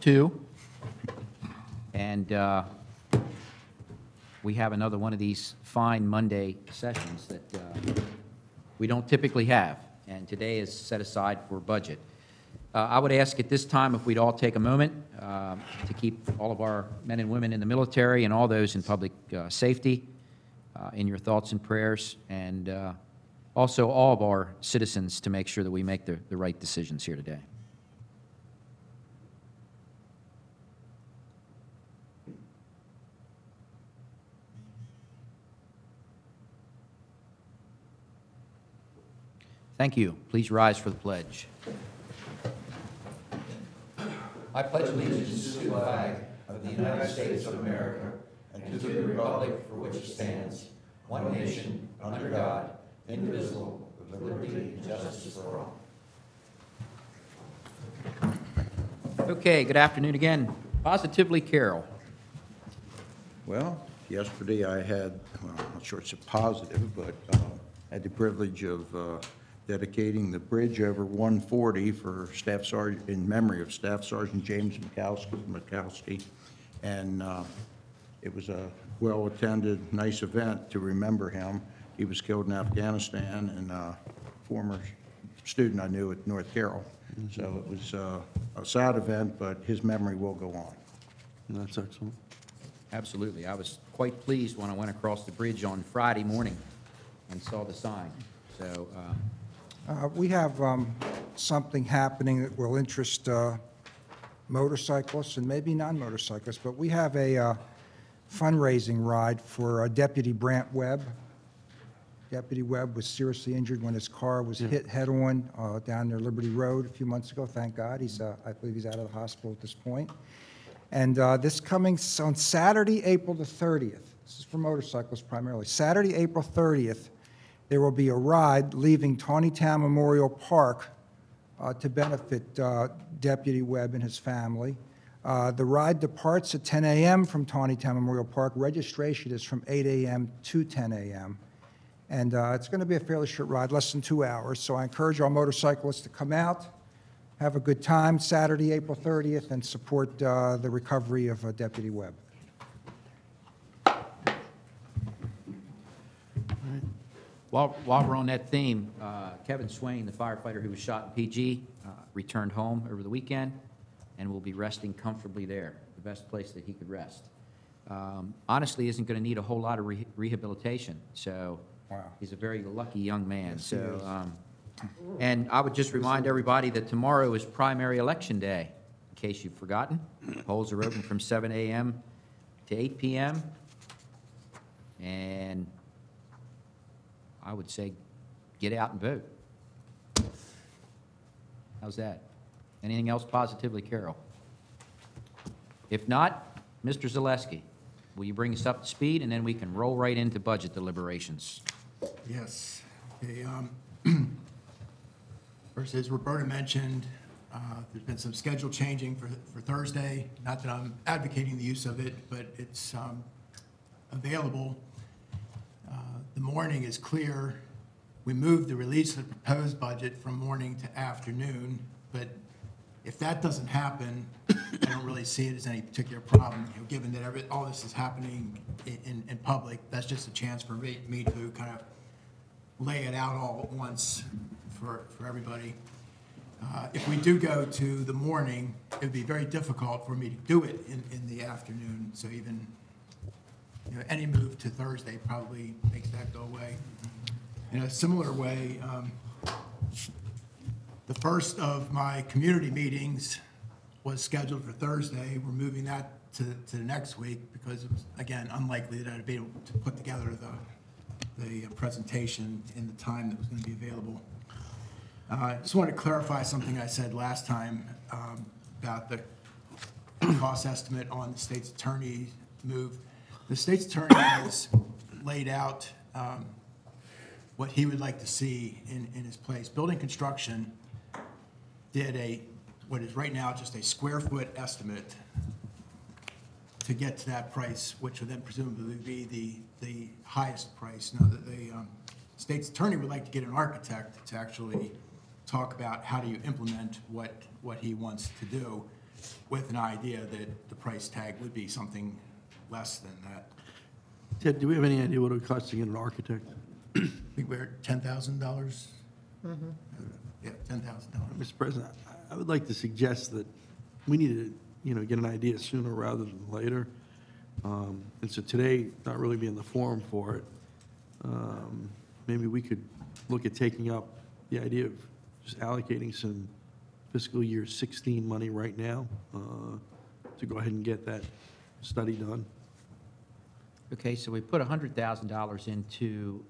2. And we have another one of these fine Monday sessions that we don't typically have, and today is set aside for budget. I would ask at this time if we'd all take a moment to keep all of our men and women in the military and all those in public safety in your thoughts and prayers, and also all of our citizens to make sure that we make the right decisions here today. Thank you. Please rise for the pledge. I pledge allegiance to the flag of the United States of America and to the republic for which it stands, one nation, under God, indivisible, with liberty and justice for all. Okay, good afternoon again. Positively, Carol. Well, yesterday I had, well, I'm not sure it's a positive, but had the privilege of dedicating the bridge over 140 for Staff Sergeant, in memory of Staff Sergeant James Mikowski. And it was a well-attended, nice event to remember him. He was killed in Afghanistan, and a former student I knew at North Carroll. So it was a sad event, but his memory will go on. That's excellent. Absolutely. I was quite pleased when I went across the bridge on Friday morning and saw the sign. So We have something happening that will interest motorcyclists and maybe non-motorcyclists, but we have a fundraising ride for Deputy Brant Webb. Deputy Webb was seriously injured when his car was hit head-on down near Liberty Road a few months ago. Thank God. I believe he's out of the hospital at this point. And this coming on Saturday, April the 30th. This is for motorcyclists primarily. Saturday, April 30th, there will be a ride leaving Tawnytown Memorial Park to benefit Deputy Webb and his family. The ride departs at 10 a.m. from Tawnytown Memorial Park. Registration is from 8 a.m. to 10 a.m. And it's going to be a fairly short ride, less than 2 hours. So I encourage all motorcyclists to come out, have a good time Saturday, April 30th, and support the recovery of Deputy Webb. while we're on that theme, Kevin Swain, the firefighter who was shot in PG, returned home over the weekend and will be resting comfortably there, the best place that he could rest. Honestly, isn't going to need a whole lot of rehabilitation. So Wow. He's a very lucky young man. Yes, he is. And I would just remind everybody that tomorrow is primary election day, in case you've forgotten. Polls are open from 7 a.m. to 8 p.m. And I would say get out and vote. How's that? Anything else positively, Carol? If not, Mr. Zaleski, will you bring us up to speed, and then we can roll right into budget deliberations. Yes. Okay, first, as Roberta mentioned, there's been some schedule changing for Thursday. Not that I'm advocating the use of it, but it's available. The morning is clear. We moved the release of the proposed budget from morning to afternoon, but if that doesn't happen, I don't really see it as any particular problem. You know, given that all this is happening in public, that's just a chance for me to kind of lay it out all at once for everybody. If we do go to the morning, it would be very difficult for me to do it in the afternoon. So even any move to Thursday probably makes that go away. In a similar way, the first of my community meetings was scheduled for Thursday. We're moving that to the next week because it was, again, unlikely that I'd be able to put together the presentation in the time that was going to be available. I just wanted to clarify something I said last time about the cost estimate on the state's attorney move. The state's attorney has laid out what he would like to see in his place. Building construction did what is right now just a square foot estimate to get to that price, which would then presumably be the highest price. Now, the state's attorney would like to get an architect to actually talk about how do you implement what he wants to do. with an idea that the price tag would be something less than that. Ted, do we have any idea what it would cost to get an architect? I think we're at $10,000. Yeah, $10,000. Mr. President, I would like to suggest that we need to, get an idea sooner rather than later. And so today, not really being the forum for it, maybe we could look at taking up the idea of just allocating some fiscal year 16 money right now to go ahead and get that study done. Okay, so we put $100,000 into,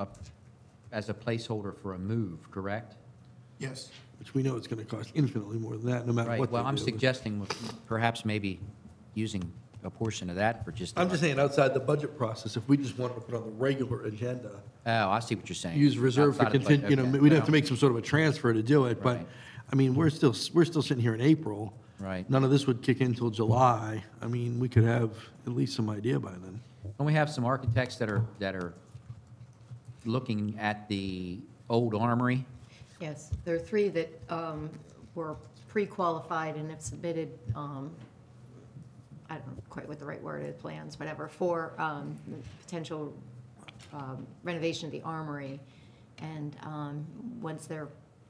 as a placeholder for a move, correct? Yes. Which we know it's going to cost infinitely more than that, no matter Right, what they well, I'm do. suggesting perhaps maybe using a portion of that for just. I'm just saying, outside the budget process, if we just wanted to put on the regular agenda, Oh, I see what you're saying. use reserve for Outside of the budget, contingent, okay. we'd have to Well, make some sort of a transfer to do it, but, Right. I mean, we're still sitting here in April. Right. None of this would kick in until July. I mean, we could have at least some idea by then. And we have some architects that are looking at the old armory. Yes, there are three that were pre-qualified and have submitted, I don't know quite what the right word is, plans, whatever, for potential renovation of the armory. And once the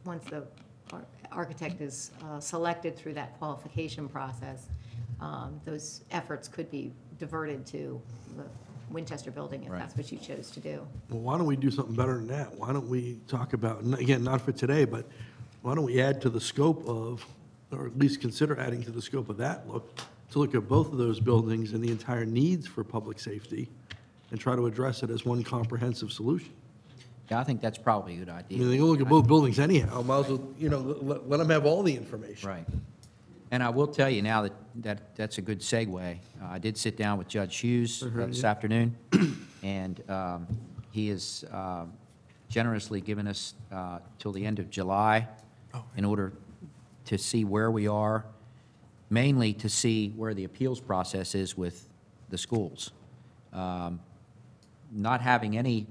architect is selected through that qualification process, those efforts could be diverted to the Winchester building if Right. that's what you chose to do. Well, why don't we do something better than that? Why don't we talk about, and again, not for today, but why don't we add to the scope of, or at least consider adding to the scope of that to look at both of those buildings and the entire needs for public safety and try to address it as one comprehensive solution? Yeah, I think that's probably a good I mean, idea. they can look at both buildings anyhow, might as well, let them have all the information. Right. And I will tell you now that's a good segue. I did sit down with Judge Hughes this afternoon, and he has generously given us till the end of July in order to see where we are, mainly to see where the appeals process is with the schools. Not having any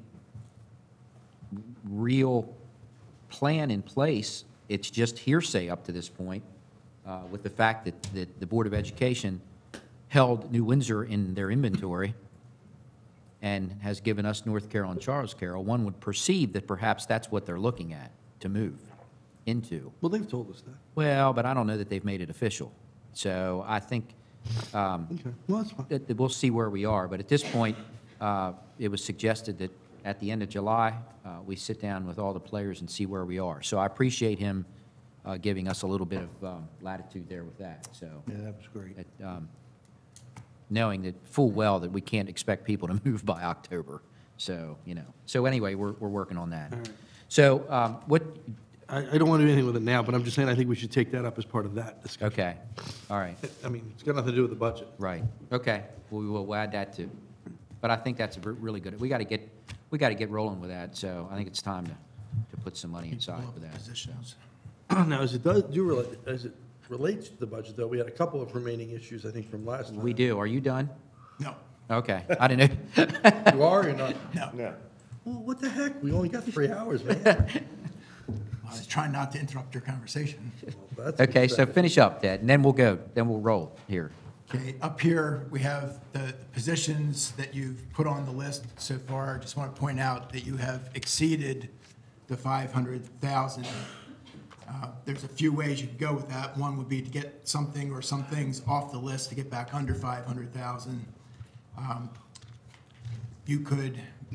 real plan in place, it's just hearsay up to this point, with the fact that the Board of Education held New Windsor in their inventory and has given us North Carroll and Charles Carroll. One would perceive that perhaps that's what they're looking at to move into. Well, they've told us that. Well, but I don't know that they've made it official. So I think Okay, well, that's fine. that we'll see where we are. But at this point, it was suggested that at the end of July, we sit down with all the players and see where we are. So I appreciate him giving us a little bit of latitude there with that, so. Yeah, that was great. Knowing that full well that we can't expect people to move by October, so, So anyway, we're working on that. All right. So what, I don't want to do anything with it now, but I'm just saying I think we should take that up as part of that discussion. okay, all right, I mean, it's got nothing to do with the budget. right, okay, well, we'll add that too. But I think that's a really good, we got to get rolling with that, so I think it's time to put some money aside for that. Positions. Now, as it relates to the budget, though, we had a couple of remaining issues, I think, from last time. We do, are you done? No, Okay, I didn't know. You are or not? no. Well, what the heck? We only got 3 hours, man. I was trying not to interrupt your conversation. Well, that's Okay, so pathetic. finish up, Ted, and then we'll roll here. Okay, up here, we have the positions that you've put on the list so far. Just want to point out that you have exceeded the 500,000. There's a few ways you could go with that. One would be to get something or some things off the list to get back under 500,000. You could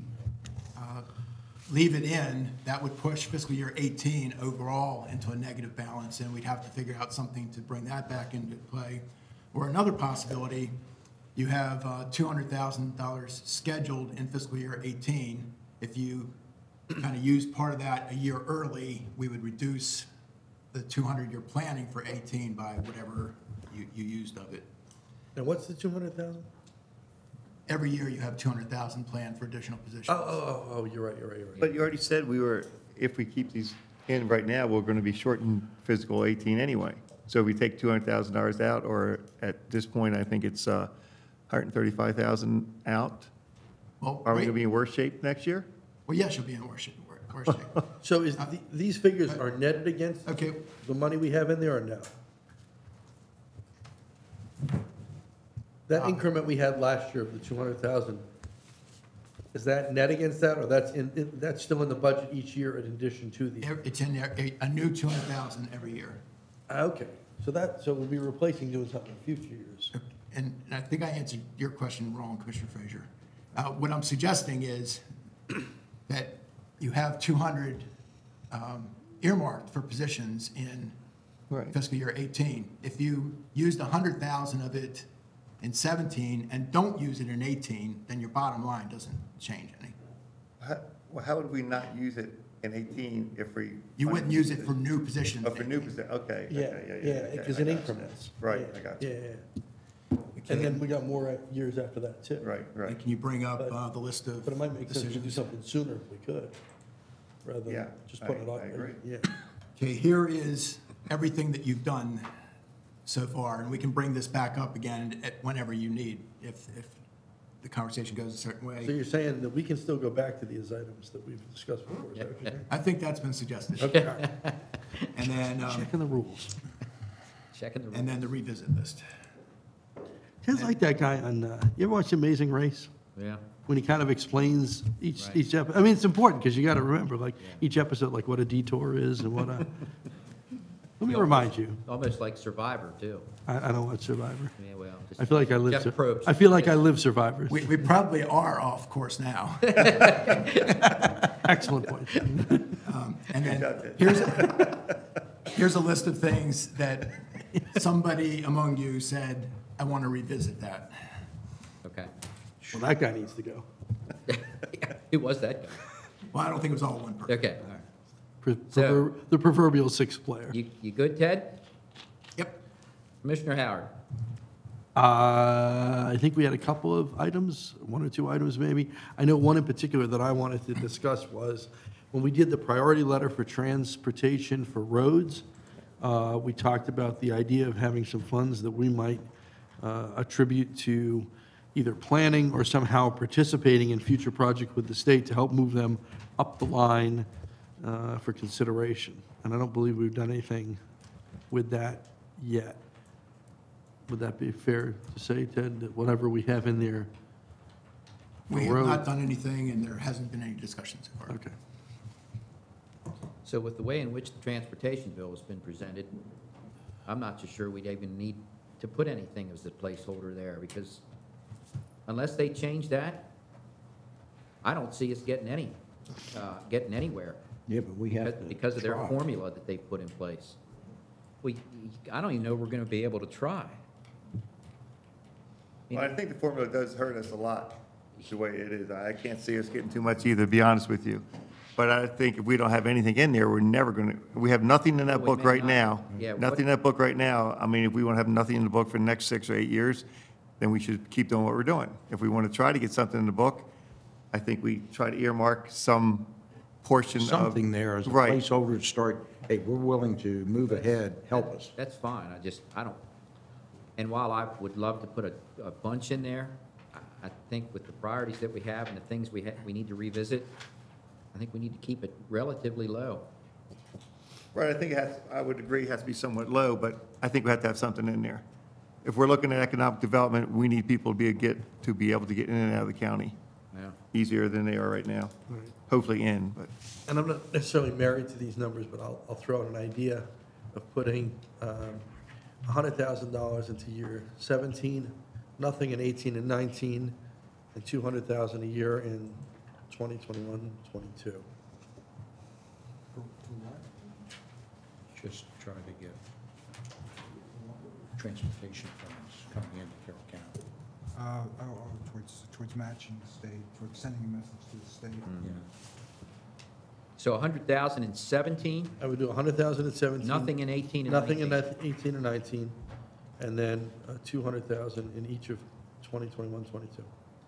leave it in. That would push fiscal year 18 overall into a negative balance, and we'd have to figure out something to bring that back into play. Or another possibility, you have $200,000 scheduled in fiscal year 18. If you kind of use part of that a year early, we would reduce the 200 you're planning for 18 by whatever you used of it. And what's the 200,000? Every year you have 200,000 planned for additional positions. Oh, you're right. But you already said if we keep these in right now, we're going to be short in fiscal 18 anyway. So if we take $200,000 out, or at this point, I think it's 135,000 out, Well, are we wait. going to be in worse shape next year? Well, yes, you'll be in worse shape. So these figures are netted against Okay, the money we have in there or no? That increment we had last year of the 200,000, is that net against that, or that's still in the budget each year in addition to the? It's in there, a new 200,000 every year. Okay, so we'll be replacing doing something in future years. And I think I answered your question wrong, Commissioner Frazier. What I'm suggesting is that you have 200 earmarked for positions in Right. fiscal year 18. If you used 100,000 of it in 17 and don't use it in 18, then your bottom line doesn't change any. How would we not use it in 18 if we? You wouldn't use it for new positions. Oh, for new position, okay. Yeah, okay, because I in got you. increments. Right, I got you. Yeah. And then we got more years after that, too. Right, right. And can you bring up the list of But it might make sense to do decisions? something sooner if we could, rather Yeah, than just putting it off. I agree. Yeah. Okay, here is everything that you've done so far, and we can bring this back up again at whenever you need, if the conversation goes a certain So way. you're saying that we can still go back to these items that we've discussed before, is that what you're saying? I think that's been suggested. Okay, all right. And then, Checking the rules. Checking the. and then the revisit list. Ted's like that guy on, you ever watch Amazing Race? Yeah. When he kind of explains Right. each episode. I mean, it's important, because you got to remember, like, each episode, like, what a detour is and what a, let me remind you, Almost like Survivor, too. I don't watch Survivor. Yeah, well. just- I feel like I live, Jeff Probst. I feel like I live Survivors. We probably are off course now. Excellent point. And then Got it. here's a list of things that somebody among you said, I want to revisit that. Okay. Well, that guy needs to go. Who was that guy? Well, I don't think it was all one person. Okay, all right. The proverbial sixth player. You good, Ted? Yep. Commissioner Howard? I think we had a couple of items, one or two items maybe. I know one in particular that I wanted to discuss was when we did the priority letter for transportation for roads, we talked about the idea of having some funds that we might attribute to either planning or somehow participating in future projects with the state to help move them up the line for consideration. And I don't believe we've done anything with that yet. Would that be fair to say, Ted, that whatever we have in there? We have road- not done anything, and there hasn't been any discussion so far. Okay. So with the way in which the transportation bill has been presented, I'm not so sure we'd even need to put anything as a placeholder there, because unless they change that, I don't see us getting anywhere. Yeah, but we have to Because of their try. formula that they've put in place. I don't even know we're gonna be able to try. Well, I think the formula does hurt us a lot, the way it is. I can't see us getting too much either, to be honest with you. But I think if we don't have anything in there, we're never going to, we have nothing in that We book may right not. now. Yeah, Nothing in that book right now. I mean, if we want to have nothing in the book for the next 6 or 8 years, then we should keep doing what we're doing. If we want to try to get something in the book, I think we try to earmark some portion of. Something there as a Right. placeholder to start, hey, we're willing to move ahead, help us. That's fine, I don't, and while I would love to put a bunch in there, I think with the priorities that we have and the things we need to revisit, I think we need to keep it relatively low. Right, I think it has, I would agree, it has to be somewhat low, but I think we have to have something in there. If we're looking at economic development, we need people to be able to get in and out of the county Yeah. easier than they are right now. Right. Hopefully in, but. And I'm not necessarily married to these numbers, but I'll throw out an idea of putting $100,000 into year 17, nothing in 18 and 19, and $200,000 a year in 2021, 22. Just try to get transportation funds coming into Carroll County. Towards matching the state, towards sending a message to the state. Yeah. So 100,000 in 17, I would do 100,000 in 17. nothing in 18 and 19. Nothing in that 18 and 19, and then 200,000 in each of 20, 21, 22.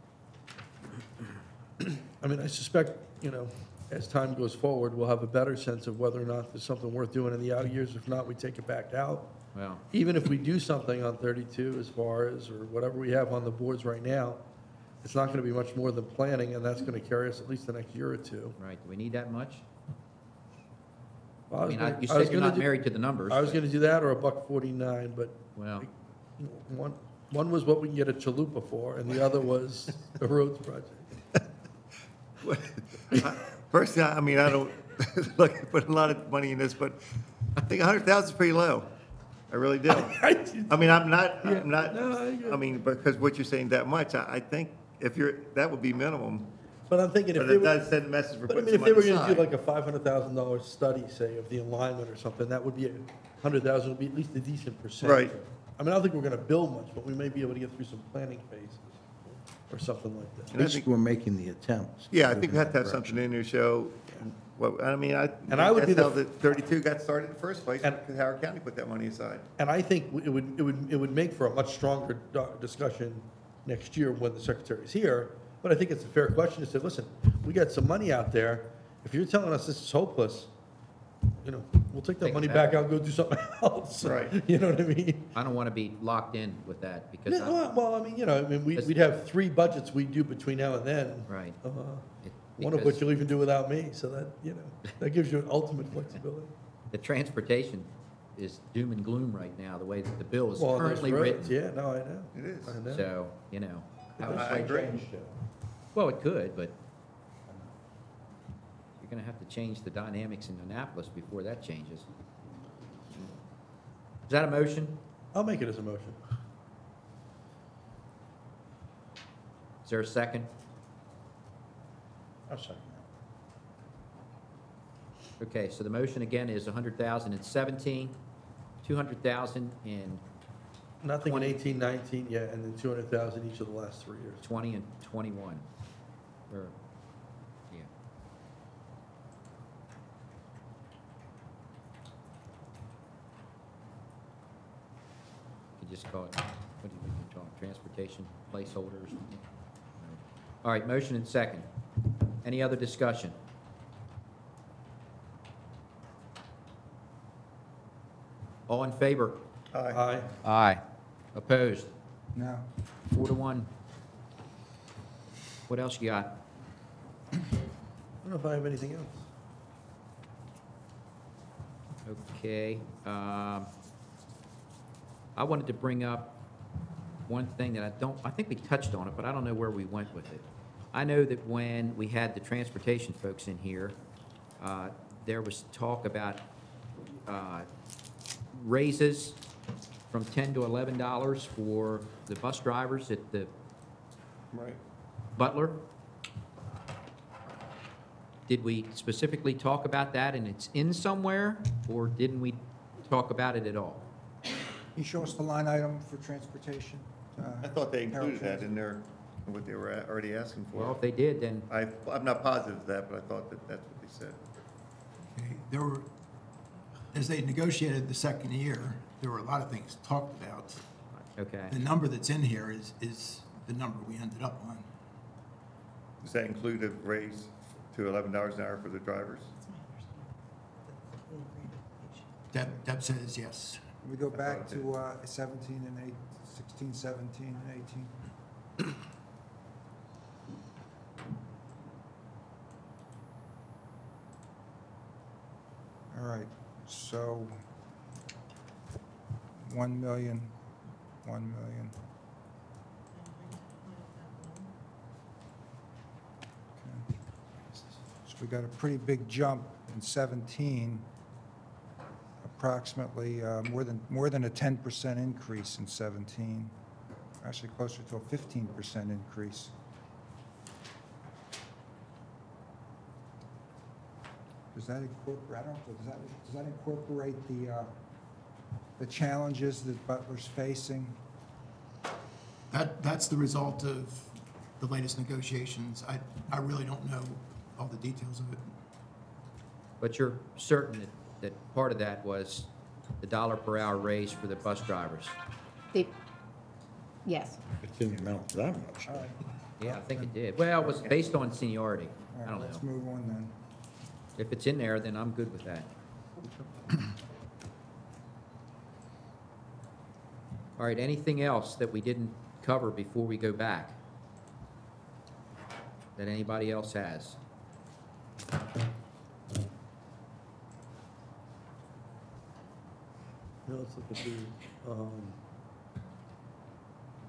I mean, I suspect, as time goes forward, we'll have a better sense of whether or not there's something worth doing in the out years. If not, we take it back out. Well, Even if we do something on 32 as far as, or whatever we have on the boards right now, it's not going to be much more than planning, and that's going to carry us at least the next year or two. right, do we need that much? Well, I mean, was you gonna- said you're not married to the numbers. I was but- going to do that or $1.49, but Well, one, One was what we can get a chalupa for, and the other was a roads project. Personally, I mean, I don't, look, put a lot of money in this, but I think 100,000 is pretty low. I really do. I mean, I'm not, No, I agree. I mean, because what you're saying that much, I think if you're, that would be minimum. But I'm thinking if But they it were, does send a message for but I putting mean, some if they money were gonna do aside. like a $500,000 study, say, of the alignment or something, that would be 100,000 would be at least a decent percent. Right. I mean, I don't think we're gonna build much, but we may be able to get through some planning phases or something like that. At least we're making the attempt. Yeah, I think we Move have to have in that something direction. in there show, well, I mean, And I would be that's the- how the 32 got started in the first place, And- because Howard County put that money aside. And I think it would make for a much stronger discussion next year when the secretary's here. But I think it's a fair question to say, listen, we got some money out there. If you're telling us this is hopeless, you know, we'll take that Take it money back. back out and go do something else. Right. You know what I mean? I don't want to be locked in with that because Yeah, well, I mean, you know, I mean, we'd have 3 budgets we do between now and then. Right. It- One of because which you'll even do without me, so that, you know, that gives you ultimate flexibility. the transportation is doom and gloom right now, the way that the bill is Well, there's currently roads, written. yeah, no, I know. It is. I know. So, you know, I agree. well, it could, but you're going to have to change the dynamics in Annapolis before that changes. Is that a motion? I'll make it as a motion. Is there a second? I'll second that. Okay, so the motion again is 100,000 in 17, 200,000 in Nothing in 18, 19, yeah, and then 200,000 each of the last 3 years. 20 and 21. Or, yeah. You just call it, what do you call it, transportation placeholder or something? All right, motion and second. Any other discussion? All in favor? Aye. Aye. Opposed? No. 4-1. What else you got? I don't know if I have anything else. Okay, I wanted to bring up one thing that I think we touched on it, but I don't know where we went with it. I know that when we had the transportation folks in here, there was talk about raises from $10 to $11 for the bus drivers at the Right. Butler. Did we specifically talk about that and it's in somewhere, or didn't we talk about it at all? Can you show us the line item for transportation? I thought they included that Paratrans? in their, what they were already asking Well, for. if they did, then, I'm not positive of that, but I thought that that's what they said. Okay, there were, as they negotiated the second year, there were a lot of things talked about. okay. The number that's in here is the number we ended up on. Does that include a raise to $11 an hour for the drivers? Deb says yes. We go back to 17 and 8, 16, 17, and 18. All right, so 1 million, 1 million. Okay. So we got a pretty big jump in 17, approximately more than a 10% increase in 17, actually closer to a 15% increase. Does that incorporate, I don't know, does that incorporate the challenges that Butler's facing? That's the result of the latest negotiations. I really don't know all the details of it. But you're certain that part of that was the $1 per hour raise for the bus drivers? Yes. It didn't amount to that much. All right, Yeah, I think it did. Well, it was based on seniority. all I right, don't let's know. move on then. If it's in there, then I'm good with that. All right, anything else that we didn't cover before we go back? That anybody else has? Now let's look at the,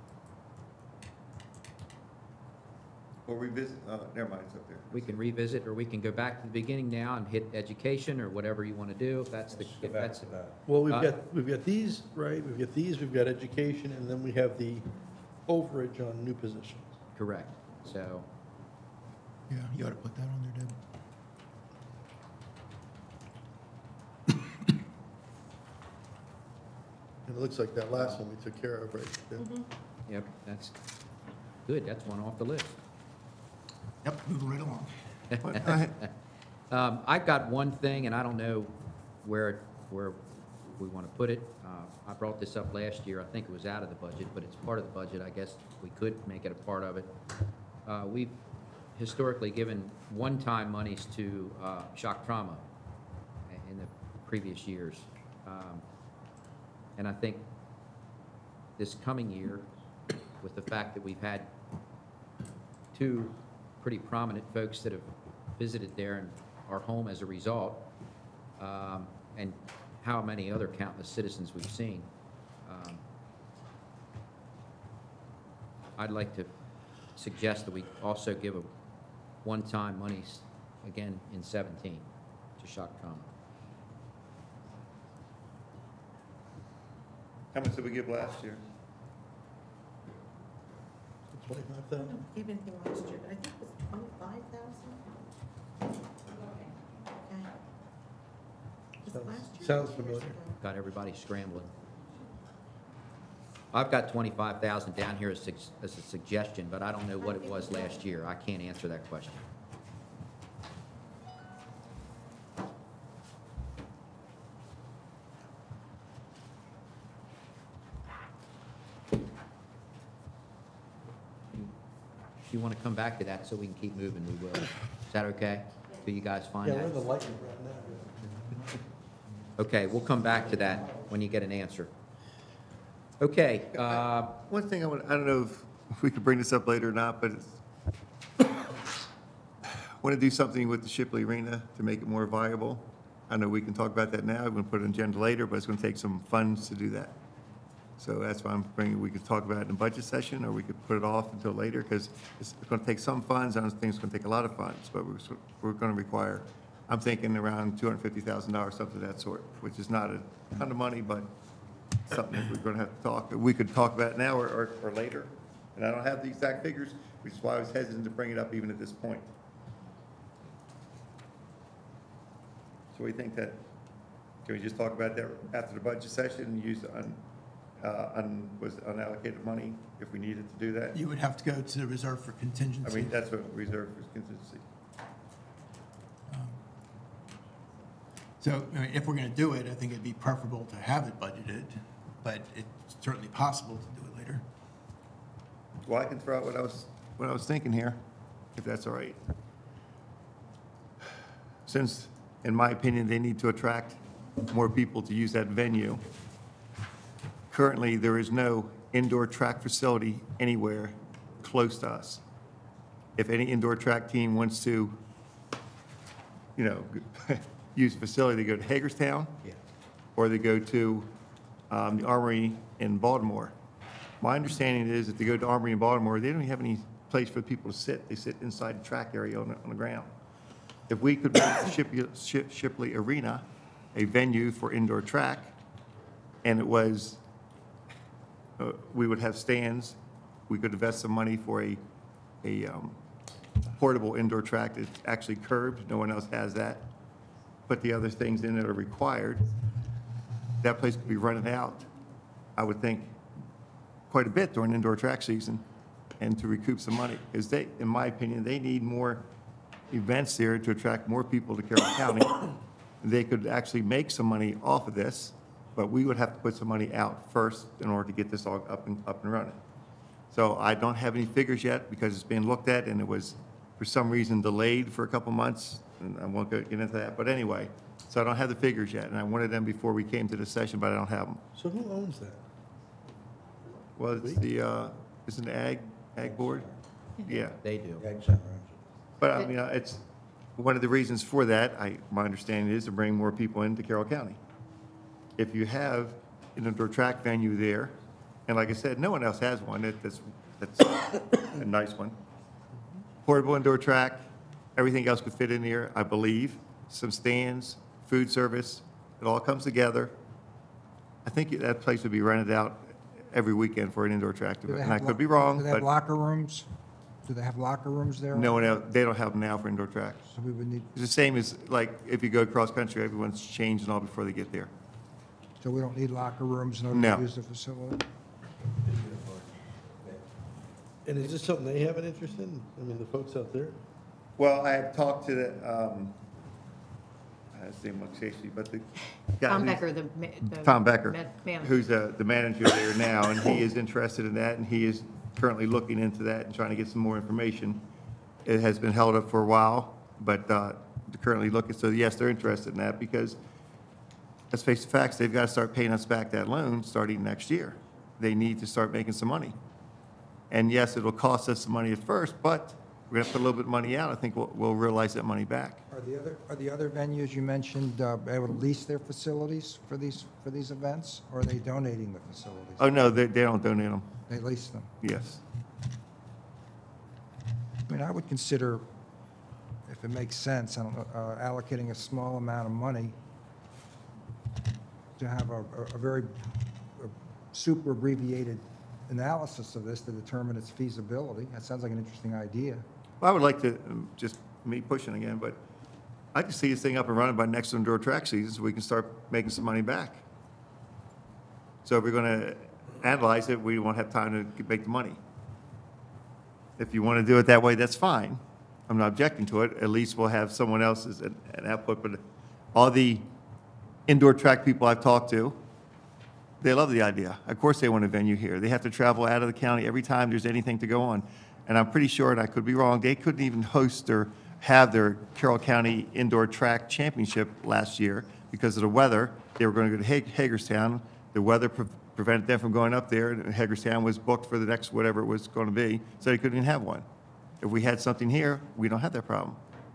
Or revisit, never mind, it's up there. We can revisit, or we can go back to the beginning now and hit education, or whatever you want to do, if that's the, if that's, Well, we've Uh, got these, right? We've got these, we've got education, and then we have the overage on new positions. correct. So, Yeah, you ought to put that on there, Deb. And it looks like that last one we took care of, right? Yeah. yep, that's good, that's one off the list. Yep, moving right along. But, go ahead. I've got one thing, and I don't know where we want to put it. I brought this up last year. I think it was out of the budget, but it's part of the budget. I guess we could make it a part of it. We've historically given one-time monies to shock trauma in the previous years. And I think this coming year, with the fact that we've had two pretty prominent folks that have visited there and are home as a result, and how many other countless citizens we've seen, I'd like to suggest that we also give a one-time monies again in 17 to shock trauma. How much did we give last year? 25,000? don't give anything last year, but I think it was 25,000. Okay. Was it last year? Sounds or 2 years familiar. ago? Got everybody scrambling. I've got 25,000 down here as a suggestion, but I don't know what it was last year. I can't answer that question. If you want to come back to that so we can keep moving, we will. Is that okay? Do you guys find Yeah, that? we're in the lightning round now. Okay, we'll come back to that when you get an answer. Okay, One thing I don't know if we could bring this up later or not, but it's, want to do something with the Shipley Arena to make it more viable. I know we can talk about that now, we're going to put it on agenda later, but it's going to take some funds to do that. So that's why I'm bringing, we could talk about it in a budget session, or we could put it off until later, because it's going to take some funds, I don't think it's going to take a lot of funds, but we're going to require, I'm thinking around $250,000, something of that sort, which is not a ton of money, but something that we're going to have to talk, we could talk about now or later. And I don't have the exact figures, which is why I was hesitant to bring it up even at this point. So we think that, can we just talk about that after the budget session and use was unallocated money if we needed to do that? You would have to go to the reserve for I contingency. mean, that's what reserve for contingency. So, I mean, if we're going to do it, I think it'd be preferable to have it budgeted, but it's certainly possible to do it later. Well, I can throw out what I was thinking here, if that's all right. Since, in my opinion, they need to attract more people to use that venue. Currently, there is no indoor track facility anywhere close to us. If any indoor track team wants to, use a facility, they go to Hagerstown, or they go to the Armory in Baltimore. My understanding is that they go to Armory in Baltimore, they don't have any place for people to sit. They sit inside the track area on the ground. If we could make the Shipley Arena a venue for indoor track, and it was, we would have stands, we could invest some money for a portable indoor track that's actually curbed, no one else has that. Put the other things in that are required, that place could be running out, I would think, quite a bit during indoor track season, and to recoup some money. Because they, in my opinion, they need more events there to attract more people to Carroll County. They could actually make some money off of this, but we would have to put some money out first in order to get this all up and running. So I don't have any figures yet because it's being looked at and it was, for some reason, delayed for a couple months, and I won't get into that. But anyway, so I don't have the figures yet, and I wanted them before we came to this session, but I don't have them. So who owns that? Well, it's the, isn't the ag board? Yeah. they do. Ag Center owns it. But I mean, it's, one of the reasons for that, my understanding is to bring more people into Carroll County. If you have an indoor track venue there, and like I said, no one else has one, that's a nice one, portable indoor track, everything else could fit in here, I believe. Some stands, food service, it all comes together. I think that place would be rented out every weekend for an indoor track. Do they And I have could be lo- wrong, Do they have but locker rooms? Do they have locker rooms there? no one else, they don't have them now for indoor track. So we would need, It's the same as, like, if you go cross-country, everyone's changed and all before they get there. so we don't need locker rooms in order No. to use the facility? And is this something they have an interest in? I mean, the folks out there? Well, I have talked to the, I say Safety, but the guy Tom who's- Becker, the Tom Becker, manager. who's the manager there now, and he is interested in that, and he is currently looking into that and trying to get some more information. It has been held up for a while, but they're currently looking, so yes, they're interested in that, because let's face the facts, they've got to start paying us back that loan starting next year. They need to start making some money. And yes, it'll cost us some money at first, but we're going to put a little bit of money out. I think we'll realize that money back. Are the other venues you mentioned able to lease their facilities for these events? Or are they donating the facilities? Oh, no, they don't donate them. They lease them? Yes. I mean, I would consider, if it makes sense, I don't know, allocating a small amount of money to have a very super abbreviated analysis of this to determine its feasibility. That sounds like an interesting idea. Well, I would like to, just me pushing again, but I can see this thing up and running by next indoor track season so we can start making some money back. So if we're going to analyze it, we won't have time to make the money. If you want to do it that way, that's fine. I'm not objecting to it. At least we'll have someone else's an output. But all the indoor track people I've talked to, they love the idea. Of course they want a venue here. They have to travel out of the county every time there's anything to go on. And I'm pretty sure, and I could be wrong, they couldn't even host or have their Carroll County Indoor Track Championship last year because of the weather. They were going to go to Hagerstown. The weather prevented them from going up there, and Hagerstown was booked for the next whatever it was going to be, so they couldn't even have one. If we had something here, we don't have that problem.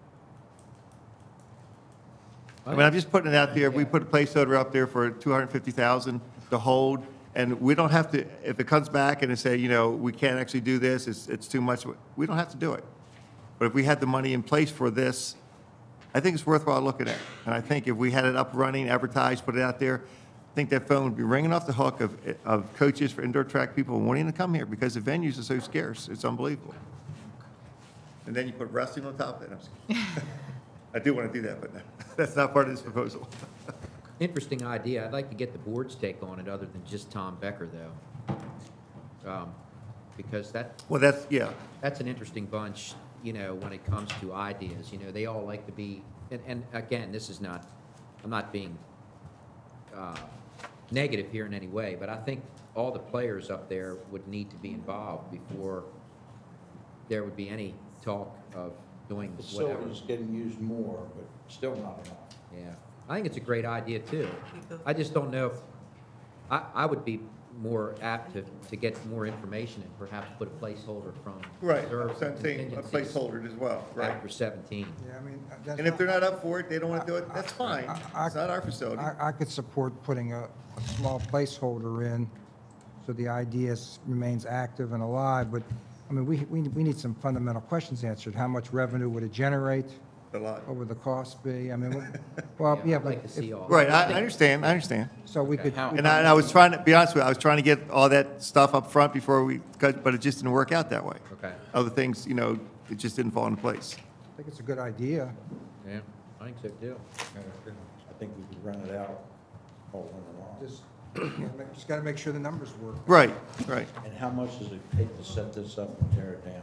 I mean, I'm just putting it out there. If we put a placeholder up there for $250,000 to hold, and we don't have to, if it comes back and they say, you know, we can't actually do this, it's too much, we don't have to do it. But if we had the money in place for this, I think it's worthwhile looking at. And I think if we had it up running, advertised, put it out there, I think that phone would be ringing off the hook of coaches for indoor track people wanting to come here because the venues are so scarce. It's unbelievable. And then you put wrestling on top of it. I'm just kidding. I do want to do that, but that's not part of this proposal. Interesting idea. I'd like to get the board's take on it, other than just Tom Becker, though. Because Well, that's, yeah. that's an interesting bunch, you know, when it comes to ideas. You know, they all like to be, and again, this is not, I'm not being negative here in any way, but I think all the players up there would need to be involved before there would be any talk of doing whatever. Facility's getting used more, but still not enough. Yeah, I think it's a great idea, too. I just don't know if, I would be more apt to get more information and perhaps put a placeholder from Right, reserves so and I'm saying a contingencies placeholder as well, right? after 17. Yeah, I mean, that's And if they're not up for it, they don't want to do it, that's fine. I- It's not our facility. I could support putting a small placeholder in so the idea remains active and alive, but, I mean, we need some fundamental questions answered. How much revenue would it generate? A lot. What would the cost be? I mean, well, yeah, I'd like but, to see all. Right, I understand. so we could, And I was trying to, be honest with you, I was trying to get all that stuff up front before but it just didn't work out that way. Okay, Other things, you know, it just didn't fall into place. I think it's a good idea. yeah, I think so, too. I think we could run it out all winter long. Just got to make sure the numbers work. Right, right. And how much does it take to set this up and tear it down?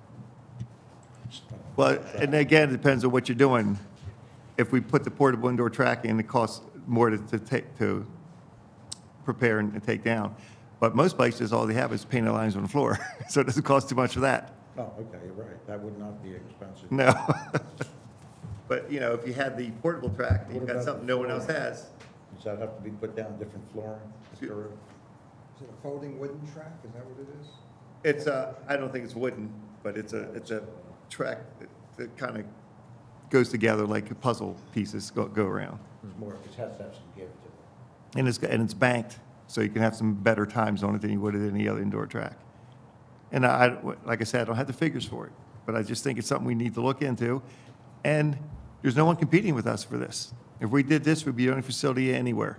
Well, and again, it depends on what you're doing. If we put the portable indoor track in, it costs more to prepare and take down. But most places, all they have is painted lines on the floor, so it doesn't cost too much for that. Oh, okay, you're right. That would not be expensive. No. But, you know, if you had the portable track, What you've got about something the no one else flooring? has. Does that have to be put down different flooring? Is it a folding wooden track? Is that what it is? It's I don't think it's wooden, but it's a track that kind of goes together like puzzle pieces go around. It's more, it has to have some give to it. And it's banked, so you can have some better times on it than you would at any other indoor track. And like I said, I don't have the figures for it, but I just think it's something we need to look into. And there's no one competing with us for this. If we did this, we'd be the only facility anywhere.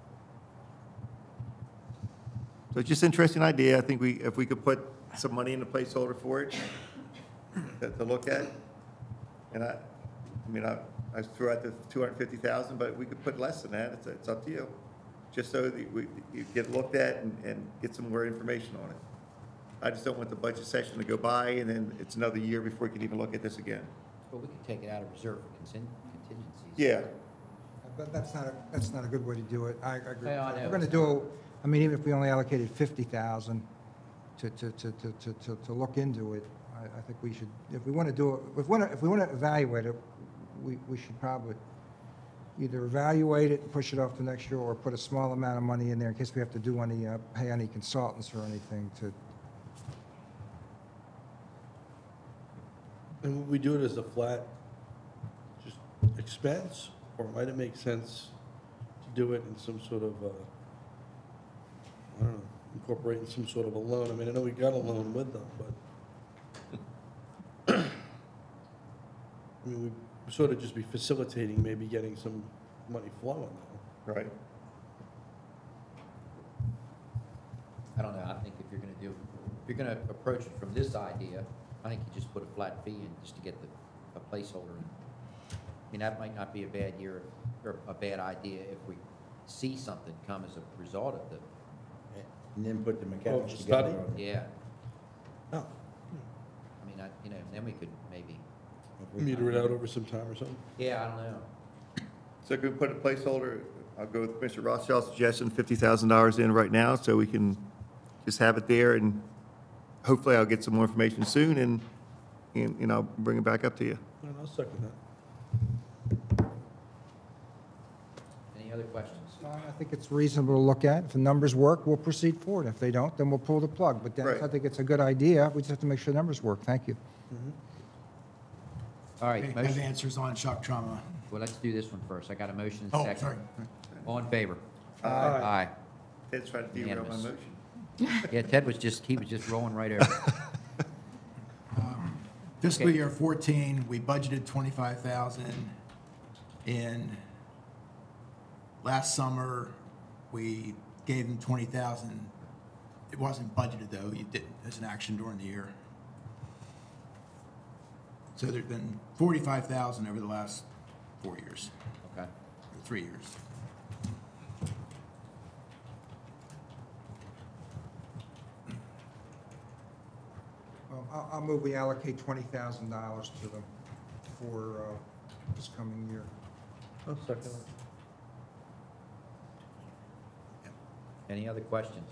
So it's just an interesting idea. I think if we could put some money in the placeholder for it to look at. And I threw out the 250,000, but we could put less than that. It's up to you. Just so that you get looked at and get some more information on it. I just don't want the budget session to go by and then it's another year before you can even look at this again. Well, we could take it out of reserve for contingencies. Yeah. But that's not a good way to do it. I agree. Yeah, I know. We're going to do, I mean, even if we only allocated 50,000 to look into it, I think we should, if we want to do it, if we want to evaluate it, we should probably either evaluate it and push it off to next year, or put a small amount of money in there in case we have to do any, pay any consultants or anything to. And would we do it as a flat, just expense, or might it make sense to do it in some sort of, I don't know, incorporating some sort of a loan? I mean, I know we got a loan with them, but, I mean, we sort of just be facilitating, maybe getting some money flowing now. Right. I don't know, I think if you're gonna approach it from this idea, I think you just put a flat fee in just to get a placeholder in. I mean, that might not be a bad year, or a bad idea if we see something come as a result of the, And then put the mechanics study? together. on it. yeah. Oh. I mean, then we could maybe, Meter it out over some time or something? yeah, I don't know. So could we put a placeholder, I'll go with Mr. Rothschild's suggestion, $50,000 in right now, so we can just have it there, and hopefully I'll get some more information soon, and I'll bring it back up to you. And I'll second that. Any other questions? I think it's reasonable to look at. If the numbers work, we'll proceed forward. If they don't, then we'll pull the plug. But Dennis, Right. I think it's a good idea. We just have to make sure the numbers work. Thank you. All right, Have motion, answers on shock trauma. well, let's do this one first. I got a motion and Oh, second. sorry. All in favor? Aye. Aye. Ted's trying to derail my Unanimous. motion. Yeah, Ted was just rolling right over. Fiscal Okay. year 14, we budgeted 25,000 in. Last summer, we gave them 20,000. It wasn't budgeted, though. You did, as an action during the year. So there's been 45,000 over the last 4 years, Okay. or 3 years. Well, I'll move we allocate $20,000 to them for this coming year. I'll second that. Any other questions?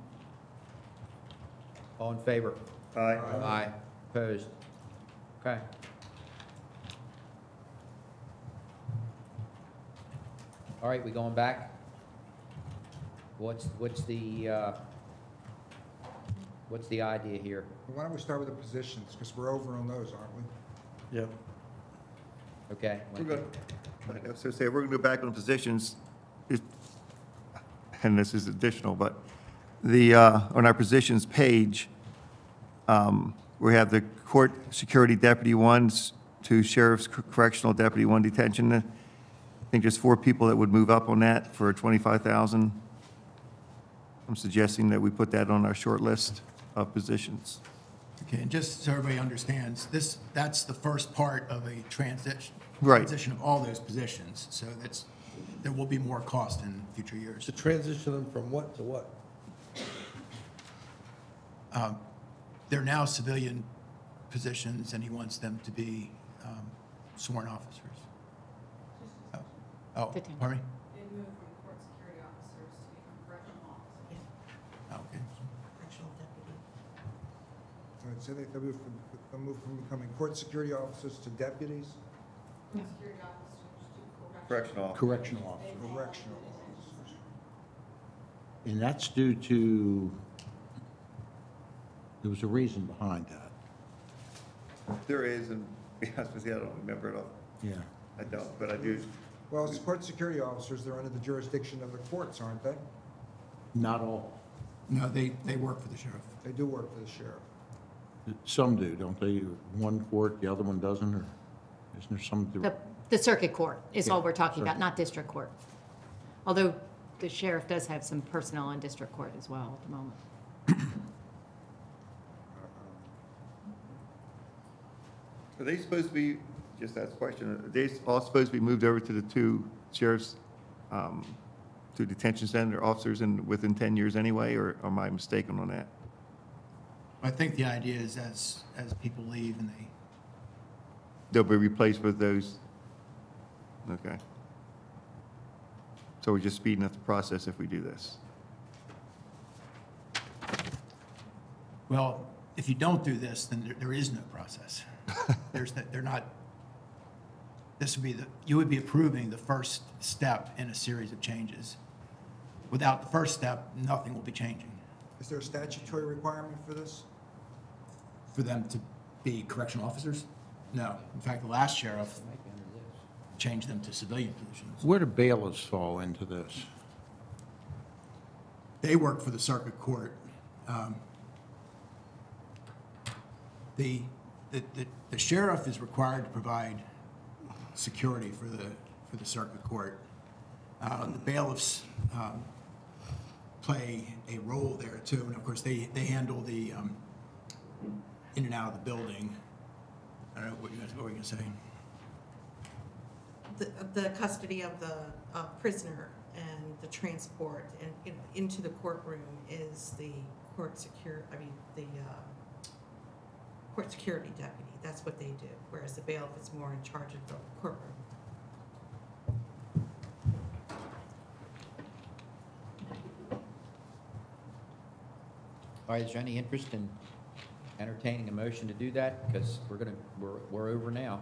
All in favor? Aye. Aye. Opposed? Okay. All right, we going back? What's the idea here? Why don't we start with the positions, because we're over on those, aren't we? Yeah. Okay. We're good. So say, we're going to go back on positions, and this is additional, but on our positions page, we have the court security deputy 1 to sheriff's correctional deputy 1 detention. I think there's 4 people that would move up on that for 25,000. I'm suggesting that we put that on our short list of positions. Okay, and just so everybody understands, that's the first part of a transition. Right. Transition of all those positions, so there will be more cost in future years. To transition them from what to what? They're now civilian positions, and he wants them to be sworn officers. Oh, Detention. pardon me? They moved from court security officers to become correctional officers. Oh, okay. Correctional deputy. So they'll move from becoming court security officers to deputies, Court security officers to Correctional officer. Correctional officer. correctional officers. And that's due to, there was a reason behind that. There is, and to be honest with you, I don't remember it all. Yeah. I don't, but I do. Well, as court security officers, they're under the jurisdiction of the courts, aren't they? Not all. No, they work for the sheriff. They do work for the sheriff. Some do, don't they? One court, the other one doesn't, or isn't there some? The circuit court is all Yeah, we're talking about, circuit. not district court. Although the sheriff does have some personnel in district court as well at the moment. Are they supposed to be, just ask a question, are they all supposed to be moved over to the two sheriffs, to detention center officers within 10 years anyway, or am I mistaken on that? I think the idea is as people leave and They'll be replaced with those? Okay. So we're just speeding up the process if we do this? well, if you don't do this, then there is no process. They're not, this would be you would be approving the first step in a series of changes. Without the first step, nothing will be changing. Is there a statutory requirement for this? For them to be correctional officers? No. In fact, the last sheriff changed them to civilian positions. Where do bailiffs fall into this? They work for the circuit court. The sheriff is required to provide security for the circuit court. The bailiffs play a role there too, and of course, they handle the in and out of the building. I don't know, what were you gonna say? The custody of the prisoner and the transport and into the courtroom is the court security deputy. That's what they do, whereas the bailiff is more in charge of the courtroom. All right, is there any interest in entertaining a motion to do that? Because we're over now.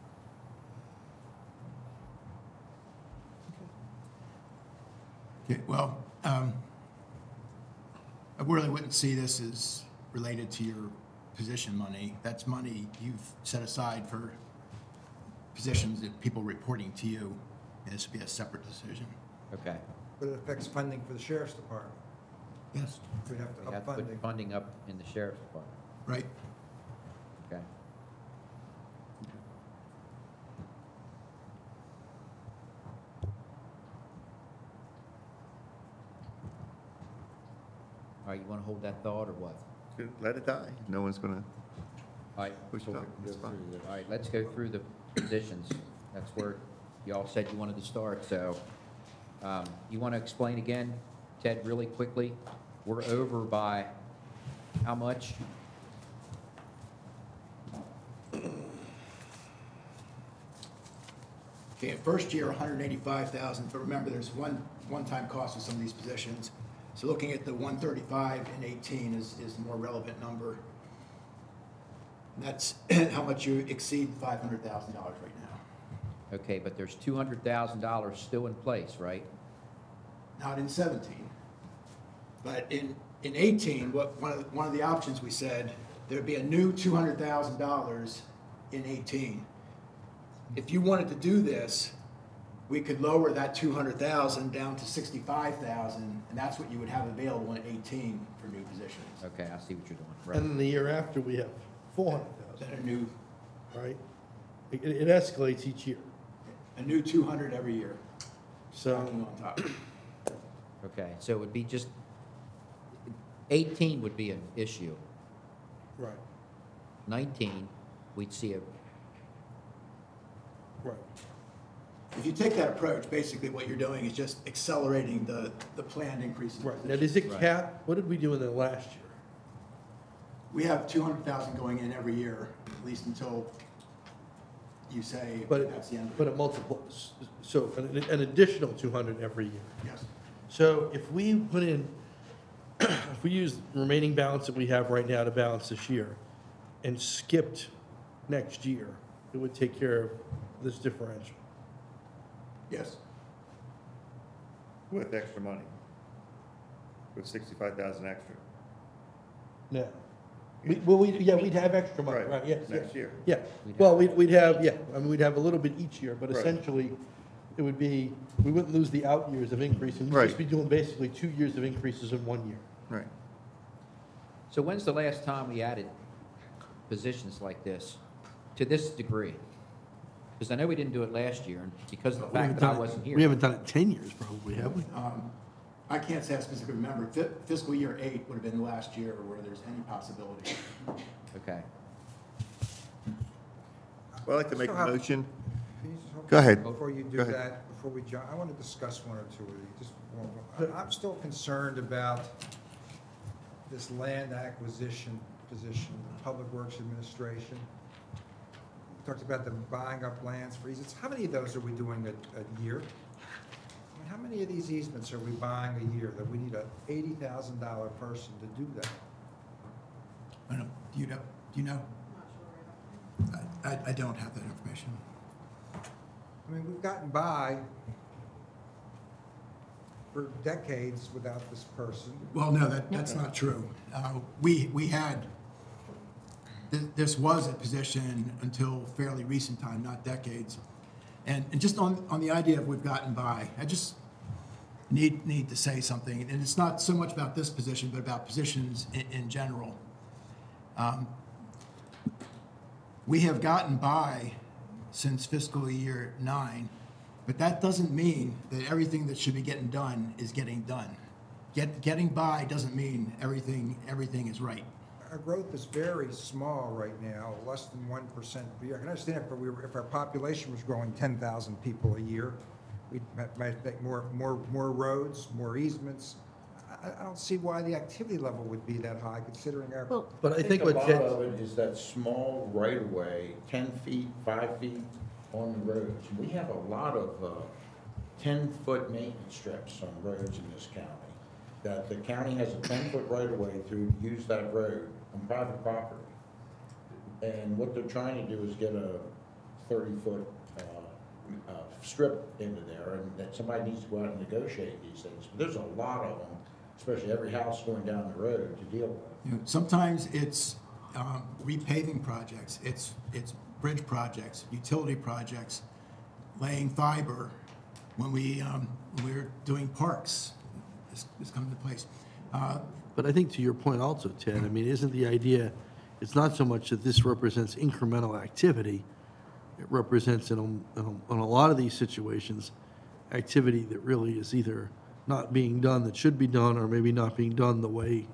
Okay, well, I really wouldn't see this as related to your position money. That's money you've set aside for positions that people reporting to you, and this would be a separate decision. Okay. But it affects funding for the sheriff's department. Yes. We'd have to We up have to funding. put funding up in the sheriff's department. Right. Okay. All right, you want to hold that thought or what? Let it die. No one's going to All right, push it up. It's fine. all right, let's go through the positions. That's where y'all said you wanted to start, so you want to explain again, Ted, really quickly? We're over by how much? Okay, first year, 185,000, but remember, there's one-time cost of some of these positions. So looking at the 135 and 18 is the more relevant number. And that's how much you exceed $500,000 right now. Okay, but there's $200,000 still in place, right? Not in 17. But in 18, one of the options we said, there'd be a new $200,000 in 18. If you wanted to do this, we could lower that 200,000 down to 65,000, and that's what you would have available in 18 for new positions. Okay, I see what you're doing. Right. And then the year after, we have 400,000, Then a new right? It escalates each year. 200 every year, So, stacking on top. Okay, so it would be just, 18 would be an issue. right, 19, we'd see a, right. If you take that approach, basically what you're doing is just accelerating the planned increases. in Right. Now, positions. does it cap, what did we do in the last year? We have 200,000 going in every year, at least until you say But that's the end of but it. it multiplies, so an additional 200 every year. Yes. So if we put in, if we use the remaining balance that we have right now to balance this year and skipped next year, it would take care of this differential. Yes. With extra money. With 65,000 extra. No. We'd have extra money, Right, right, yes. next yes. year. Yeah, well, we'd have, I mean, we'd have a little bit each year, but Right. essentially, it would be, we wouldn't lose the out years of increase, and we'd Right. just be doing basically 2 years of increases in 1 year. Right. so when's the last time we added positions like this to this degree? Because I know we didn't do it last year, and because of the fact that I wasn't here. We haven't done it 10 years probably, have we? I can't say I specifically remember. Fiscal year 8 would have been the last year where there's any possibility. Okay. Well, I'd like to make a Still have- motion. Can you just hold- Go ahead. Before you do Go ahead. that, before we jump, I want to discuss one or two with you. I'm still concerned about this land acquisition position, Public Works Administration. We talked about them buying up lands for easements. How many of those are we doing a year? I mean, how many of these easements are we buying a year that we need a $80,000 person to do that? I don't know. Do you know? Do you know? I'm not sure. I don't have that information. I mean, we've gotten by for decades without this person. Well, no, that's not true. We had, this was a position until fairly recent time, not decades. And just on the idea of we've gotten by, I just need to say something. And it's not so much about this position, but about positions in general. We have gotten by since fiscal year 9, but that doesn't mean that everything that should be getting done is getting done. Getting by doesn't mean everything is right. Our growth is very small right now, less than 1% per year. I can understand if our population was growing 10,000 people a year, we might make more roads, more easements. I don't see why the activity level would be that high, considering our. Well, But I think a what lot Ted, of it is that small right-of-way, 10 feet, 5 feet on the roads. We have a lot of 10-foot maintenance strips on roads in this county. That the county has a 10-foot right-of-way through to use that road on private property. And what they're trying to do is get a 30-foot strip into there, and that somebody needs to go out and negotiate these things. But there's a lot of them, especially every house going down the road, to deal with. You know, sometimes it's repaving projects, it's bridge projects, utility projects, laying fiber. When we're doing parks, this comes into place. but I think to your point also, Ted, I mean, isn't the idea, it's not so much that this represents incremental activity, it represents in a lot of these situations, activity that really is either not being done that should be done, or maybe not being done the way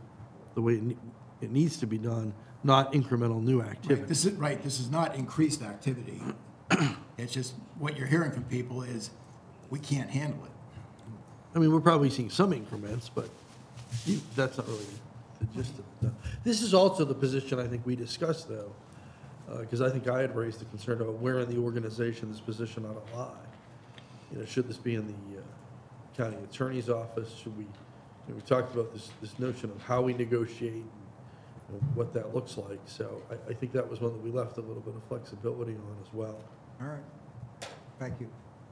it needs to be done, not incremental new activity. This is not increased activity. It's just what you're hearing from people is, we can't handle it. I mean, we're probably seeing some increments, but that's not really the gist of it. This is also the position I think we discussed, though, because I think I had raised the concern about where in the organization this position ought to lie. You know, should this be in the county attorney's office? Should we, we talked about this notion of how we negotiate and what that looks like. So I think that was one that we left a little bit of flexibility on as well. All right, thank you.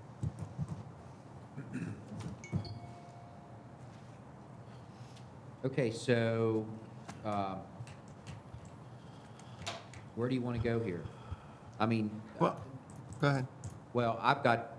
Okay, so, where do you want to go here? I mean, Well, go ahead. well, I've got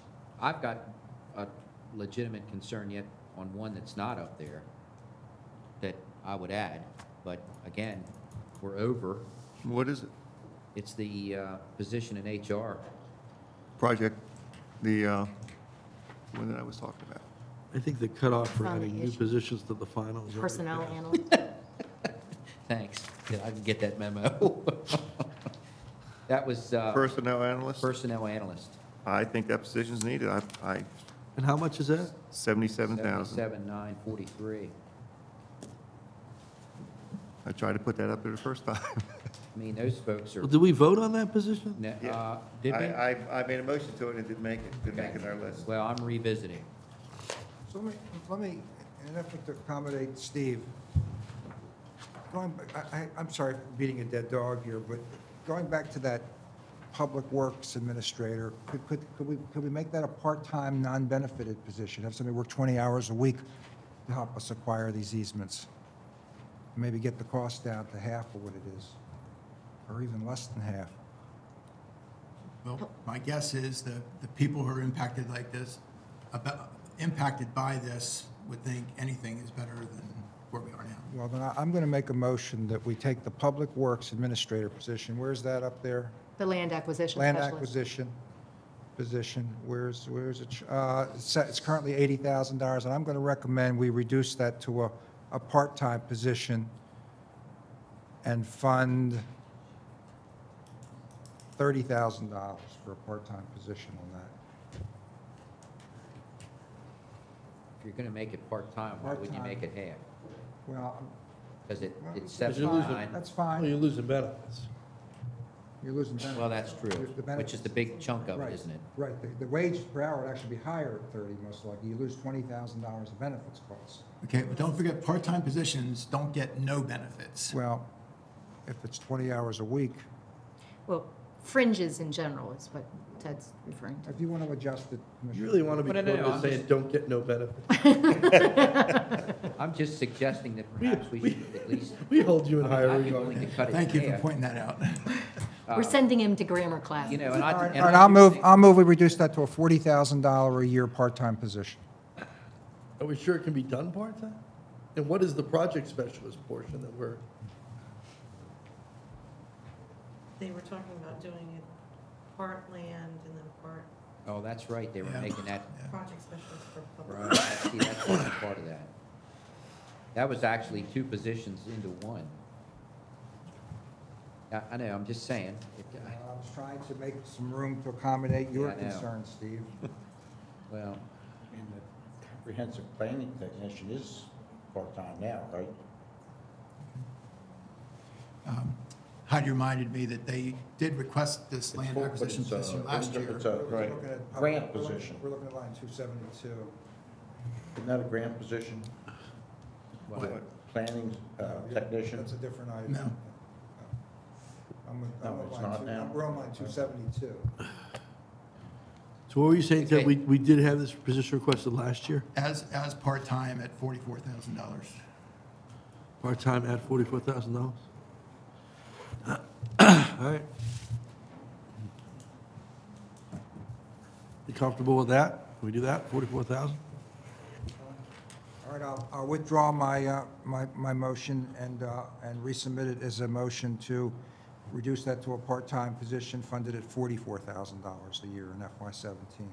a legitimate concern yet on one that's not up there that I would add, but again, we're over. What is it? It's the position in HR. Project, the one that I was talking about. I think the cutoff for It's on the adding new issue. positions to the finals. already personnel passed. analyst. Thanks. Yeah, I can get that memo. That was Personnel analyst? personnel analyst, I think that position's needed. I And how much is that? 77,000. 77,943. I tried to put that up there the first time. I mean, those folks are, Well, did we vote on that position? did we? I made a motion to it and it didn't make it, didn't make it on our list. Well, I'm revisiting. So let me, in an effort to accommodate Steve, I'm sorry for beating a dead dog here, but going back to that Public Works Administrator, could we make that a part-time, non-benefited position? Have somebody work 20 hours a week to help us acquire these easements? Maybe get the cost down to half of what it is, or even less than half. Well, my guess is the people who are impacted like this, impacted by this, would think anything is better than where we are now. Well, then I'm going to make a motion that we take the Public Works Administrator position. Where's that up there? The land acquisition Land specialist. acquisition position, where's it? It's currently $80,000, and I'm going to recommend we reduce that to a part-time position and fund $30,000 for a part-time position on that. If you're going to make it part-time, why wouldn't you make it half? Well, Because it's Because you're losing- 79. that's Well, fine. you're losing benefits. You're losing benefits. Well, that's true, The benefits- which is the big chunk of Right, it, isn't it? Right. The wage per hour would actually be higher at 30, most likely. You lose $20,000 of benefits costs. Okay, but don't forget, part-time positions don't get no benefits. Well, if it's 20 hours a week, Well, fringes in general is what Ted's referring to. if you want to adjust it. You Commissioner. really want to be Well, no, quoted I'm as saying, just- don't get no benefits. I'm just suggesting that perhaps we should at least. We hold you in I mean, higher I'd be willing regard. to cut it Thank you in for half, pointing that out. We're sending him to grammar class. You know, and All I. right, and all right, I do think- I'll move we reduce that to a $40,000 a year part-time position. Are we sure it can be done part-time? And what is the project specialist portion that we're, They were talking about doing it part land and then part Oh, that's right, they were Yeah. making that, project specialist for public. right, see, that's not part of that. That was actually two positions into one. I know, I'm just saying. I was trying to make some room to accommodate your Yeah, I know. concerns, Steve. Well, And the comprehensive planning technician is part-time now, right? Heidi reminded me that they did request this It's land full, but acquisition it's a- position last year. It's a Right. grant position. We're looking at line 272. Isn't that a grant position? well, Planning technician? That's a different item. No. I'm with- No, I'm with it's line not two- now. We're on line 272. so what were you saying, Ted? Okay. We did have this position requested last year, As part-time at $44,000. part-time at $44,000? All right. You comfortable with that? Can we do that, 44,000? All right, I'll withdraw my motion and resubmit it as a motion to reduce that to a part-time position funded at $44,000 a year in FY17.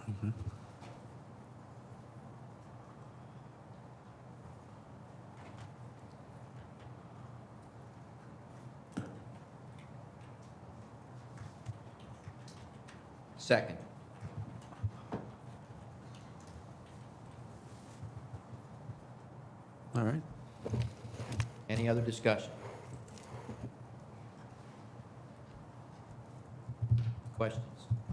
second. All right. Any other discussion? Questions?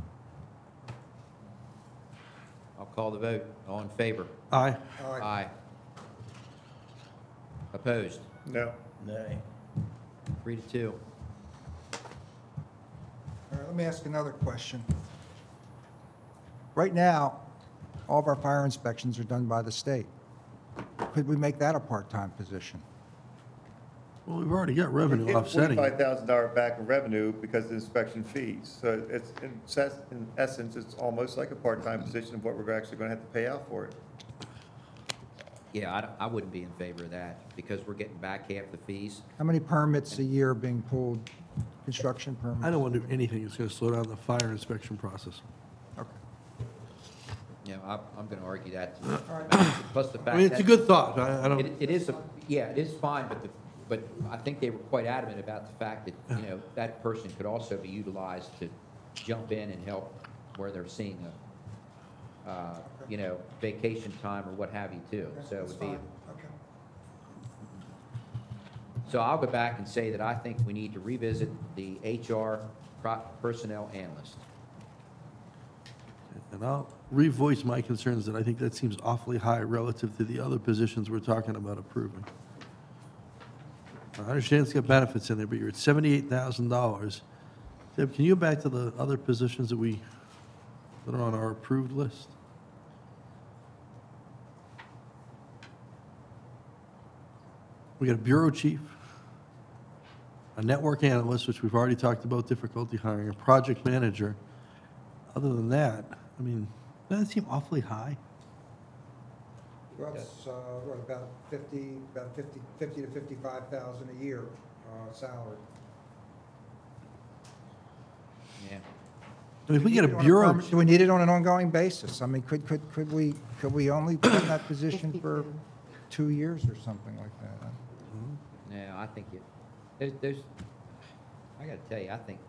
I'll call the vote. All in favor? Aye. All right. Aye. Opposed? No. Nay. 3-2. All right, let me ask another question. Right now, all of our fire inspections are done by the state. Could we make that a part-time position? Well, we've already got revenue We're offsetting getting it. $45,000 back in revenue because of the inspection fees. So it's, in essence, it's almost like a part-time position of what we're actually going to have to pay out for it. Yeah, I wouldn't be in favor of that, because we're getting back half the fees. How many permits a year are being pulled, construction permits? I don't want to do anything that's going to slow down the fire inspection process. Okay. You know, I'm going to argue that. Plus the fact that. I mean, it's a good thought. I don't, It is, yeah, it is fine, but I think they were quite adamant about the fact that, you know, that person could also be utilized to jump in and help where they're seeing you know, vacation time or what have you too. So it That's would be, fine. Okay. so I'll go back and say that I think we need to revisit the HR personnel analyst. and I'll revoice my concerns that I think that seems awfully high relative to the other positions we're talking about approving. I understand it's got benefits in there, but you're at $78,000. Deb, can you go back to the other positions that are on our approved list? We got a bureau chief, a network analyst, which we've already talked about difficulty hiring, a project manager. Other than that, I mean, doesn't that seem awfully high? Well, it's, what, about 50 to 55,000 a year, salary. Yeah. I mean, if we get a Do we need it on bureau, Do we need it on an ongoing basis? I mean, could we only put in that position for 2 years or something like that? Yeah, I think I gotta tell you, I think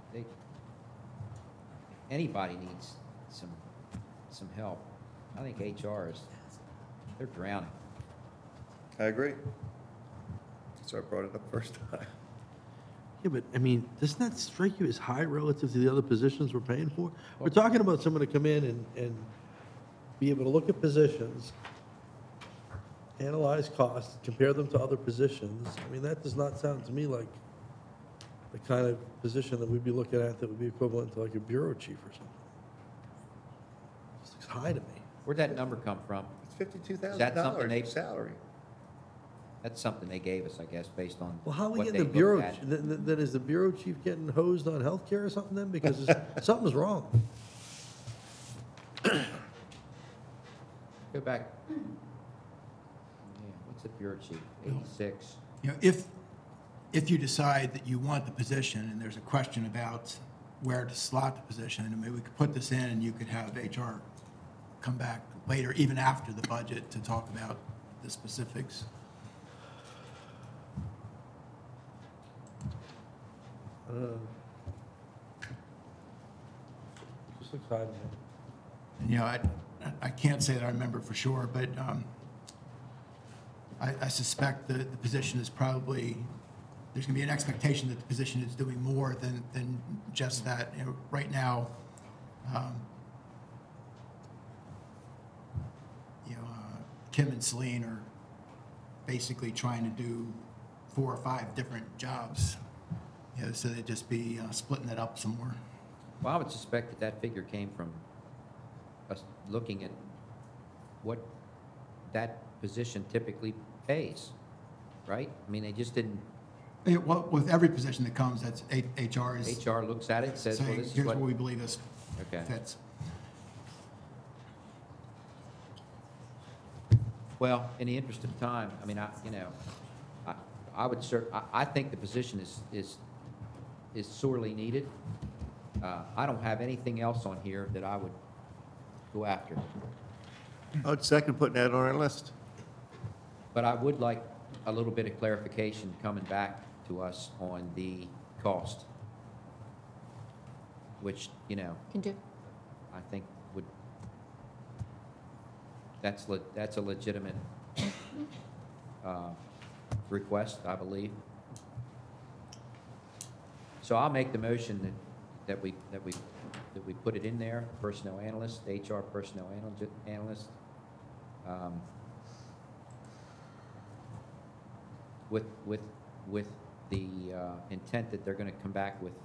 anybody needs some help. I think HR they're drowning. I agree. So I brought it up first time. yeah, but I mean, doesn't that strike you as high relative to the other positions we're paying for? We're talking about someone to come in and be able to look at positions, analyze costs, compare them to other positions. I mean, that does not sound to me like the kind of position that we'd be looking at that would be equivalent to like a bureau chief or something. This looks high to me. Where'd that number come from? It's Is that something $52,000 they- salary. That's something they gave us, I guess, based on Well, how are we what getting they the bureau, looked at. then is the bureau chief getting hosed on healthcare or something then? Because something's wrong. Go back. Yeah, what's the bureau chief? 86. You know, if you decide that you want the position and there's a question about where to slot the position, I mean, we could put this in and you could have HR come back later, even after the budget, to talk about the specifics. Just looks high to me. And, you know, I can't say that I remember for sure, but I suspect the position is probably, there's going to be an expectation that the position is doing more than just that. You know, right now, Kim and Celine are basically trying to do 4 or 5 different jobs. You know, so they'd just be splitting it up some more. Well, I would suspect that figure came from us looking at what that position typically pays, right? I mean, they just didn't, Yeah, well, with every position that comes, that's HR is HR looks at it, says, well, saying, this is here's what. what we believe this Okay. fits. Well, in the interest of time, I mean, I would I think the position is sorely needed. I don't have anything else on here that I would go after. I would second putting that on our list. But I would like a little bit of clarification coming back to us on the cost, which, Can do. I think would, that's a legitimate request, I believe. So I'll make the motion that we put it in there, personnel analyst, HR personnel analyst, with the intent that they're going to come back with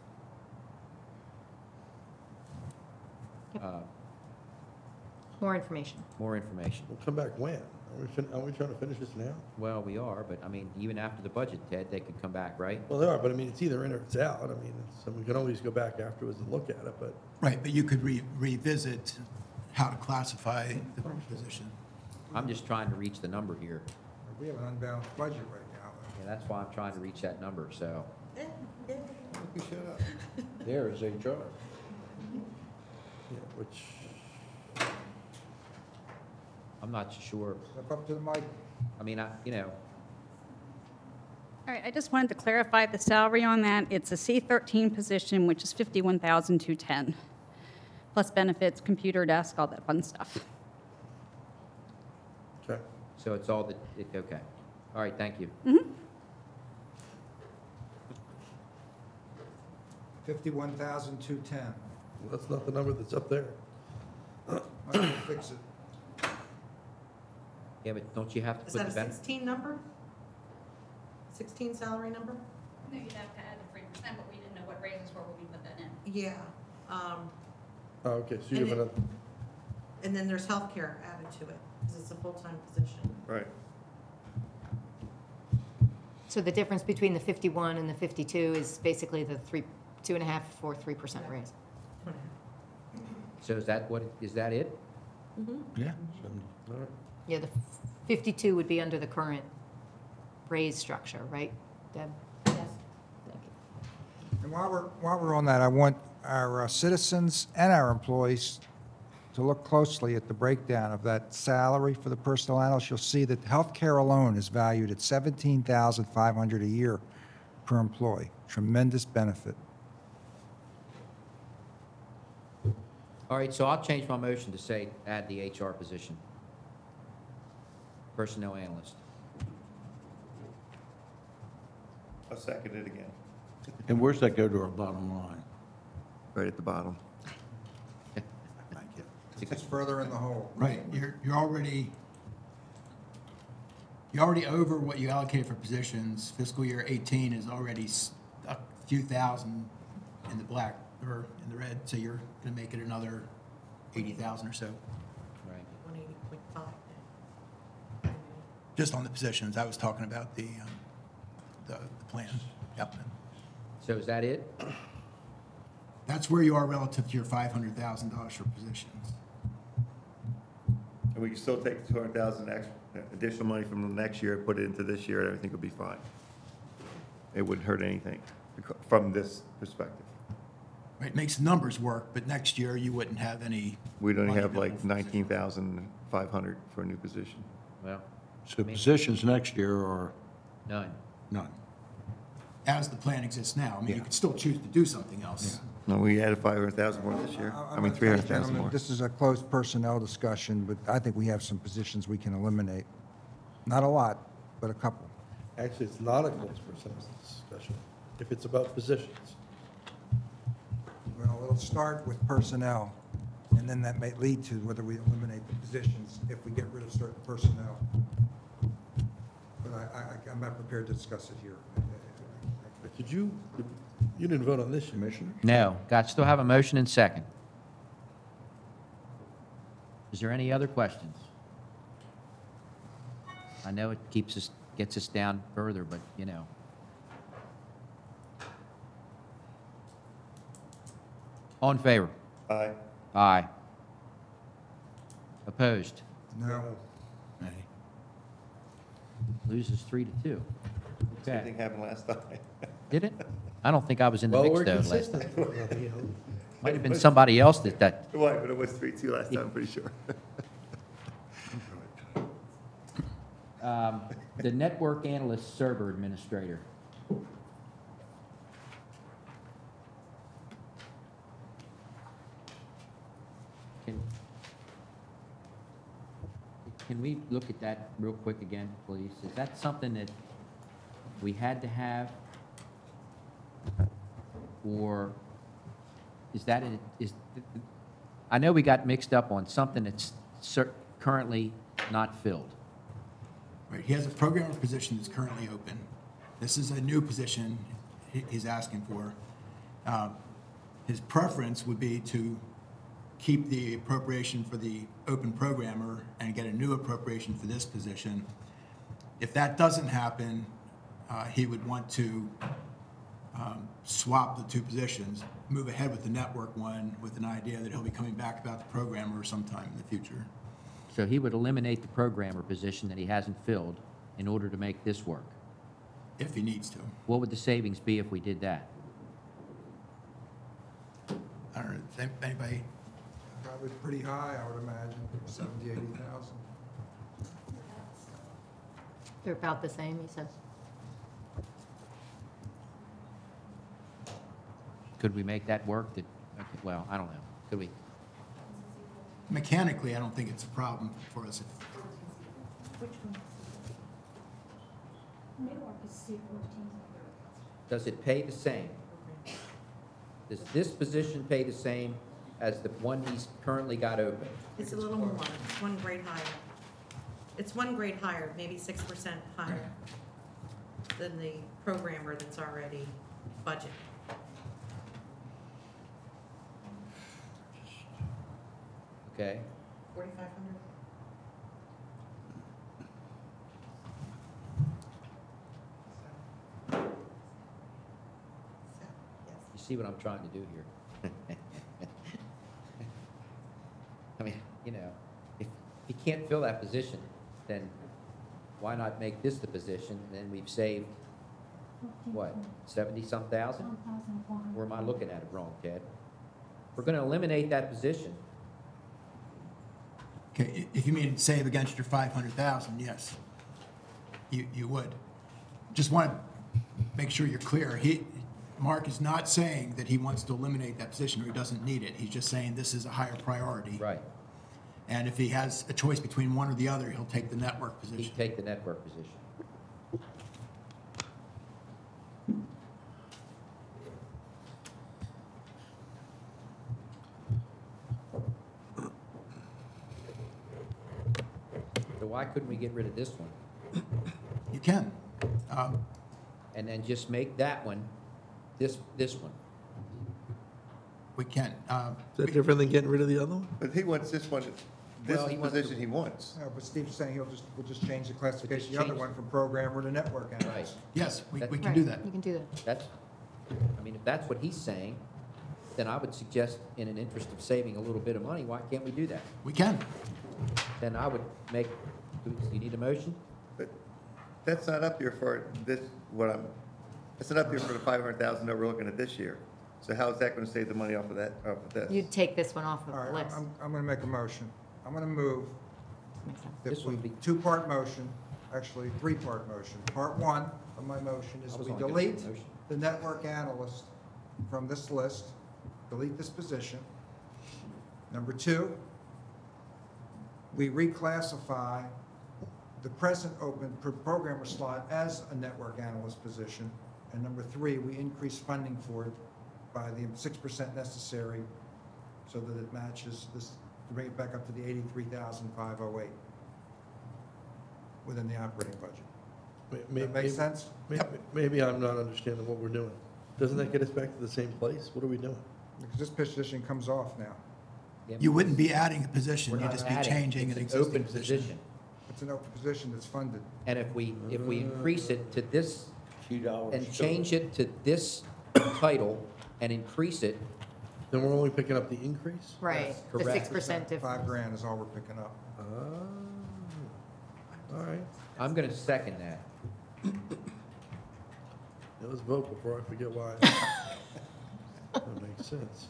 More information. more information. We'll come back when? Are we trying to finish this now? Well, we are, but I mean, even after the budget, Ted, they could come back, right? Well, they are, but I mean, it's either in or it's out. I mean, we can always go back afterwards and look at it, but Right, but you could revisit how to classify the position. I'm just trying to reach the number here. We have an unbalanced budget right now. And that's why I'm trying to reach that number, so. There is HR. yeah, which, I'm not sure. Step up to the mic. I mean, All right, I just wanted to clarify the salary on that. It's a C13 position, which is $51,210, plus benefits, computer desk, all that fun stuff. okay. so it's all okay. All right, thank you. 51,210. Well, that's not the number that's up there. I can fix it. Yeah, but don't you have to Is put that the a benefit? 16 number? 16 salary number? No, you'd have to add the 3%, but we didn't know what raises were when we put that in. Yeah. Oh, okay, so you And have it- another, And then there's healthcare added to it, because it's a full-time position. Right. So the difference between the 51 and the 52 is basically the 2.5 or 3% raise. So is that it? Yeah. all right. Yeah, the 52 would be under the current raise structure, right, Deb? Yes. Thank you. And while we're on that, I want our citizens and our employees to look closely at the breakdown of that salary for the personnel analyst. You'll see that healthcare alone is valued at $17,500 a year per employee. Tremendous benefit. All right, so I'll change my motion to say, add the HR position. Personnel analyst. I'll second it again, And where's that go to our bottom line? right at the bottom. It's further in the hole. Right, you're already over what you allocated for positions. Fiscal year 18 is already a few thousand in the black, or in the red, so you're gonna make it another 80,000 or so, Right. 180.5. just on the positions. I was talking about the plan. Yep. So is that it? That's where you are relative to your $500,000 for positions. And we can still take the 200,000 additional money from the next year, put it into this year, and everything will be fine. It wouldn't hurt anything from this perspective. Right, it makes the numbers work, but next year you wouldn't have any. We'd only money have like available for positions. 19,500 for a new position. Well, So positions next year are none. none. As the plan exists now. I mean, you Yeah. could still choose to do something else. No, we added 500,000 more this year. I mean, 300,000 more. This is a closed personnel discussion, but I think we have some positions we can eliminate. Not a lot, but a couple. Actually, it's not a closed discussion if it's about positions. Well, it'll start with personnel, and then that may lead to whether we eliminate the positions if we get rid of certain personnel. But I'm not prepared to discuss it here. But you didn't vote on this, Commissioner? No, still have a motion and second. Is there any other questions? I know it gets us down further, but, you know. All in favor? Aye. Aye. Opposed? No. Loses 3-2. Same Okay. thing happened last time. Did it? I don't think I was in the Well, mix we're though last consistent. time. Might have been somebody else that, Why, but it was 3-2 last time, I'm pretty sure. the network analyst server administrator. Can we look at that real quick again, please? Is that something that we had to have? Or is that, I know we got mixed up on something that's currently not filled. Right, he has a programmer position that's currently open. This is a new position he's asking for. His preference would be to keep the appropriation for the open programmer and get a new appropriation for this position. If that doesn't happen, he would want to swap the two positions, move ahead with the network one with an idea that he'll be coming back about the programmer sometime in the future. So he would eliminate the programmer position that he hasn't filled in order to make this work. If he needs to. What would the savings be if we did that? I don't know, if anybody, Probably pretty high, I would imagine, 70, 80,000. They're about the same, you said? Could we make that work? Okay, well, I don't know. Could we? mechanically, I don't think it's a problem for us. Which one? Does it pay the same? Does this position pay the same as the one he's currently got open? It's a little more, it's one grade higher. It's one grade higher, maybe 6% higher than the programmer that's already budgeted. Okay. 4,500? You see what I'm trying to do here? I mean, you know, if he can't fill that position, then why not make this the position, and then we've saved, what, 70-some thousand? Or am I looking at it wrong, Ted? We're gonna eliminate that position. Okay, if you mean save against your 500,000, yes, you would. Just want to make sure you're clear. Mark is not saying that he wants to eliminate that position or he doesn't need it. He's just saying this is a higher priority. Right. And if he has a choice between one or the other, he'll take the network position. He'd take the network position. So why couldn't we get rid of this one? You can. And then just make that one, this one? We can. Is that different than getting rid of the other one? But he wants this one, this Well, is he the wants to- position he wants. No, but Steve's saying we'll just change the classification, the change- other one from programmer to network Right. analyst. Yes, we That- can do that. You can do that. That's, I mean, if that's what he's saying, then I would suggest, in an interest of saving a little bit of money, why can't we do that? We can. Then I would make, you need a motion? But that's not up here for this, it's not up here for the 500,000 that we're looking at this year. So how is that gonna save the money off of that, off of this? You'd take this one off of All the right, list. I'm going to make a motion. I'm going to move that This one we, would be- two-part motion, actually three-part motion. Part one of my motion is I was we only gonna make a delete motion. the network analyst from this list, delete this position. Number two, we reclassify the present open programmer slot as a network analyst position. And number three, we increase funding for it by the 6% necessary so that it matches this, to bring it back up to the 83,508 within the operating budget. Does that make sense? Maybe I'm not understanding what we're doing. Doesn't that get us back to the same place? What are we doing? Because this position comes off now. You wouldn't be adding a position, We're you'd not just be adding. changing an It's an open existing position. It's an open position that's funded. And if we increase it to this, $2. and change it to this title and increase it, Then we're only picking up the increase? Right, the correct. 6% difference. $5,000 is all we're picking up. All right. I'm gonna second that. Yeah, let's vote before I forget why. That makes sense.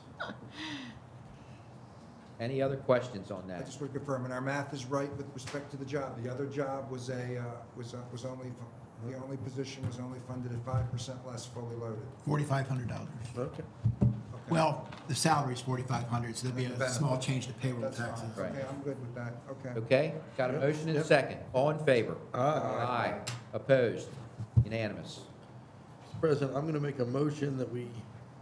Any other questions on I that? just want to confirm, and our math is right with respect to the job. The other job was only, the only position was only funded at 5% less fully loaded. $4,500. Okay. Well, the salary's $4,500, so there'd be a small change to payroll That's taxes. fine. Right. Okay, I'm good with that. Okay. Okay, got a motion and a Yep. second. All in favor? Aye. Aye. Opposed? Unanimous. Mr. President, I'm going to make a motion that we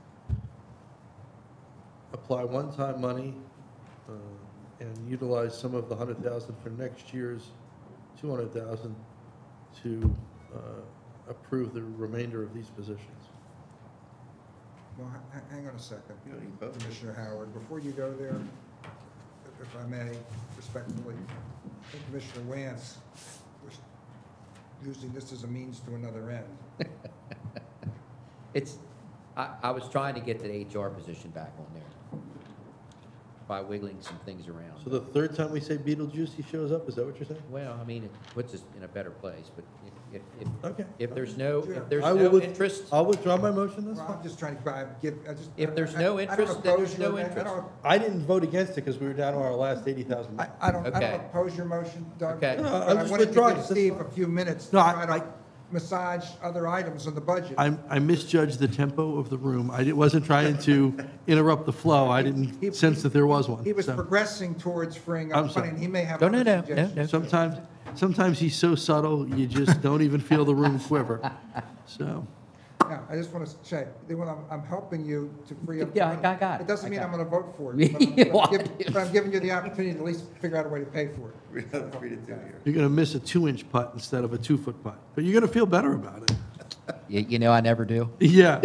apply one-time money and utilize some of the 100,000 for next year's 200,000 to approve the remainder of these positions. Well, hang on a second, You don't need both. Commissioner Howard. Before you go there, if I may, respectfully, I think Commissioner Wance was using this as a means to another end. It's, I was trying to get the HR position back on there by wiggling some things around. So the third time we say Beetlejuice, he shows up, is that what you're saying? Well, I mean, it puts us in a better place, but Okay. if there's no I will interest, I'll withdraw my motion, that's Well, fine. I'm just trying to I just. If there's no I don't interest, then there's oppose no your- interest. I didn't vote against it because we were down to our last 80,000. I don't Okay. oppose your motion, Doug. Okay. but No, I I'll just wanted to withdraw it. give Steve a few minutes to No, try to massage other items on the budget. I misjudged the tempo of the room. Wasn't trying to interrupt the flow. I didn't sense that there was one. He was so. progressing towards freeing I'm up sorry. money, and he may have No, other no, no, suggestions. no. Sometimes he's so subtle, you just don't even feel the room quiver. So, Now, I just want to say, I'm helping you to free up. Yeah, money. I got it. It doesn't I mean got I'm it. going to vote for it, Why? but I'm giving you the opportunity to at least figure out a way to pay for it. We have 3 to 2 here. you're going to miss a 2-inch putt instead of a 2-foot putt. But you're going to feel better about it. you know, I never do. Yeah.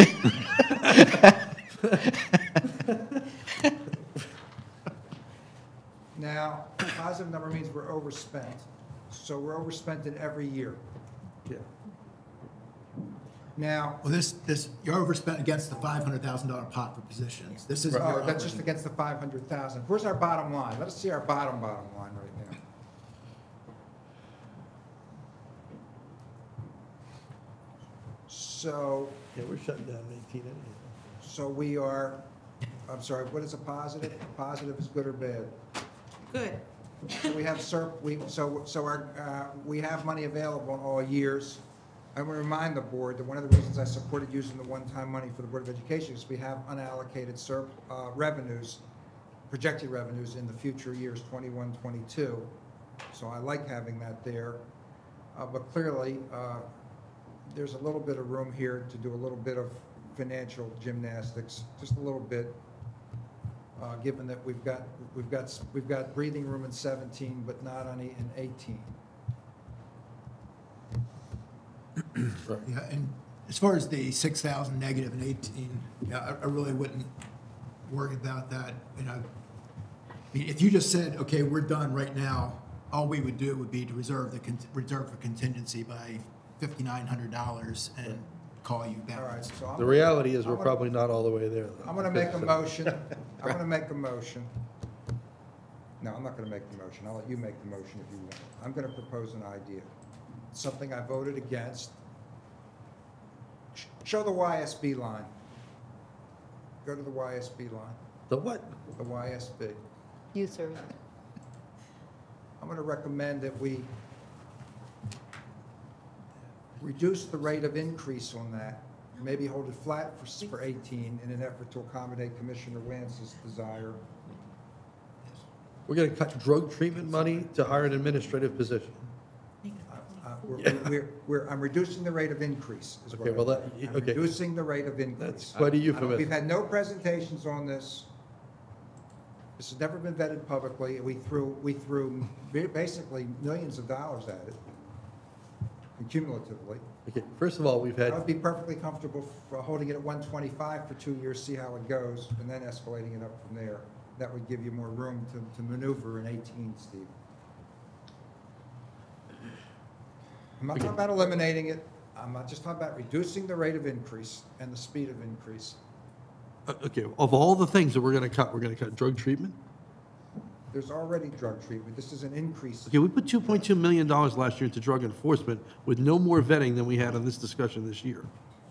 Now, a positive number means we're overspent, so we're overspent in every year. Yeah. Now, Well, you're overspent against the $500,000 pot for positions. This is. oh, that's just against the 500,000. Where's our bottom line? Let us see our bottom line right now. So, Yeah, we're shutting down in 18 anyhow. so we are, I'm sorry, what is a positive? Positive is good or bad? Good. So we have we have money available in all years. I want to remind the board that one of the reasons I supported using the one-time money for the Board of Education is we have unallocated revenues, projected revenues in the future years, 21, 22. So I like having that there. But clearly, there's a little bit of room here to do a little bit of financial gymnastics, just a little bit, given that we've got breathing room in 17, but not any in 18. Yeah, and as far as the 6,000 negative in 18, yeah, I really wouldn't worry about that. You know, I mean, if you just said, okay, we're done right now, all we would do would be to reserve for contingency by $5,900 and call you All right, back. so The reality is, we're probably not all the way there, though. I'm going to make a motion. I'm going to make a motion. No, I'm not going to make the motion. I'll let you make the motion if you want. I'm going to propose an idea. Something I voted against. Show the YSB line. Go to the YSB line. The what? The YSB. Youth service. I'm going to recommend that we reduce the rate of increase on that, maybe hold it flat for 18 in an effort to accommodate Commissioner Lance's desire. We're going to cut drug treatment money to hire an administrative position. I'm reducing the rate of increase, is what Okay, well, I'm okay. reducing the rate of increase. That's quite a euphemism. We've had no presentations on this. This has never been vetted publicly. We threw basically millions of dollars at it, cumulatively. Okay, first of all, we've I had, would be perfectly comfortable for holding it at 125 for 2 years, see how it goes, and then escalating it up from there. That would give you more room to maneuver in 18, Steve. I'm not talking about eliminating it. I'm not just talking about reducing the rate of increase and the speed of increase. okay, of all the things that we're going to cut drug treatment? There's already drug treatment. This is an increase. Okay, we put $2.2 million last year into drug enforcement with no more vetting than we had on this discussion this year.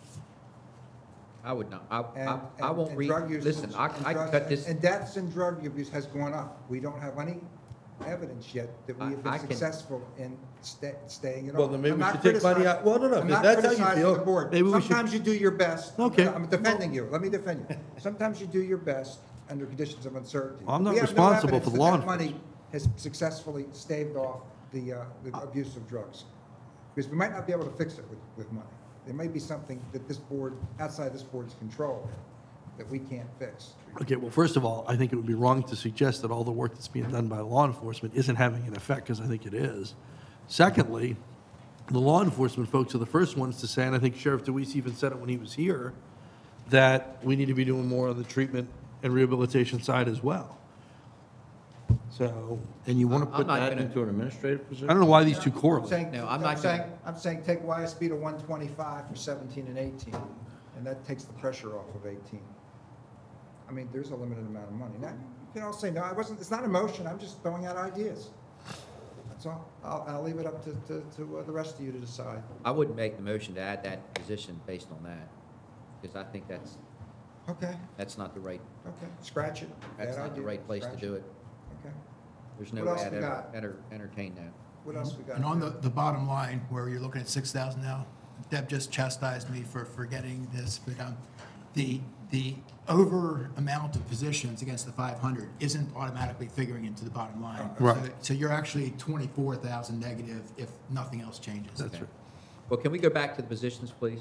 I would not, And- I won't and read, drug use listen, is- I and can drug- cut this, And deaths and drug abuse has gone up. We don't have any evidence yet that we have I been can- successful in staying it off. Well, then maybe I'm we not should take money out. criticizing- Well, no, I'm if not that's how you criticizing feel, the board. maybe we should- Sometimes you do your best. Okay. I'm defending you. Let me defend you. Sometimes you do your best under conditions of uncertainty. Well, I'm not We have no responsible for evidence the that law that money has successfully staved off the abuse of drugs. Because we might not be able to fix it with money. There may be something that this board, outside this board's control, that we can't fix. Okay, well, first of all, I think it would be wrong to suggest that all the work that's being done by law enforcement isn't having an effect, because I think it is. Secondly, the law enforcement folks are the first ones to say, and I think Sheriff DeWeese even said it when he was here, that we need to be doing more on the treatment and rehabilitation side as well. So, And you want to I'm put not that gonna- into an administrative I position? don't know why these two I'm correlate. saying, No, I'm not gonna- I'm saying take YSB to 125 for 17 and 18, and that takes the pressure off of 18. I mean, there's a limited amount of money. Now, you can all say, no, it's not a motion, I'm just throwing out ideas. That's all. I'll leave it up to the rest of you to decide. I wouldn't make the motion to add that position based on that, because I think Okay, that's not the right, okay, scratch it. that's Bad not the idea. right place to Scratch do it. Okay. There's no What else way I'd we ever got? entertain that. What else we got? And on the bottom line, where you're looking at 6,000 now, Deb just chastised me for forgetting this, but the over amount of positions against the 500 isn't automatically figuring into the bottom line. Right. So you're actually 24,000 negative if nothing else changes. That's Okay. right. Well, can we go back to the positions, please?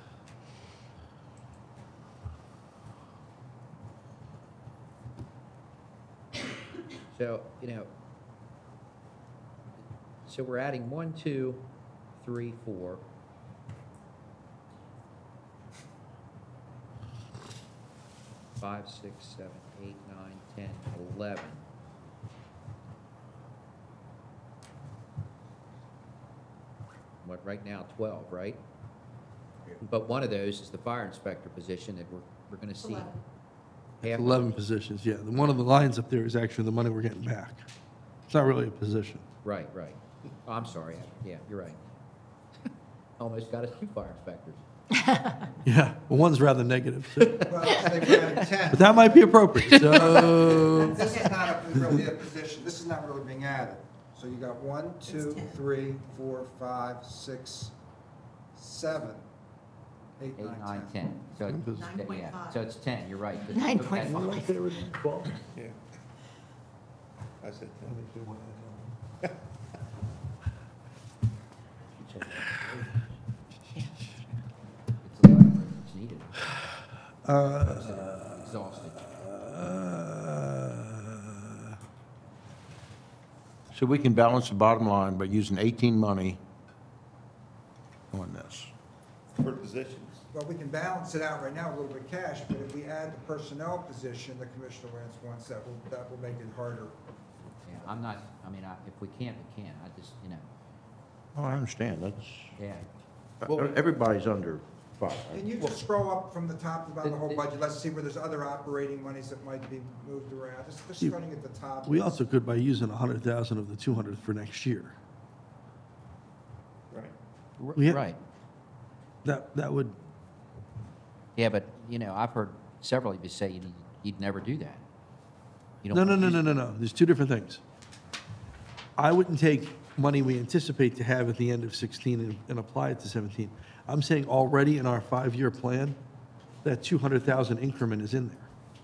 So, so we're adding 1, 2, 3, 4. Five, 6, 7, 8, 9, 10, 11. What, right now, 12, right? But one of those is the fire inspector position that we're gonna see. 11. half- 11 positions, yeah. One of the lines up there is actually the money we're getting back. It's not really a position. Right. Oh, I'm sorry, yeah, you're right. Almost got us 2 fire inspectors. Yeah, well, one's rather negative, so. Well, they ran 10. But that might be appropriate, so, This is not really a position, this is not really being added. So you got 1, 2, 10. 3, 4, 5, 6, 7, 8, 8, 9, 9, 10. 10. So it's, yeah, 9.5. so it's 10, you're right. 9.5. Yeah. I said, It's 11, it's needed. Exhausted. So we can balance the bottom line by using 18 money on this. for positions. Well, we can balance it out right now, a little bit of cash, but if we add the personnel position, the Commissioner Lance wants, that will make it harder. Yeah, I'm not, I mean, if we can't, we can't. I just, Oh, I understand, that's, yeah. everybody's under 5. Can you just scroll up from the top about the whole budget? Let's see where there's other operating monies that might be moved around. Just starting at the top. we also could by using 100,000 of the 200 for next year. Right. Yeah. Right. That would, Yeah, but, I've heard several of you say you'd never do that. You no, don't no, wanna no, use no, no, no, there's two different things. I wouldn't take money we anticipate to have at the end of 16 and apply it to 17. I'm saying already in our 5-year plan, that 200,000 increment is in there.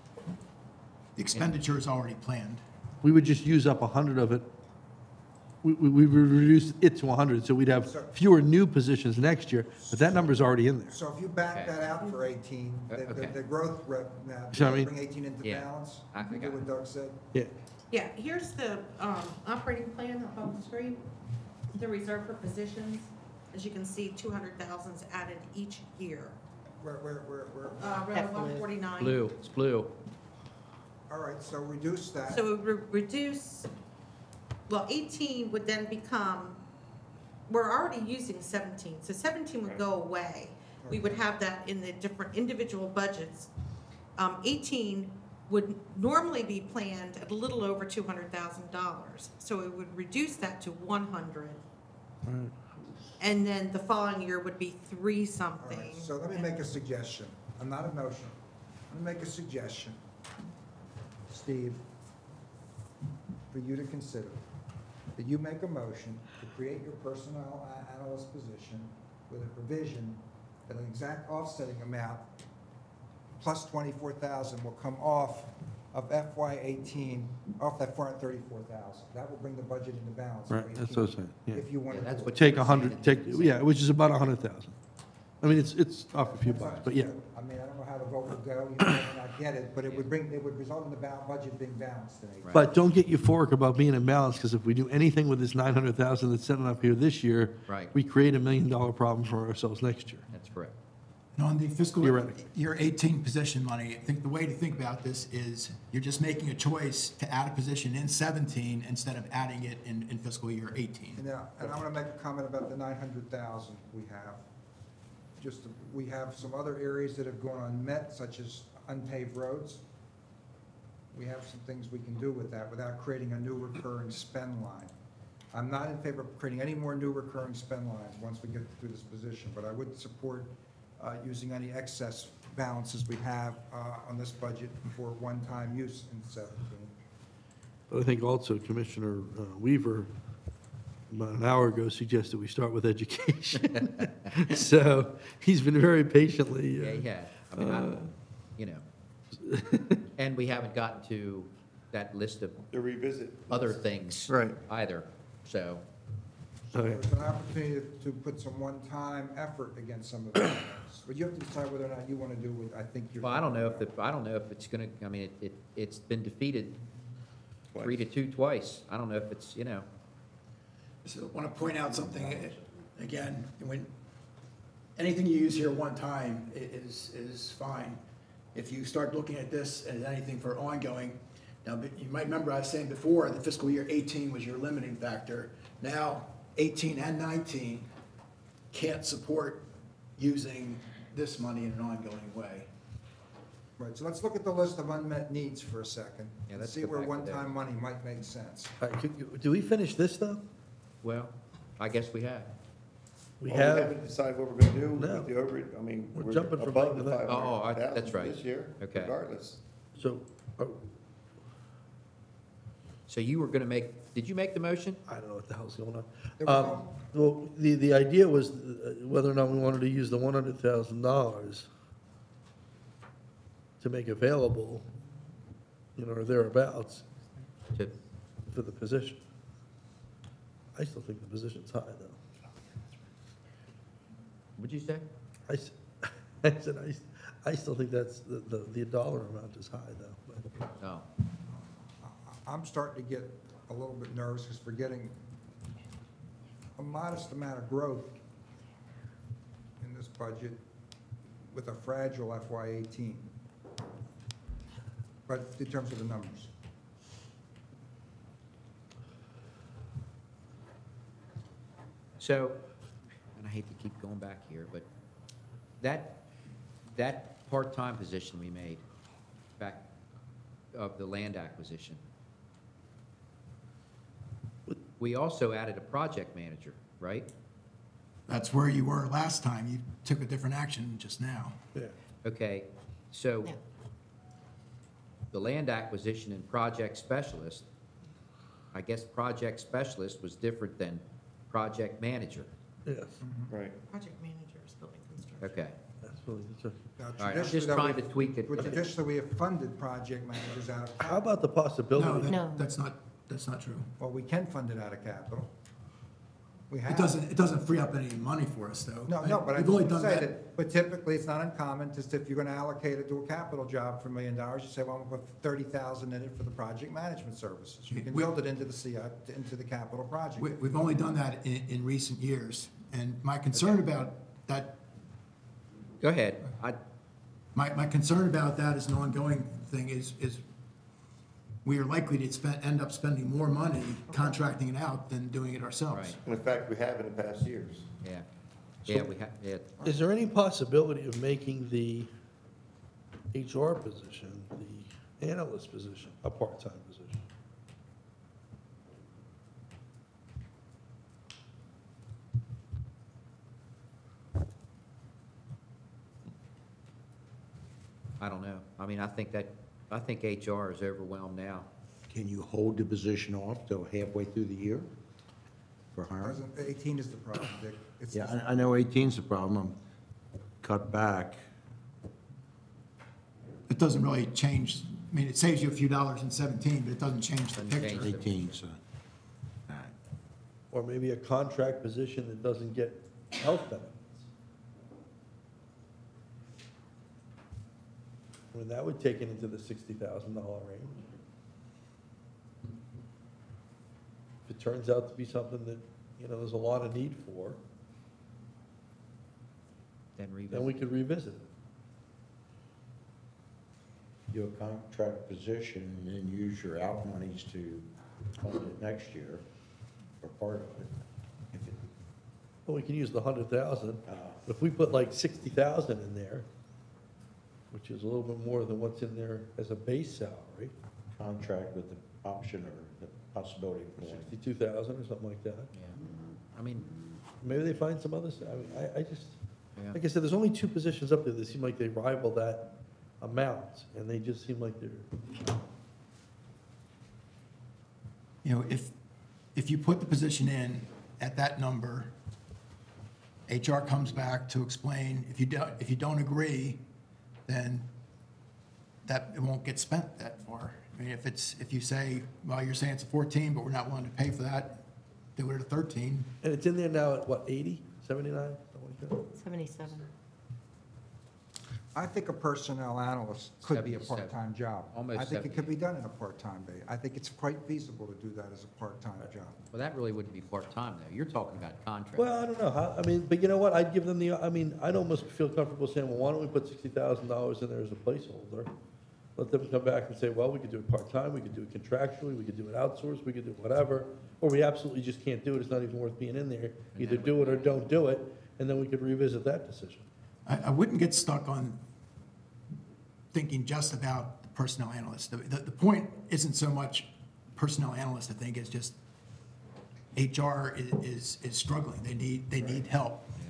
The expenditure is already planned. We would just use up 100 of it. We would reduce it to 100, so we'd have fewer new positions next year, but that number's already in there. So if you back Okay. that out for 18, Okay. the growth rep, now, See what I mean? bring 18 into Yeah. balance? I You got do what Doug said? Yeah, Yeah, here's the operating plan up on the screen, the reserve for positions. As you can see, 200,000 is added each year. Where? Row 149. Blue, it's blue. All right, so reduce that. So it would reduce, well, 18 would then become, we're already using 17, so 17 would go away. We would have that in the different individual budgets. 18 would normally be planned at a little over $200,000. So it would reduce that to 100. And then the following year would be 3 All something. right, so let me make a suggestion. I'm not emotional. Let me make a suggestion. Steve, for you to consider, that you make a motion to create your personnel analyst position with a provision that an exact offsetting amount plus 24,000 will come off of FY18, off that 434,000. That will bring the budget into balance. for right, that's 18, what I'm saying, yeah. If you want Yeah, to that's do what it. Take 100, yeah, which is about 100,000. I mean, it's off a few bucks, but yeah. I mean, I don't know how the vote would go, you may not get it, but it would result in the budget being balanced today. Right. But don't get euphoric about being in balance, because if we do anything with this 900,000 that's sitting up here this year, Right. we create $1 million problem for ourselves next year. That's correct. And on the fiscal You're right. year 18 position money, I think the way to think about this is you're just making a choice to add a position in 17 instead of adding it in fiscal year 18. And I want to make a comment about the 900,000 we have. We have some other areas that have gone unmet, such as unpaved roads. We have some things we can do with that without creating a new recurring spend line. I'm not in favor of creating any more new recurring spend lines once we get through this position, but I would support using any excess balances we have on this budget for one-time use in 17. But I think also Commissioner Weaver, about an hour ago, suggested we start with education. So he's been very patiently. Yeah, yeah. I mean, and we haven't gotten to that list of The revisit. other things Right. either, so. Okay. There's an opportunity to put some one-time effort against some of those things. But you have to decide whether or not you want to do what I think you're. Well, I don't know if it's gonna, I mean, it's been defeated 3-2 twice. I don't know if it's, So I want to point out something, again, when, anything you use here one time is fine. If you start looking at this as anything for ongoing, now, you might remember I was saying before, the fiscal year 18 was your limiting factor. Now, 18 and 19 can't support using this money in an ongoing way. Right, so let's look at the list of unmet needs for a second. Yeah, And let's see go where back to that. one-time money might make sense. All right, do we finish this, though? well, I guess we have. We Well, have, haven't decided what we're gonna do No. with the over, I mean, We're we're jumping from above thing the to thing. 500,000 that's for right. this year, Okay. regardless. so, So you were going to make, did you make the motion? I don't know what the hell's going on. There was Well, the idea was whether or not we wanted to use the $100,000 to make available, or thereabouts, To- for the position. I still think the position's high, though. What'd you say? I said, I still think that's, the dollar amount is high, though. But No. I'm starting to get a little bit nervous because we're getting a modest amount of growth in this budget with a fragile FY18. But in terms of the numbers. So, and I hate to keep going back here, but that part-time position we made back of the land acquisition, we also added a project manager, right? That's where you were last time. You took a different action just now. yeah. Okay, so Yeah. the land acquisition and project specialist, I guess project specialist was different than project manager. Yes, Right. Project managers, building construction. Okay, that's really, Now, all right, I'm traditionally, just though, trying to tweak it. But traditionally, we have funded project managers out of, how about the possibility? No. That's not true. well, we can fund it out of capital. We have. It doesn't free up any money for us, though. No, but I We've just only want to done say that. that, but typically, it's not uncommon, just if you're gonna allocate it to a capital job for $1 million, you say, well, I'm gonna put 30,000 in it for the project management services. You can build it into the CI, into the capital project. We've only done that in recent years. And my concern about that, Go ahead. my concern about that as an ongoing thing is we are likely to end up spending more money contracting it out than doing it ourselves. Right. And in fact, we have in the past years. Yeah, yeah, we have, yeah. Is there any possibility of making the HR position, the analyst position, a part-time position? I don't know. I mean, I think HR is overwhelmed now. Can you hold the position off till halfway through the year for hiring? 18 is the problem, Dick. It's- Yeah, I know 18's the problem. I'm cut back. It doesn't really change, I mean, it saves you a few dollars in 17, but it doesn't change the Doesn't picture. change. 18, so, all right. Or maybe a contract position that doesn't get health benefits? I mean, that would take it into the $60,000 range. If it turns out to be something that, there's a lot of need for, Then then revisit. we could revisit it. Do a contract position and then use your out monies to fund it next year, or part of it. If it, Well, we can use the 100,000. uh, If we put like 60,000 in there, which is a little bit more than what's in there as a base salary, contract with the option or the possibility of going. 62,000 or something like that. Yeah. I mean, Maybe they find some others, I mean, I just, yeah. like I said, there's only 2 positions up there that seem like they rival that amount, and they just seem like they're, If you put the position in at that number, HR comes back to explain, if you don't agree, then that, it won't get spent that far. I mean, if you say, well, you're saying it's a 14, but we're not willing to pay for that, do it at a 13. and it's in there now at what, 80, 79, something like that? 77. I think a personnel analyst could be a 77. part-time job. Almost I think it 70. could be done in a part-time base. I think it's quite feasible to do that as a part-time job. Well, that really wouldn't be part-time, though. You're talking about contract. Well, I don't know, I mean, but you know what, I'd give them I'd almost feel comfortable saying, well, why don't we put $60,000 in there as a placeholder? Let them come back and say, well, we could do it part-time, we could do it contractually, we could do it outsourced, we could do whatever, or we absolutely just can't do it, it's not even worth being in there. Either do it or don't do it, and then we could revisit that decision. I wouldn't get stuck on thinking just about the personnel analyst. The point isn't so much personnel analyst, I think, it's just HR is struggling. They need help.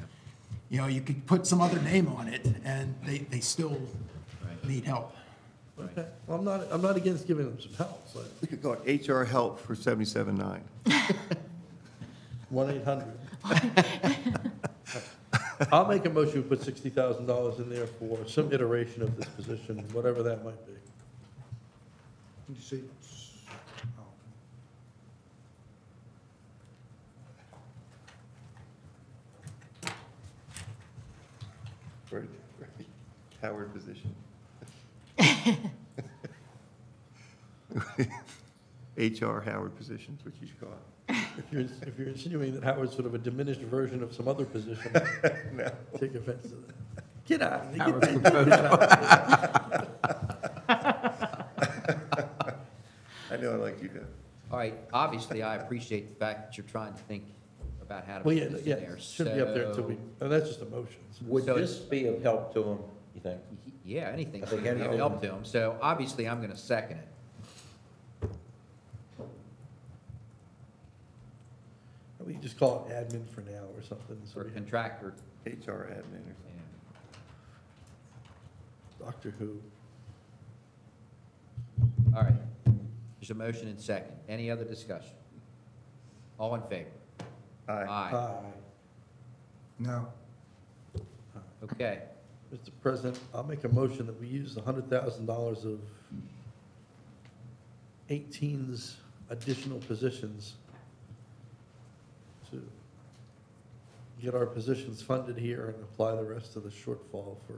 You know, you could put some other name on it, and they still need help. Okay, well, I'm not against giving them some help, but We could call it HR help for 77.9. 1-800. I'll make a motion to put $60,000 in there for some iteration of this position, whatever that might be. You see, oh, Right. Howard position. HR Howard position is what you should call it. If you're insinuating that Howard's sort of a diminished version of some other position, No. take offense to that. Get out of here. Howard's Get that I know I like you, Doug. All right, obviously, I appreciate the fact that you're trying to think about how to Well, put yeah, this in yeah, there. it shouldn't be up there until we, So, and that's just emotions. Would So this be of help to them, you think? Yeah, anything I to think anything. help them. So obviously, I'm going to second it. We can just call it admin for now or something. so Or we- contractor, HR admin or yeah. Doctor Who. All right, there's a motion and second. Any other discussion? All in favor? Aye. Aye. no, Okay, Mr. President, I'll make a motion that we use the $100,000 of 18's additional positions to get our positions funded here and apply the rest of the shortfall for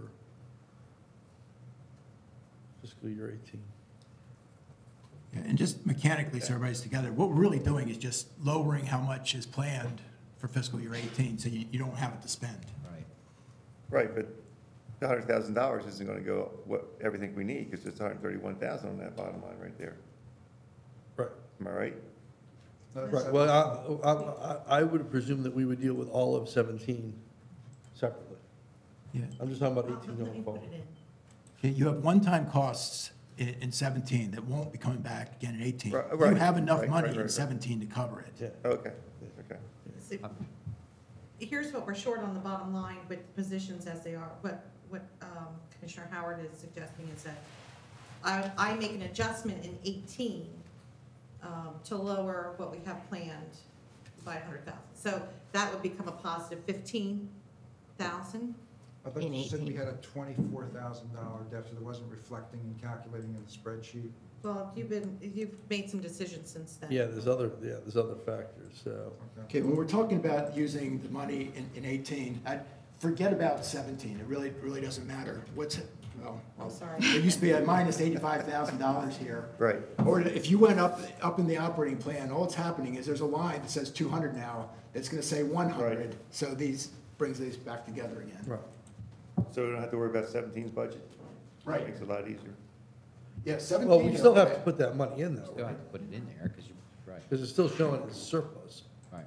fiscal year 18. Yeah, and just mechanically, so everybody's together, what we're really doing is just lowering how much is planned for fiscal year 18, so you don't have it to spend. right. Right, but the $100,000 isn't going to go everything we need, because it's 131,000 on that bottom line right there. Right. Am I right? Right, well, I would presume that we would deal with all of 17 separately. Yeah. I'm just talking about 18 Let me going put forward. it in. Okay, you have one-time costs in 17 that won't be coming back again in 18. Right, You right, have enough right, money right, in right. 17 to cover it. Yeah. Okay, okay. So, here's what we're short on the bottom line with positions as they are. What Commissioner Howard is suggesting is that I make an adjustment in 18 to lower what we have planned by 100,000. So that would become a positive 15,000. I thought In you said we 18. had a $24,000 deficit that wasn't reflecting and calculating in the spreadsheet. Well, you've made some decisions since then. Yeah, there's other factors, so. Okay, when we're talking about using the money in 18, forget about 17. It really doesn't matter. I'm sorry. There used to be a minus $85,000 here. Right. Or if you went up in the operating plan, all that's happening is there's a line that says 200 now, that's gonna say 100. Right. So brings these back together again. Right. So we don't have to worry about 17's budget? Right. Makes it a lot easier. Yeah, 17. Well, we still have to put that money in Still though, have to put it in there, because you're, right, because it's still showing as surplus. right.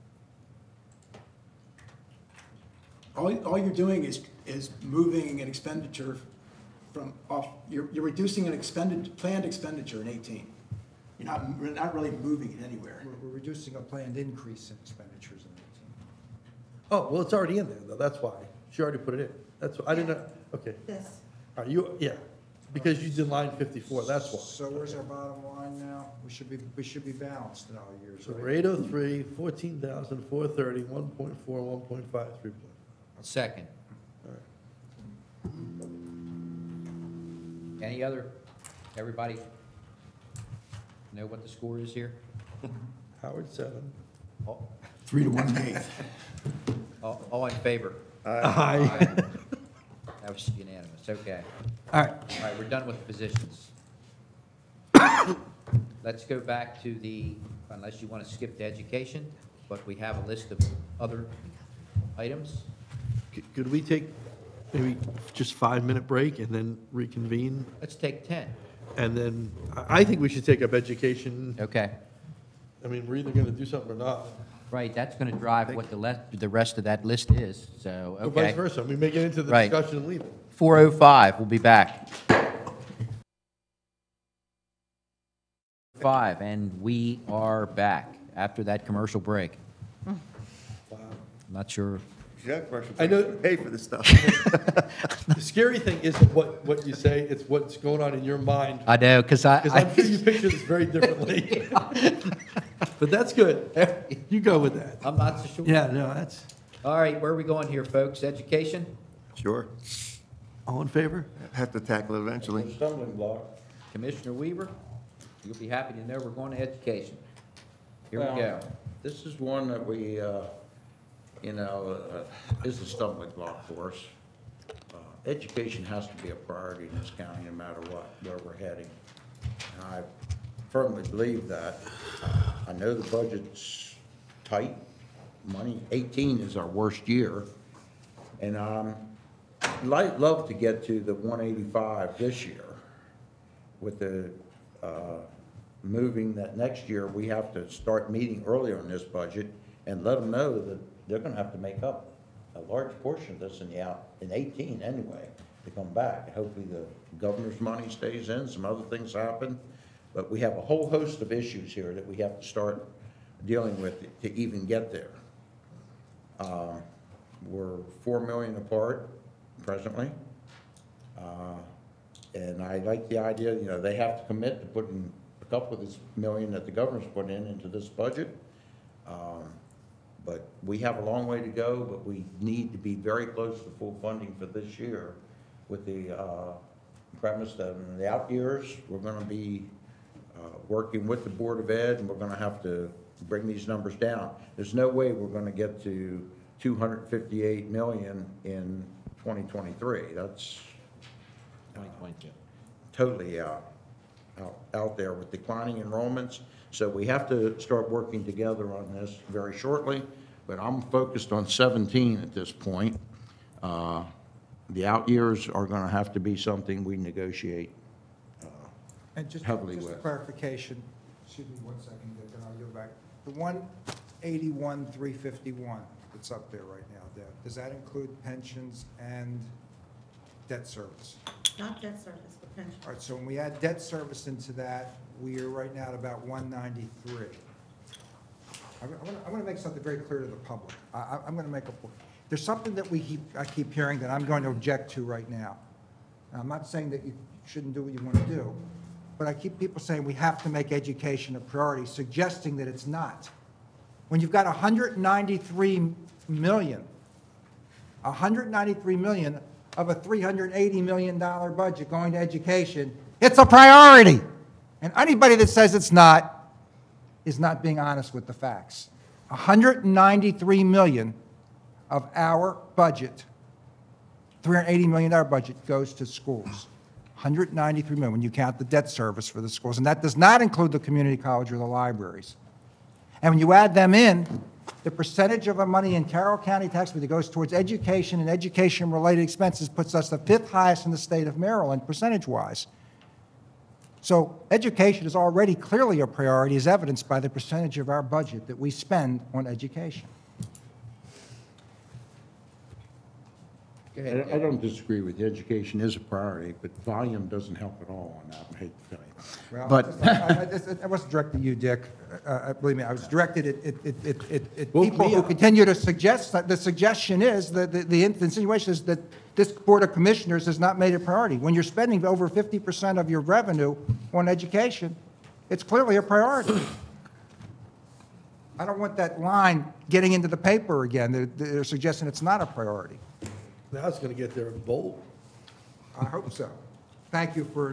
All you're doing is moving an expenditure you're reducing an planned expenditure in 18. We're not really moving it anywhere. We're reducing a planned increase in expenditures in 18. Oh, well, it's already in there though, that's why. She already put it in. That's, I didn't know, okay. This. Are you, yeah, because you did line 54, that's why. So where's our bottom line now? We should be balanced in all years, So right? we're 803, 14,430, 1.4, 1.5, 3. Second. Any other, everybody know what the score is here? Howard 7. All 3 to 1/8. all in favor? Aye. That was unanimous, okay. All right. All right, we're done with the positions. Let's go back to unless you want to skip to education, but we have a list of other items. Could we take maybe just 5-minute break and then reconvene? Let's take 10. And then, I think we should take up education. Okay. I mean, we're either going to do something or not. Right, that's going to drive what the rest of that list is, so, Or vice okay. versa, we may get into the Right. discussion and leave it. 4:05, we'll be back. 5, and we are back after that commercial break. Wow. Not sure Jack Marshall I know- pay for this stuff. The scary thing isn't what you say, it's what's going on in your mind. I know, because Because I'm sure you picture this very differently. But that's good. You go with that. I'm not so sure. Yeah, no, that's, All right, where are we going here, folks? Education? Sure. all in favor? Have to tackle it eventually. Stumbling block. Commissioner Weaver? You'll be happy to know we're going to education. Here we Well, go. This is one that we, is a stumbling block for us. Education has to be a priority in this county, no matter what, where we're heading. And I firmly believe that. I know the budget's tight. Money, 18 is our worst year. And I'd love to get to the 185 this year with the moving that next year, we have to start meeting earlier in this budget and let them know that they're gonna have to make up a large portion of this in 18 anyway, to come back. Hopefully the governor's money stays in, some other things happen. But we have a whole host of issues here that we have to start dealing with to even get there. We're $4 million apart presently. And I like the idea, they have to commit to putting a couple of this million that the governor's put into this budget. But we have a long way to go, but we need to be very close to full funding for this year with the premise that in the out years, we're gonna be working with the Board of Ed, and we're gonna have to bring these numbers down. There's no way we're gonna get to 258 million in 2023. That's 2022. totally out there with declining enrollments. So we have to start working together on this very shortly, but I'm focused on 17 at this point. The out years are gonna have to be something we negotiate And just heavily a with. clarification, excuse me 1 second, Dick, and I'll yield back. The 181,351 that's up there right now, Deb, does that include pensions and debt service? Not debt service, but pension. All right, so when we add debt service into that, we are right now at about 193. I want to make something very clear to the public. I'm going to make a point. There's something that I keep hearing that I'm going to object to right now. Now, I'm not saying that you shouldn't do what you want to do, but I keep people saying we have to make education a priority, suggesting that it's not. When you've got 193 million of a $380 million budget going to education, it's a priority. And anybody that says it's not is not being honest with the facts. 193 million of our budget, $380 million budget, goes to schools. 193 million when you count the debt service for the schools, and that does not include the community college or the libraries. And when you add them in, the percentage of our money in Carroll County tax that goes towards education and education-related expenses puts us the 5th highest in the state of Maryland, percentage-wise. So education is already clearly a priority, as evidenced by the percentage of our budget that we spend on education. Go ahead. I don't disagree with you. Education is a priority, but volume doesn't help at all on that, I hate to tell you. Well, But I wasn't directed at you, Dick. Believe me, I was directed at Woke people me who up. continue to suggest, that the suggestion is, the insinuation is that this Board of Commissioners has not made it a priority. When you're spending over 50% of your revenue on education, it's clearly a priority. I don't want that line getting into the paper again. They're suggesting it's not a priority. Now it's going to get there in bold. I hope so. Thank you for,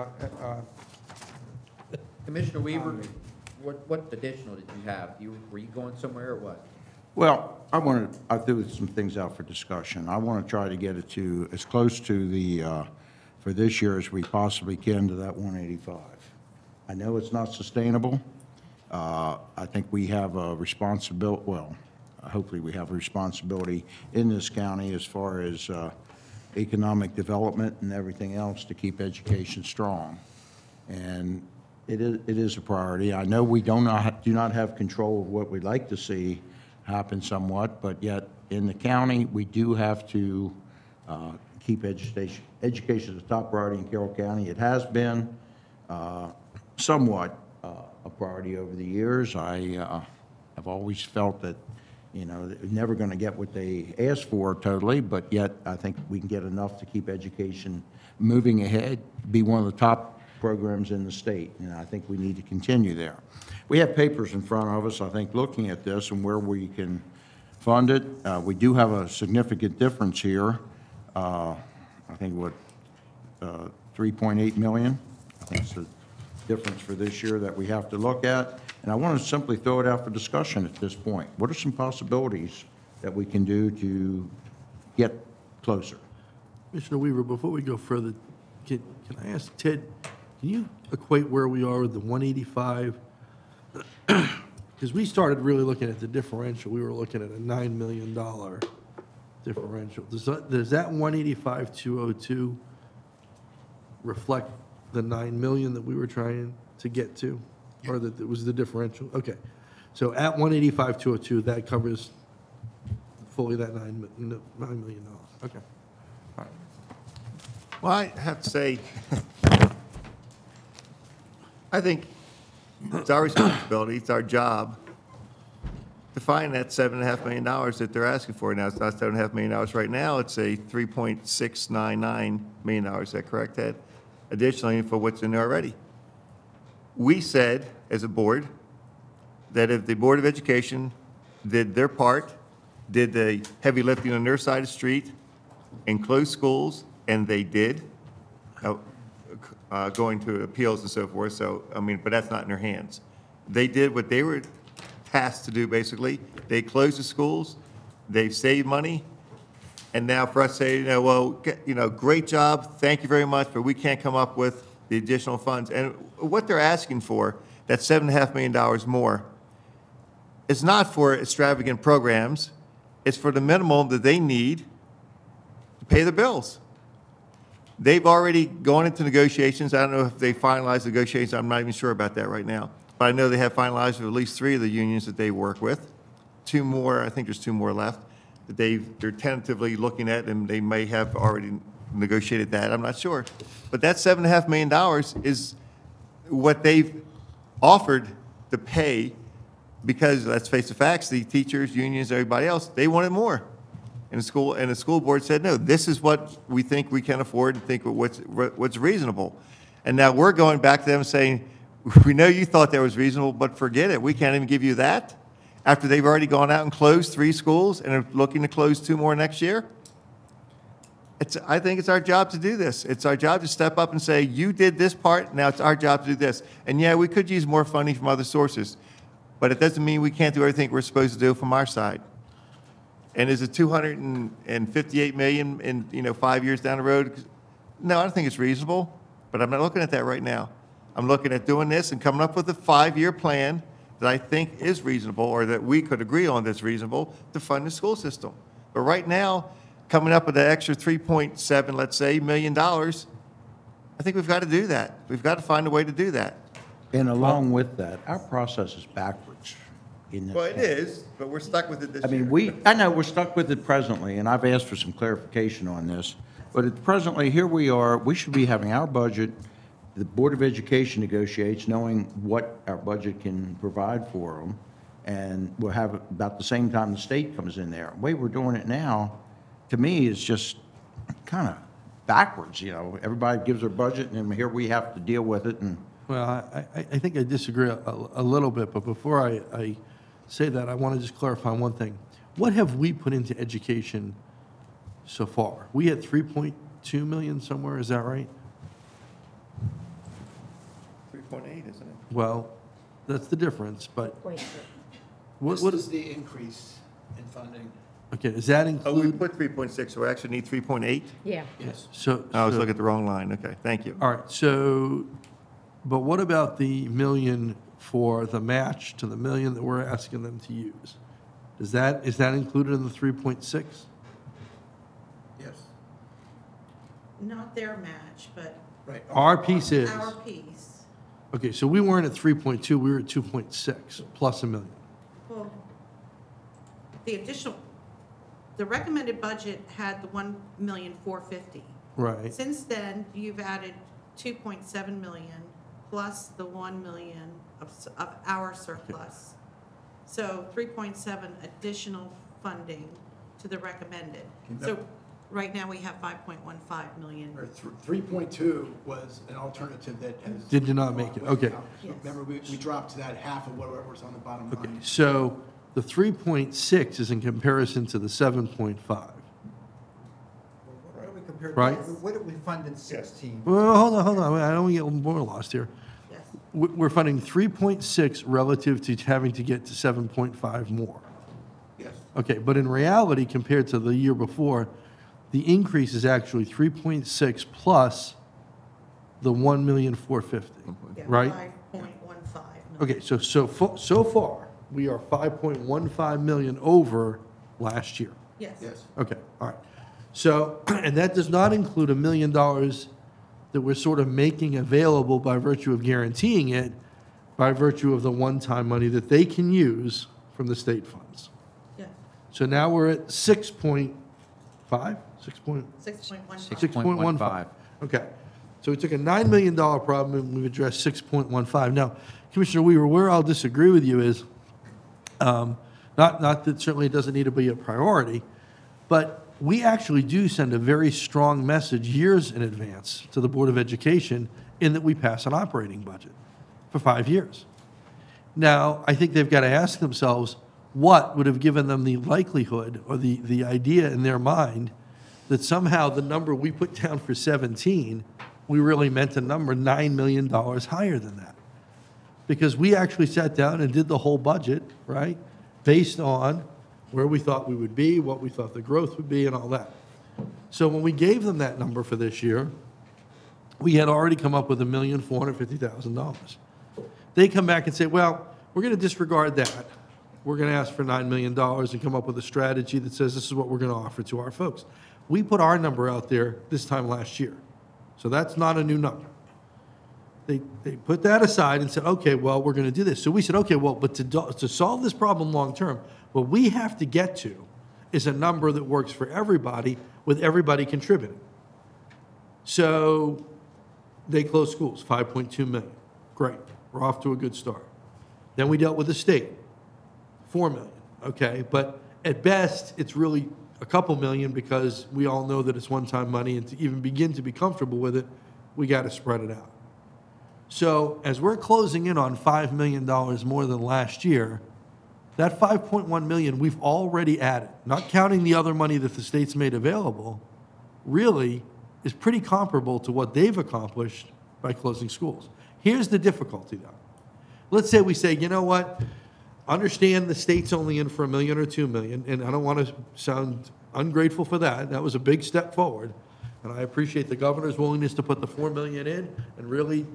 Commissioner Weaver, what additional did you have? Were you going somewhere or what? Well, I threw some things out for discussion. I want to try to get it to as close to for this year as we possibly can to that 185. I know it's not sustainable. I think we have a responsibility, hopefully we have a responsibility in this county as far as economic development and everything else to keep education strong. And it is a priority. I know we do not have control of what we'd like to see happen somewhat, but yet in the county, we do have to keep education as a top priority in Carroll County. It has been somewhat a priority over the years. I have always felt that You know, they're never going to get what they asked for totally, but yet I think we can get enough to keep education moving ahead, be one of the top programs in the state, and I think we need to continue there. We have papers in front of us, I think, looking at this and where we can fund it. We do have a significant difference here. I think, 3.8 million? I think it's the difference for this year that we have to look at. And I want to simply throw it out for discussion at this point. What are some possibilities that we can do to get closer? Commissioner Weaver, before we go further, can I ask Ted, can you equate where we are with the 185? Because we started really looking at the differential. We were looking at a $9 million differential. Does that 185,202 reflect the 9 million that we were trying to get to? Or that it was the differential? Okay. So at 185,202, that covers fully that $9 million. Okay. All right. Well, I have to say, I think it's our responsibility, it's our job to find that $7.5 million that they're asking for. Now, it's not $7.5 million right now, it's a $3.699 million. Is that correct, Ted? Additionally, for what's in there already. We said, as a board, that if the Board of Education did their part, did the heavy lifting on their side of the street, and closed schools, and they did, going to appeals and so forth, so, I mean, but that's not in their hands. They did what they were tasked to do, basically. They closed the schools, they've saved money, and now for us to say, well, great job, thank you very much, but we can't come up with the additional funds. And what they're asking for, that $7.5 million more, is not for extravagant programs, it's for the minimum that they need to pay the bills. They've already gone into negotiations. I don't know if they finalized negotiations. I'm not even sure about that right now. But I know they have finalized with at least 3 of the unions that they work with. 2 more, I think there's 2 more left, that they're tentatively looking at, and they may have already negotiated that. I'm not sure. But that $7.5 million is what they've offered to pay because, let's face the facts, the teachers, unions, everybody else, they wanted more. And the school board said, no, this is what we think we can afford and think what's reasonable. And now we're going back to them saying, we know you thought that was reasonable, but forget it. We can't even give you that after they've already gone out and closed 3 schools and are looking to close 2 more next year. I think it's our job to do this. It's our job to step up and say, you did this part, now it's our job to do this. And yeah, we could use more funding from other sources, but it doesn't mean we can't do everything we're supposed to do from our side. And is it $258 million in 5 years down the road? No, I don't think it's reasonable, but I'm not looking at that right now. I'm looking at doing this and coming up with a 5-year plan that I think is reasonable, or that we could agree on that's reasonable to fund the school system. But right now, coming up with an extra 3.7, let's say, $1 million, I think we've got to do that. We've got to find a way to do that. And along with that, our process is backwards in this. Well, it is, but we're stuck with it this year. I mean, I know we're stuck with it presently, and I've asked for some clarification on this, but presently, here we are, we should be having our budget, the Board of Education negotiates, knowing what our budget can provide for them, and we'll have it about the same time the state comes in there. The way we're doing it now, to me, is just kind of backwards, Everybody gives their budget, and then here we have to deal with it, and... Well, I think I disagree a little bit, but before I say that, I want to just clarify one thing. What have we put into education so far? We had 3.2 million somewhere, is that right? 3.8, isn't it? Well, that's the difference, but Wait, what is, the increase in funding. okay, does that Oh, we include? put 3.6, so we actually need 3.8? yeah. Yes. So, I was looking at the wrong line. Okay, thank you. all right, so, but what about the million for the match to the million that we're asking them to use? Is that included in the 3.6? Yes. Not their match, but Right. Our piece is, our piece. okay, so we weren't at 3.2, we were at 2.6 plus a million. Well, the recommended budget had the 1,450,000. Right. Since then, you've added 2.7 million plus the 1 million of our surplus. So 3.7 additional funding to the recommended. So right now we have 5.15 million. 3.2 was an alternative that has. Did not make it, okay. Yes. Remember, we dropped to that half of whatever was on the bottom Okay, line. so the 3.6 is in comparison to the 7.5. What do we compare? Right. What did we fund in 16? Well, hold on, I don't want to get more lost here. Yes. We're funding 3.6 relative to having to get to 7.5 more. Yes. Okay, but in reality, compared to the year before, the increase is actually 3.6 plus the 1,450,000, Yeah, right? 5.15. Okay, so far, we are 5.15 million over last year. Yes. Yes. Okay, all right. So, and that does not include $1 million that we're sort of making available by virtue of guaranteeing it, by virtue of the one-time money that they can use from the state funds. Yes. So now we're at 6.5? 6.15. 6.15. Okay. So we took a $9 million problem and we've addressed 6.15. Now, Commissioner Weaver, where I'll disagree with you is, not that certainly it doesn't need to be a priority, but we actually do send a very strong message years in advance to the Board of Education in that we pass an operating budget for 5 years. Now, I think they've got to ask themselves, what would have given them the likelihood or the idea in their mind that somehow the number we put down for 17, we really meant a number $9 million higher than that? Because we actually sat down and did the whole budget, right, based on where we thought we would be, what we thought the growth would be, and all that. So when we gave them that number for this year, we had already come up with $1,450,000. They come back and say, well, we're going to disregard that. We're going to ask for $9 million and come up with a strategy that says this is what we're going to offer to our folks. We put our number out there this time last year. So that's not a new number. They put that aside and said, okay, well, we're going to do this. So we said, okay, well, but to solve this problem long-term, what we have to get to is a number that works for everybody with everybody contributing. So they closed schools, 5.2 million. Great, we're off to a good start. Then we dealt with the state, 4 million, okay? But at best, it's really a couple million because we all know that it's one-time money, and to even begin to be comfortable with it, we got to spread it out. So as we're closing in on $5 million more than last year, that 5.1 million we've already added, not counting the other money that the state's made available, really is pretty comparable to what they've accomplished by closing schools. Here's the difficulty, though. Let's say we say, you know what, understand the state's only in for $1 million or $2 million, and I don't want to sound ungrateful for that. That was a big step forward, and I appreciate the governor's willingness to put the $4 million in, and really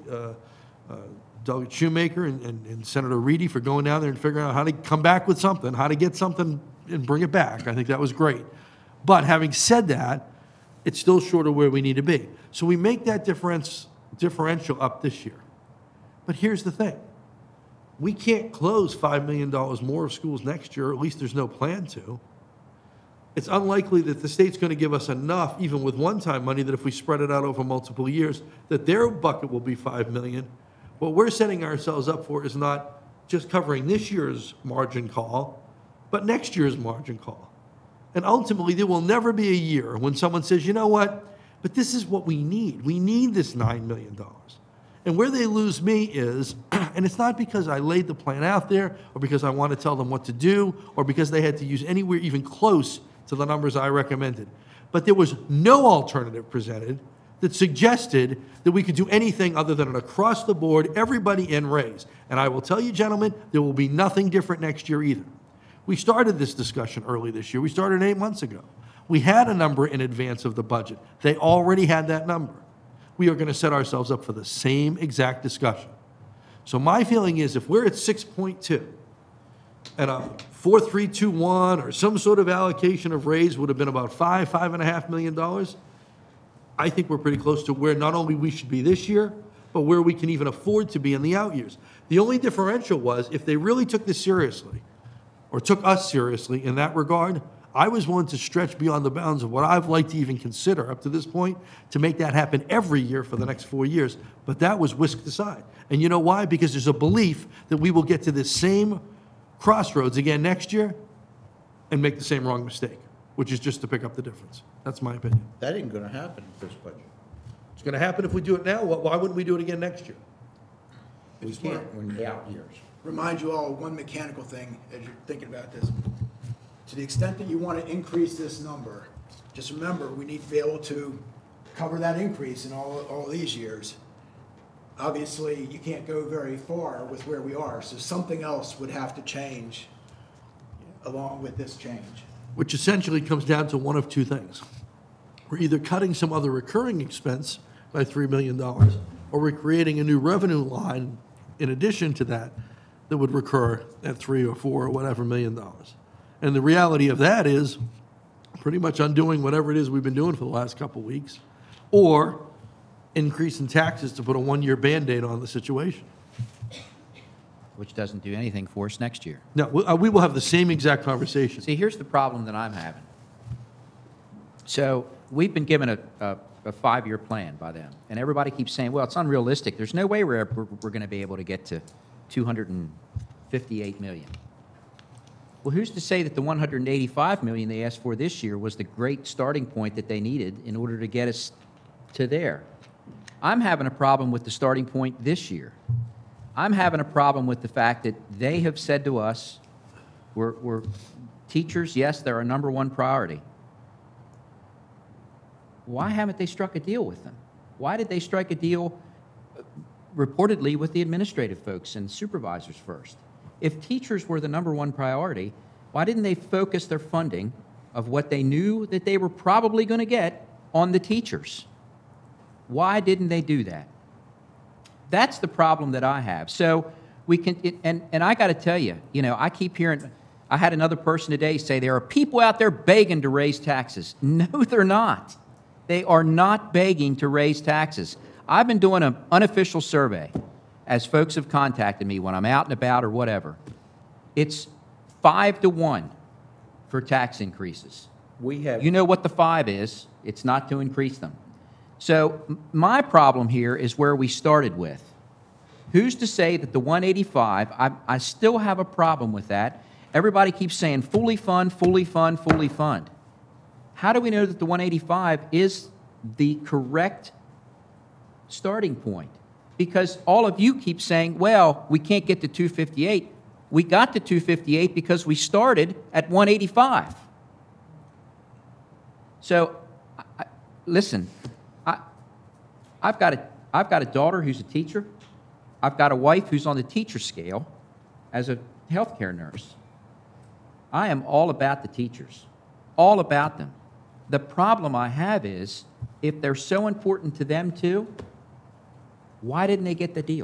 Doug Shoemaker and Senator Reedy for going down there and figuring out how to come back with something, how to get something and bring it back. I think that was great. But having said that, it's still short of where we need to be. So we make that differential up this year. But here's the thing. We can't close $5 million more of schools next year, or at least there's no plan to. It's unlikely that the state's going to give us enough, even with one-time money, that if we spread it out over multiple years, that their bucket will be $5 million. What we're setting ourselves up for is not just covering this year's margin call, but next year's margin call. And ultimately, there will never be a year when someone says, you know what, but this is what we need. We need this $9 million. And where they lose me is, and it's not because I laid the plan out there, or because I want to tell them what to do, or because they had to use anywhere even close to the numbers I recommended. But there was no alternative presented that suggested that we could do anything other than an across-the-board, everybody in raise. And I will tell you, gentlemen, there will be nothing different next year either. We started this discussion early this year. We started 8 months ago. We had a number in advance of the budget. They already had that number. We are going to set ourselves up for the same exact discussion. So my feeling is if we're at 6.2 and a 4321 or some sort of allocation of raise would have been about $5.5 million, I think we're pretty close to where not only we should be this year, but where we can even afford to be in the out years. The only differential was if they really took this seriously, or took us seriously in that regard, I was willing to stretch beyond the bounds of what I've liked to even consider up to this point to make that happen every year for the next 4 years. But that was whisked aside. And you know why? Because there's a belief that we will get to this same crossroads again next year and make the same wrong mistake, which is just to pick up the difference. That's my opinion. That ain't gonna happen with this budget. It's going to happen if we do it now. Why wouldn't we do it again next year? We can't in the out years. Remind you all of one mechanical thing as you're thinking about this. To the extent that you want to increase this number, just remember, we need to be able to cover that increase in all these years. Obviously, you can't go very far with where we are, so something else would have to change along with this change. Which essentially comes down to one of two things. We're either cutting some other recurring expense by $3 million, or we're creating a new revenue line in addition to that that would recur at 3 or 4 or whatever $1 million. And the reality of that is pretty much undoing whatever it is we've been doing for the last couple of weeks, or increasing taxes to put a one-year Band-Aid on the situation. which doesn't do anything for us next year. No, we will have the same exact conversation. See, here's the problem that I'm having. So we've been given a 5-year plan by them, and everybody keeps saying, well, it's unrealistic. There's no way we're going to be able to get to 258 million. Well, who's to say that the 185 million they asked for this year was the great starting point that they needed in order to get us to there? I'm having a problem with the starting point this year. I'm having a problem with the fact that they have said to us, we're teachers, yes, they're our #1 priority. Why haven't they struck a deal with them? Why did they strike a deal reportedly with the administrative folks and supervisors first? If teachers were the #1 priority, why didn't they focus their funding of what they knew that they were probably going to get on the teachers? Why didn't they do that? That's the problem that I have. So we can, and I got to tell you, I keep hearing, I had another person today say there are people out there begging to raise taxes. No, they're not. They are not begging to raise taxes. I've been doing an unofficial survey as folks have contacted me when I'm out and about or whatever. It's 5 to 1 for tax increases. We have. You know what the 5 is. It's not to increase them. So my problem here is where we started with. Who's to say that the 185, I still have a problem with that. Everybody keeps saying fully fund, fully fund, fully fund. How do we know that the 185 is the correct starting point? Because all of you keep saying, well, we can't get to 258. We got to 258 because we started at 185. So, listen, I've got a daughter who's a teacher. I've got a wife who's on the teacher scale as a healthcare nurse. I am all about the teachers, all about them. The problem I have is, if they're so important to them too, why didn't they get the deal?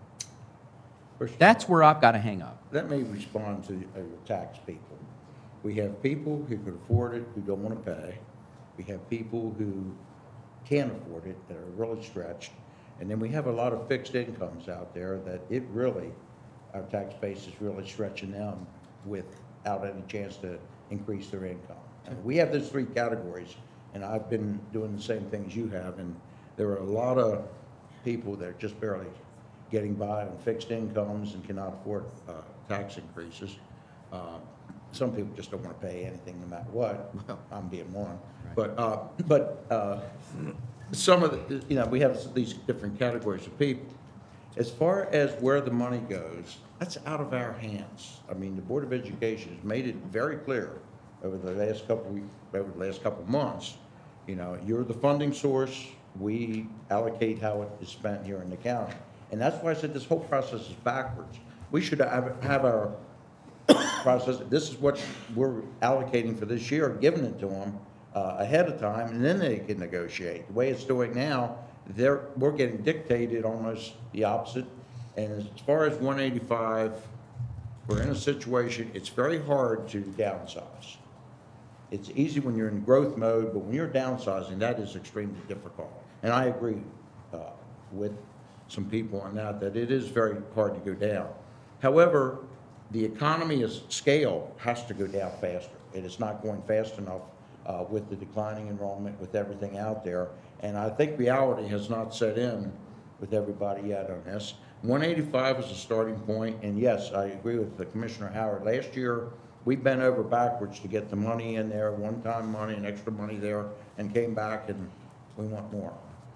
That's where I've got to hang up. Let me respond to your tax people. We have people who can afford it who don't want to pay. We have people who can't afford it that are really stretched. And then we have a lot of fixed incomes out there that it really, our tax base is really stretching them without any chance to increase their income. And we have those 3 categories, and I've been doing the same things you have, and there are a lot of people that are just barely getting by on fixed incomes and cannot afford tax increases. Some people just don't want to pay anything no matter what. I'm being one. Right. But some of the, we have these different categories of people. As far as where the money goes, that's out of our hands. I mean, the Board of Education has made it very clear over the last couple months, you're the funding source. We allocate how it is spent here in the county. And that's why I said this whole process is backwards. We should have our process, this is what we're allocating for this year, giving it to them ahead of time, and then they can negotiate. The way it's doing now, we're getting dictated almost the opposite. And as far as 185, we're in a situation, it's very hard to downsize. It's easy when you're in growth mode, but when you're downsizing, that is extremely difficult. And I agree with some people on that it is very hard to go down. However, the economy of scale has to go down faster. It is not going fast enough with the declining enrollment, with everything out there. And I think reality has not set in with everybody yet on this. 185 was the starting point, and yes, I agree with the Commissioner Howard. Last year, we bent over backwards to get the money in there, one-time money and extra money there, and came back and we want more.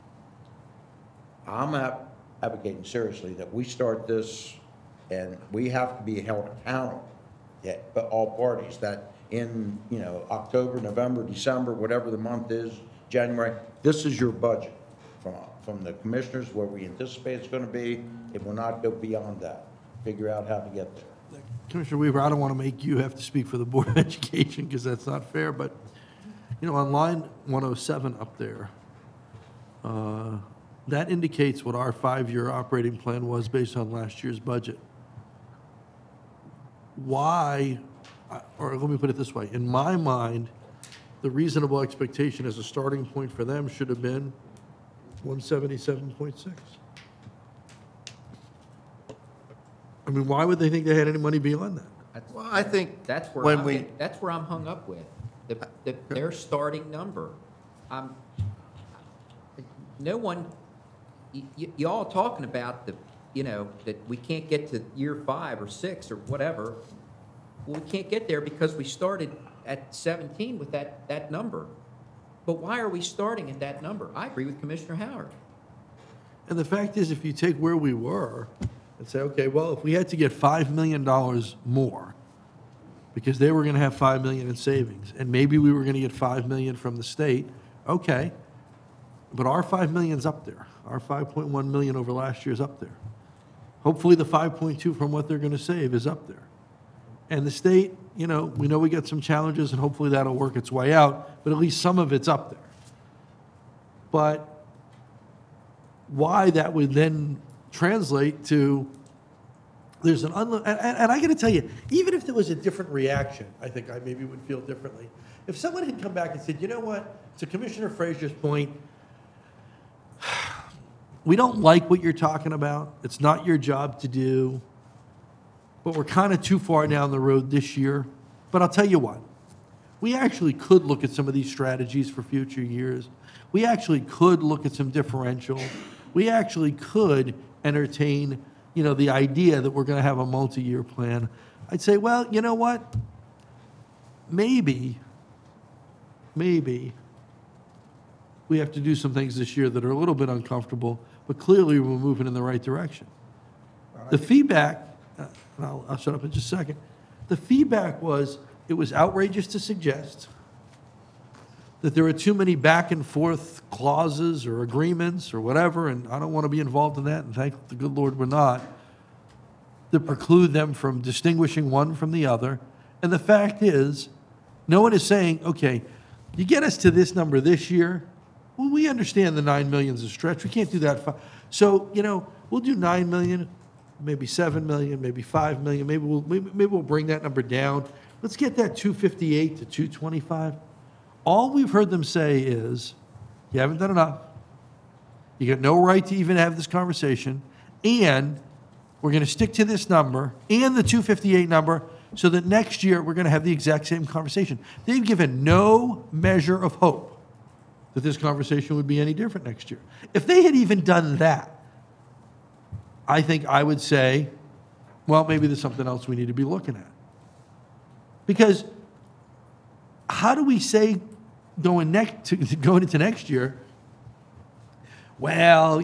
I'm advocating seriously that we start this, and we have to be held accountable, yeah, but all parties, that in, October, November, December, whatever the month is, January, this is your budget from the commissioners, where we anticipate it's gonna be. It will not go beyond that. Figure out how to get there. Commissioner Weaver, I don't want to make you have to speak for the Board of Education, because that's not fair, but, on line 107 up there, that indicates what our 5-year operating plan was based on last year's budget. Why, or let me put it this way, in my mind, the reasonable expectation as a starting point for them should have been 177.6. I mean, why would they think they had any money beyond that? Well, I think That's where when we, that's where I'm hung up with, their starting number. No one, y'all talking about that we can't get to year 5 or 6 or whatever. Well, we can't get there because we started at 17 with that number. But why are we starting at that number? I agree with Commissioner Howard. And the fact is, if you take where we were and say, okay, well, if we had to get $5 million more, because they were going to have $5 million in savings, and maybe we were going to get $5 million from the state, okay, but our $5 million's up there. Our 5.1 million over last year is up there. Hopefully the 5.2 from what they're going to save is up there. And the state, we know we got some challenges, and hopefully that'll work its way out, but at least some of it's up there. But why that would then translate to, there's an and I got to tell you, even if there was a different reaction, I think I maybe would feel differently. If someone had come back and said, you know what, to Commissioner Frazier's point, we don't like what you're talking about. It's not your job to do, but we're kind of too far down the road this year. But I'll tell you what, we actually could look at some of these strategies for future years. We actually could look at some differential. We actually could entertain, the idea that we're going to have a multi-year plan. I'd say, well, you know what? Maybe we have to do some things this year that are a little bit uncomfortable, but clearly we're moving in the right direction. The feedback, and I'll shut up in just a second. The feedback was, it was outrageous to suggest that there are too many back and forth clauses or agreements or whatever, and I don't want to be involved in that, and thank the good Lord we're not, that preclude them from distinguishing one from the other. And the fact is, no one is saying, okay, you get us to this number this year, well, we understand the 9 million is a stretch. We can't do that. So, we'll do 9 million, maybe 7 million, maybe 5 million. Maybe we'll bring that number down. Let's get that 258 to 225. All we've heard them say is, you haven't done enough. You got no right to even have this conversation. And we're going to stick to this number and the 258 number so that next year we're going to have the exact same conversation. They've given no measure of hope that this conversation would be any different next year. If they had even done that, I think I would say, well, maybe there's something else we need to be looking at. Because how do we say going into next year, well,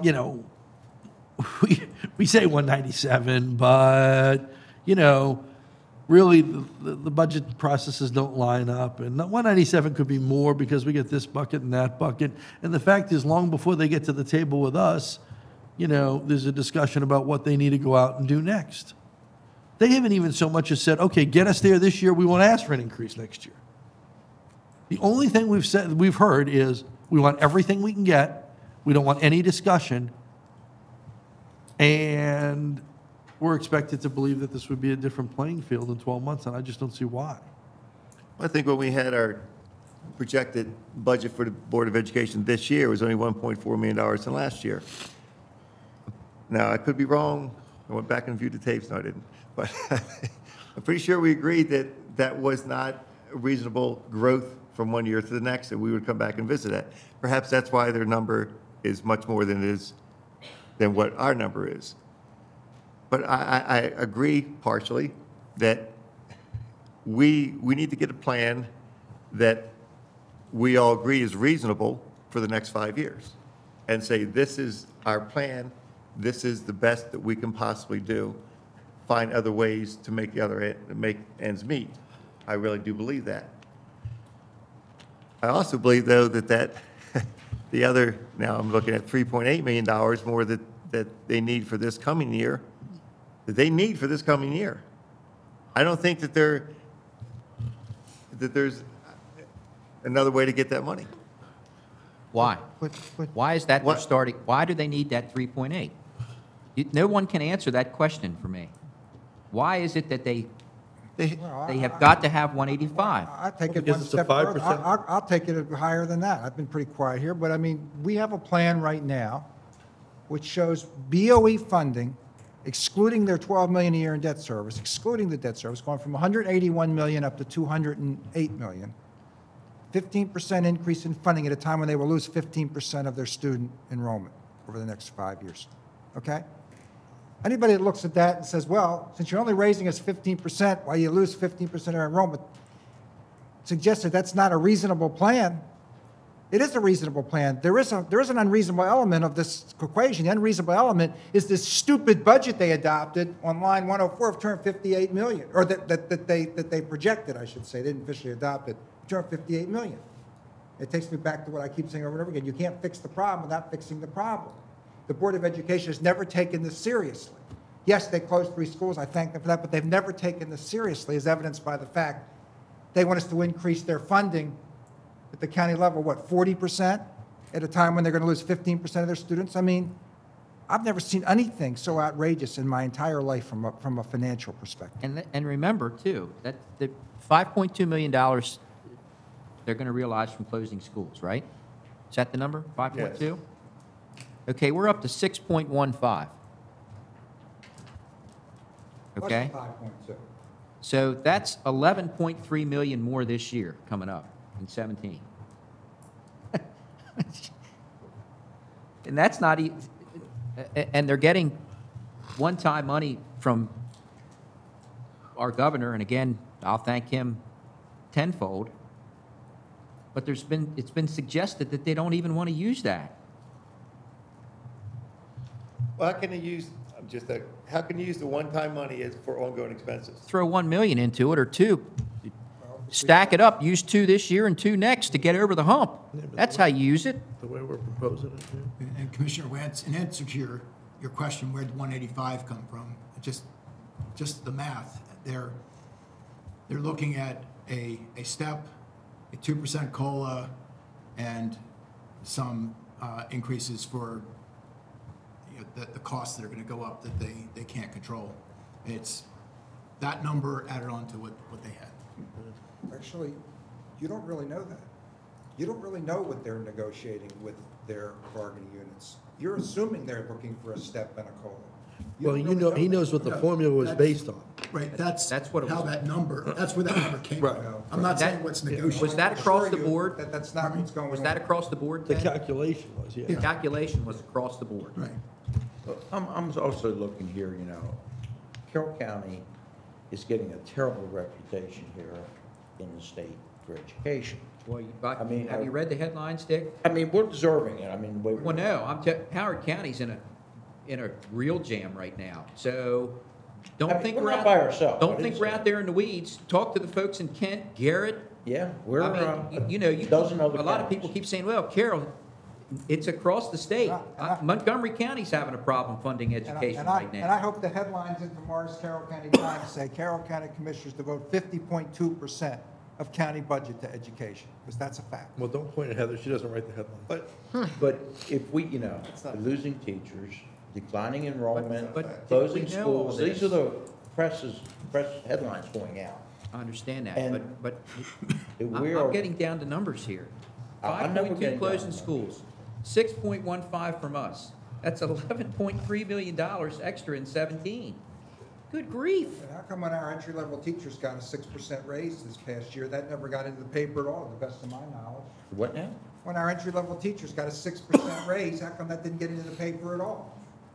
we say 197, but, really the budget processes don't line up, and 197 could be more because we get this bucket and that bucket. And the fact is, long before they get to the table with us, there's a discussion about what they need to go out and do next. They haven't even so much as said, okay, get us there this year, we won't ask for an increase next year. The only thing we've heard is, we want everything we can get, we don't want any discussion, and we're expected to believe that this would be a different playing field in 12 months, and I just don't see why. I think when we had our projected budget for the Board of Education this year, it was only $1.4 million than last year. Now, I could be wrong. I went back and viewed the tapes. No, I didn't. But I'm pretty sure we agreed that that was not a reasonable growth from one year to the next, and we would come back and visit that. Perhaps that's why their number is much more than what our number is. But I agree partially that we need to get a plan that we all agree is reasonable for the next 5 years, and say, this is our plan, this is the best that we can possibly do, find other ways to make make ends meet. I really do believe that. I also believe, though, that the other, now I'm looking at $3.8 million more that they need for this coming year, that they need for this coming year. I don't think that there's another way to get that money. Why? But Why is that they're What- starting, why do they need that 3.8? No one can answer that question for me. Why is it that they have got to have 185? I take it Because one it's a step further. 5%. I'll take it higher than that. I've been pretty quiet here, but I mean, we have a plan right now which shows BOE funding, excluding their 12 million a year in debt service, excluding the debt service, going from 181 million up to 208 million. 15% increase in funding at a time when they will lose 15% of their student enrollment over the next 5 years. Okay? Anybody that looks at that and says, well, since you're only raising us 15%, while you lose 15% of our enrollment, suggests that that's not a reasonable plan. It is a reasonable plan. There is an unreasonable element of this equation. The unreasonable element is this stupid budget they adopted on line 104 of 258 million, or that they projected, I should say. They didn't officially adopt it. 258 million. It takes me back to what I keep saying over and over again. You can't fix the problem without fixing the problem. The Board of Education has never taken this seriously. Yes, they closed 3 schools. I thank them for that, but they've never taken this seriously, as evidenced by the fact they want us to increase their funding at the county level, what, 40%, at a time when they're going to lose 15% of their students? I mean, I've never seen anything so outrageous in my entire life from a financial perspective. And remember, too, that the $5.2 million they're going to realize from closing schools, right? Is that the number, 5.2? Yes. Okay, we're up to 6.15. Okay? 5.2. So that's 11.3 million more this year coming up in 17. And that's not, and they're getting one-time money from our governor, and again, I'll thank him tenfold. But it's been suggested that they don't even want to use that. Well, how can you use the one-time money as for ongoing expenses? Throw 1 million into it, or 2. Stack it up, use 2 this year and 2 next to get over the hump. That's how you use it. The way we're proposing it, yeah. And Commissioner Wentz, in answer to your question, where did 185 come from? Just the math. They're looking at a step, a 2% COLA, and some increases for the costs that are going to go up that they can't control. It's that number added on to what they had. Actually, you don't really know that. You don't really know what they're negotiating with their bargaining units. You're assuming they're looking for a step and a COLA. Well, don't really he that. knows what the formula was based on. Right, that's what it how was. that number, that's where that number came from. Right. I'm not saying what's negotiated. Was that across the board? That's not what's going on. Was that across the board, The Ted? calculation was, The yeah. calculation was across the board. Right. I'm also looking here, Carroll County is getting a terrible reputation here in the state for education. Well, I mean, have you read the headlines, Dick? I mean, we're deserving it. I mean, Well, no, Howard County's in a real jam right now. So don't I mean, think we're we're not out, by ourselves. don't I think didn't we're say out there in the weeds. Talk to the folks in Kent, Garrett. Yeah, we're, I mean, a you dozen a other lot of counties. people keep saying, well, Carroll, it's across the state. Montgomery County's having a problem funding education right And I now. hope the headlines in tomorrow's Carroll County Times say Carroll County Commissioners devote 50.2% of county budget to education, because that's a fact. Well, don't point at Heather, she doesn't write the headline. But if we, losing teachers, declining enrollment, but closing we know all schools, these are this. the press headlines going out. I understand that, And but we I'm are- getting down to numbers here. I'm never 5.2 getting closing down to schools, 6.15 from us. That's $11.3 million extra in 17. Good grief. And how come when our entry-level teachers got a 6% raise this past year, that never got into the paper at all, to the best of my knowledge? What now? When our entry-level teachers got a 6% raise, how come that didn't get into the paper at all?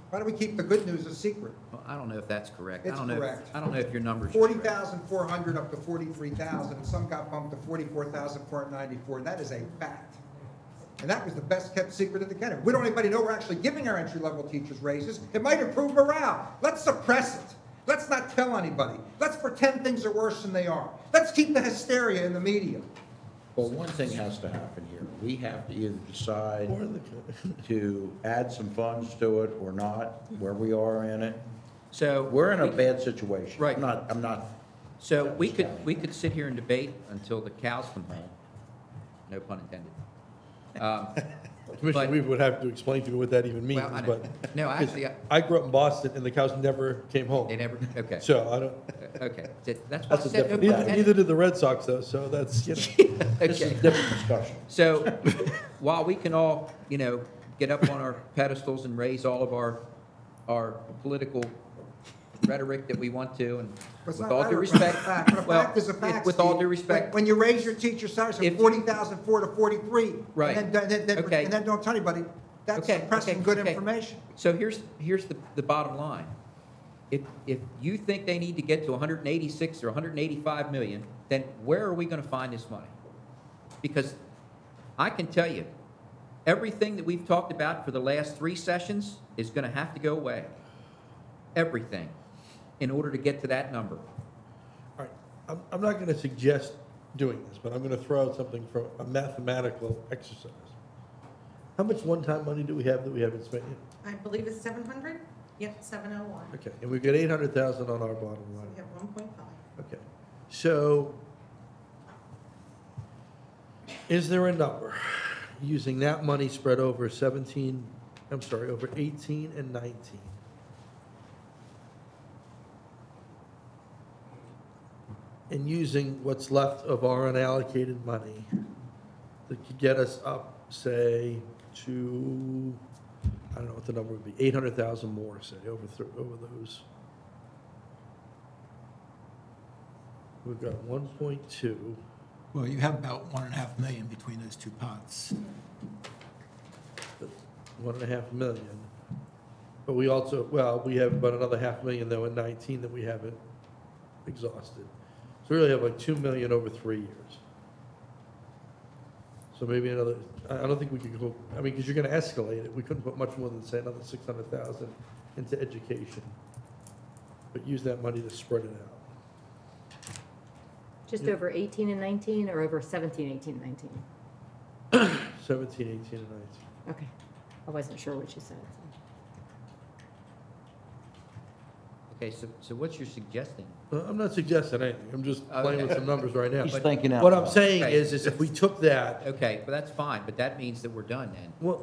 Why do we keep the good news a secret? Well, I don't know if that's correct. I It's don't know. correct. I don't know if your numbers are correct. 40,400 up to 43,000, and some got bumped to 44,494. That is a fact. And that was the best-kept secret of the county. We don't anybody know we're actually giving our entry-level teachers raises. It might improve morale. Let's suppress it. Let's not tell anybody. Let's pretend things are worse than they are. Let's keep the hysteria in the media. Well, one thing has to happen here. We have to either decide to add some funds to it or not, where we are in it. So. We're in a bad situation. Right. I'm not. So we could sit here and debate until the cows come home. No pun intended. Commissioner But- Weaver would have to explain to me what that even means, Well, I know. but. No, 'cause actually, I grew up in Boston, and the cows never came home. they never, okay, So I don't, okay. That's what I that's a said. different, no pun neither intended. did the Red Sox, though, so that's, you know. This is a Okay. different discussion. So while we can all, get up on our pedestals and raise all of our political rhetoric that we want to, and It's with not all due rhetoric, it's a respect, fact. But a well, fact is a fact, with all Steve. due respect, When you raise your teacher salaries from If- 40,004 to 43. Right. And then Okay. and then don't tell anybody, that's Okay, suppressing okay, good okay. information. So here's the bottom line. If you think they need to get to 186 or 185 million, then where are we going to find this money? Because I can tell you, everything that we've talked about for the last 3 sessions is going to have to go away. Everything, in order to get to that number. All right, I'm not going to suggest doing this, but I'm going to throw out something from a mathematical exercise. How much one-time money do we have that we haven't spent yet? I believe it's 700? Yep, 701. Okay, and we've got 800,000 on our bottom We line. have 1.5. Okay, so is there a number, using that money spread over over 18 and 19? And using what's left of our unallocated money that could get us up, say, to, I don't know what the number would be, 800,000 more, say, over those. We've got 1.2. Well, you have about 1.5 million between those two pots. 1.5 million. But we also, well, we have about another 500,000 though in 19 that we haven't exhausted. So we really have like 2 million over 3 years. So maybe another, I don't think we could go, I mean, because you're going to escalate it. We couldn't put much more than, say, another 600,000 into education. But use that money to spread it out. Just over 18 and 19, or over 17, 18, and 19? 17, 18, and 19. Okay, I wasn't sure what you said. Okay, so what you're suggesting? I'm not suggesting anything. I'm just playing with Okay. some numbers right now. He's But thinking out what I'm loud. saying Okay. is if we took that, Okay, but that's fine, but that means that we're done then. well,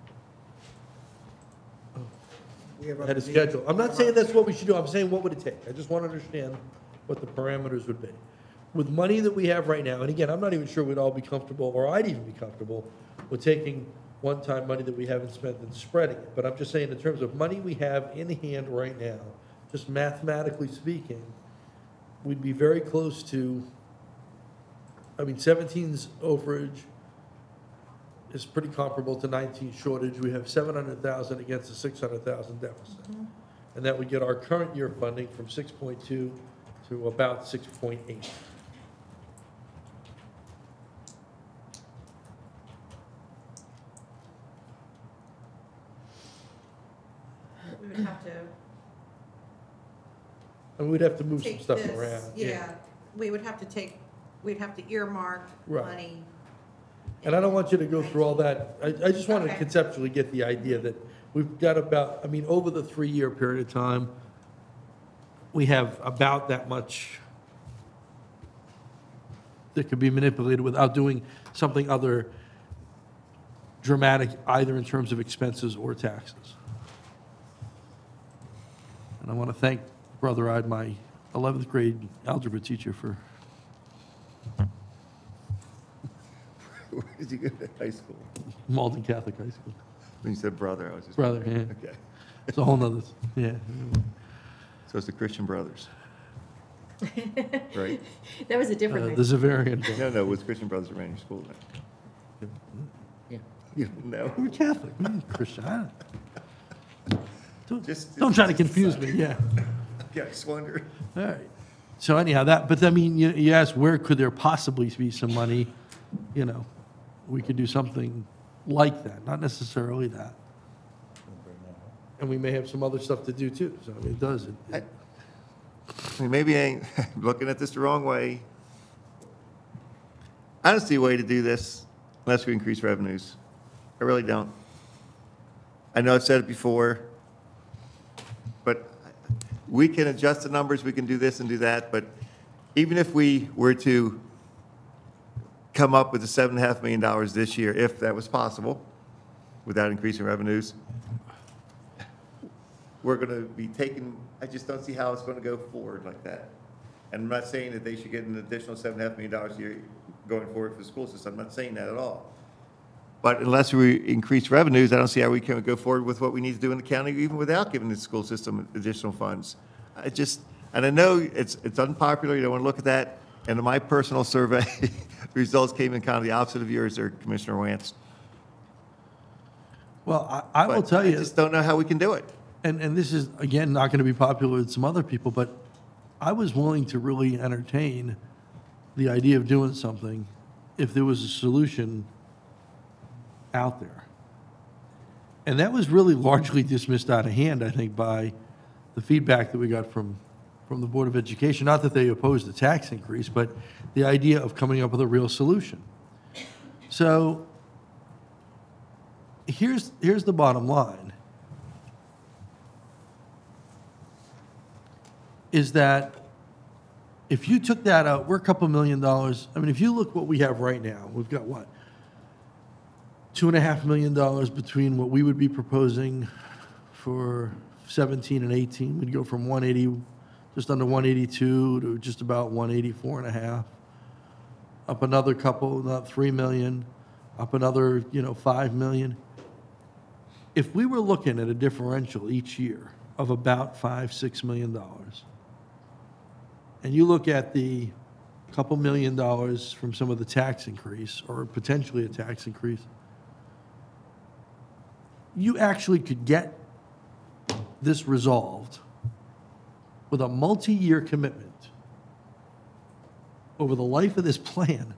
We have had a other schedule. I'm not saying that's what we should do, I'm saying what would it take? I just want to understand what the parameters would be. With money that we have right now, and again, I'm not even sure we'd all be comfortable, or I'd even be comfortable with taking one-time money that we haven't spent and spreading it. But I'm just saying, in terms of money we have in hand right now, just mathematically speaking, we'd be very close to, I mean, 17's overage is pretty comparable to 19's shortage. We have 700,000 against a 600,000 deficit. And that would get our current year funding from 6.2 to about 6.8. We would have to And we'd have to move some take stuff this, around. yeah, we would have to take, we'd have to earmark Right. money. And I don't want you to go through all that. I just want to Okay. conceptually get the idea that we've got about, I mean, over the 3-year period of time, we have about that much that could be manipulated without doing something other dramatic, either in terms of expenses or taxes. And I want to thank Brother Ide, my 11th grade algebra teacher, for Where did you go to high school? Malden Catholic High School. When you said brother, I was just. Brother, yeah. Okay. It's a whole nother, yeah. So it's the Christian Brothers, right? That was a different The Zavarian. No, it was Christian Brothers around your school then. Yeah. You don't know? We're Catholic, we're Christian. Don't try to confuse me, yeah. Yeah, I just wonder. All right. So anyhow, but I mean, you asked where could there possibly be some money, you know, we could do something like that, not necessarily that. And we may have some other stuff to do too, so I mean, it does. I mean, maybe I ain't looking at this the wrong way. I don't see a way to do this unless we increase revenues. I really don't. I know I've said it before, but we can adjust the numbers, we can do this and do that, but even if we were to come up with the $7.5 million this year, if that was possible, without increasing revenues, we're going to be taking, I just don't see how it's going to go forward like that. And I'm not saying that they should get an additional $7.5 million a year going forward for the school system. I'm not saying that at all. But unless we increase revenues, I don't see how we can go forward with what we need to do in the county, even without giving the school system additional funds. And I know it's unpopular, you don't want to look at that, and in my personal survey, results came in kind of the opposite of yours there, Commissioner Wance. Well, I will But tell you. I just don't know how we can do it. And this is, again, not going to be popular with some other people, but I was willing to really entertain the idea of doing something if there was a solution out there. And that was really largely dismissed out of hand, I think, by the feedback that we got from the Board of Education. Not that they opposed the tax increase, but the idea of coming up with a real solution. So here's the bottom line. Is that if you took that out, we're a couple $1 million. I mean, if you look what we have right now, we've got what? $2.5 million between what we would be proposing for 17 and 18. We'd go from 180, just under 182 to just about 184.5. Up another couple, not 3 million, up another, $5 million. If we were looking at a differential each year of about $5-6 million, and you look at the couple $1 million from some of the tax increase, or potentially a tax increase, you actually could get this resolved with a multi-year commitment over the life of this plan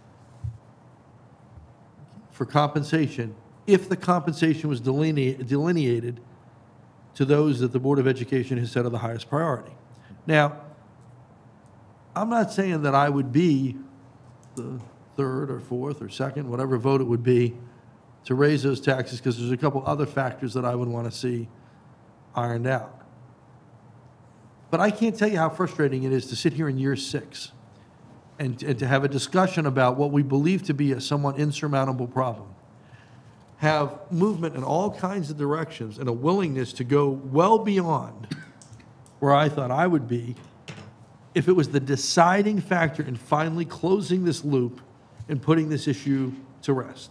for compensation, if the compensation was delineated to those that the Board of Education has set are the highest priority. Now, I'm not saying that I would be the third or fourth or second, whatever vote it would be, to raise those taxes, because there's a couple other factors that I would want to see ironed out. But I can't tell you how frustrating it is to sit here in year 6 and to have a discussion about what we believe to be a somewhat insurmountable problem, have movement in all kinds of directions and a willingness to go well beyond where I thought I would be if it was the deciding factor in finally closing this loop and putting this issue to rest.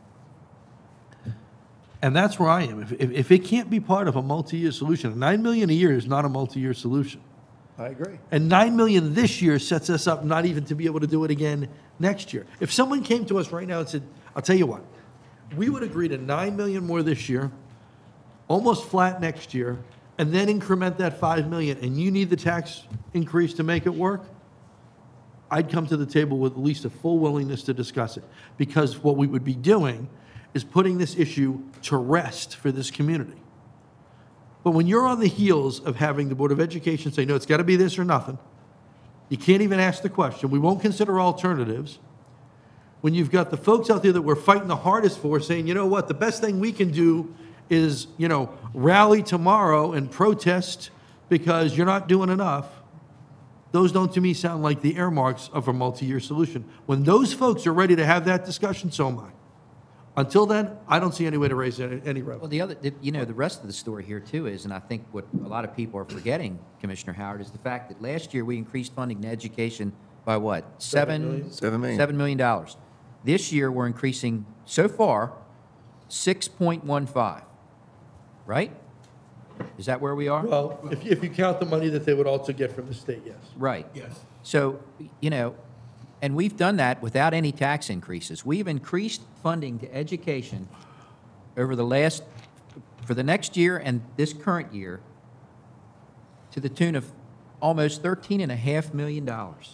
And that's where I am. If it can't be part of a multi-year solution, $9 million a year is not a multi-year solution. I agree. And $9 million this year sets us up not even to be able to do it again next year. If someone came to us right now and said, I'll tell you what, we would agree to $9 million more this year, almost flat next year, and then increment that $5 million, and you need the tax increase to make it work, I'd come to the table with at least a full willingness to discuss it. Because what we would be doing is putting this issue to rest for this community. But when you're on the heels of having the Board of Education say, no, it's got to be this or nothing, you can't even ask the question, we won't consider alternatives, when you've got the folks out there that we're fighting the hardest for saying, you know what, the best thing we can do is, rally tomorrow and protest because you're not doing enough, those don't to me sound like the earmarks of a multi-year solution. When those folks are ready to have that discussion, so am I. Until then, I don't see any way to raise any revenue. Well, the rest of the story here too is, and I think what a lot of people are forgetting, Commissioner Howard, is the fact that last year we increased funding to education by what? $7 million. $7 million. This year we're increasing so far 6.15, right? Is that where we are? Well, if you count the money that they would also get from the state, yes. Right. Yes. So, and we've done that without any tax increases. We've increased funding to education over the last for the next year and this current year to the tune of almost $13.5 million.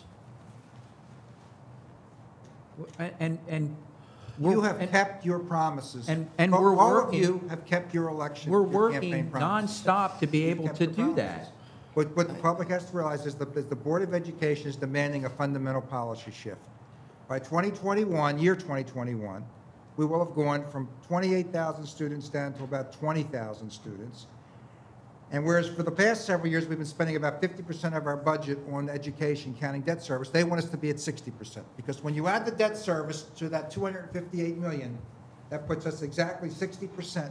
And You have kept your promises. and But we're all of working- you have kept your election. we're your campaign working promises. nonstop to be You've able kept to your do promises. that. What the public has to realize is the Board of Education is demanding a fundamental policy shift. By 2021, year 2021, we will have gone from 28,000 students down to about 20,000 students. And whereas for the past several years, we've been spending about 50% of our budget on education, counting debt service, they want us to be at 60%. Because when you add the debt service to that $258 million, that puts us exactly 60%,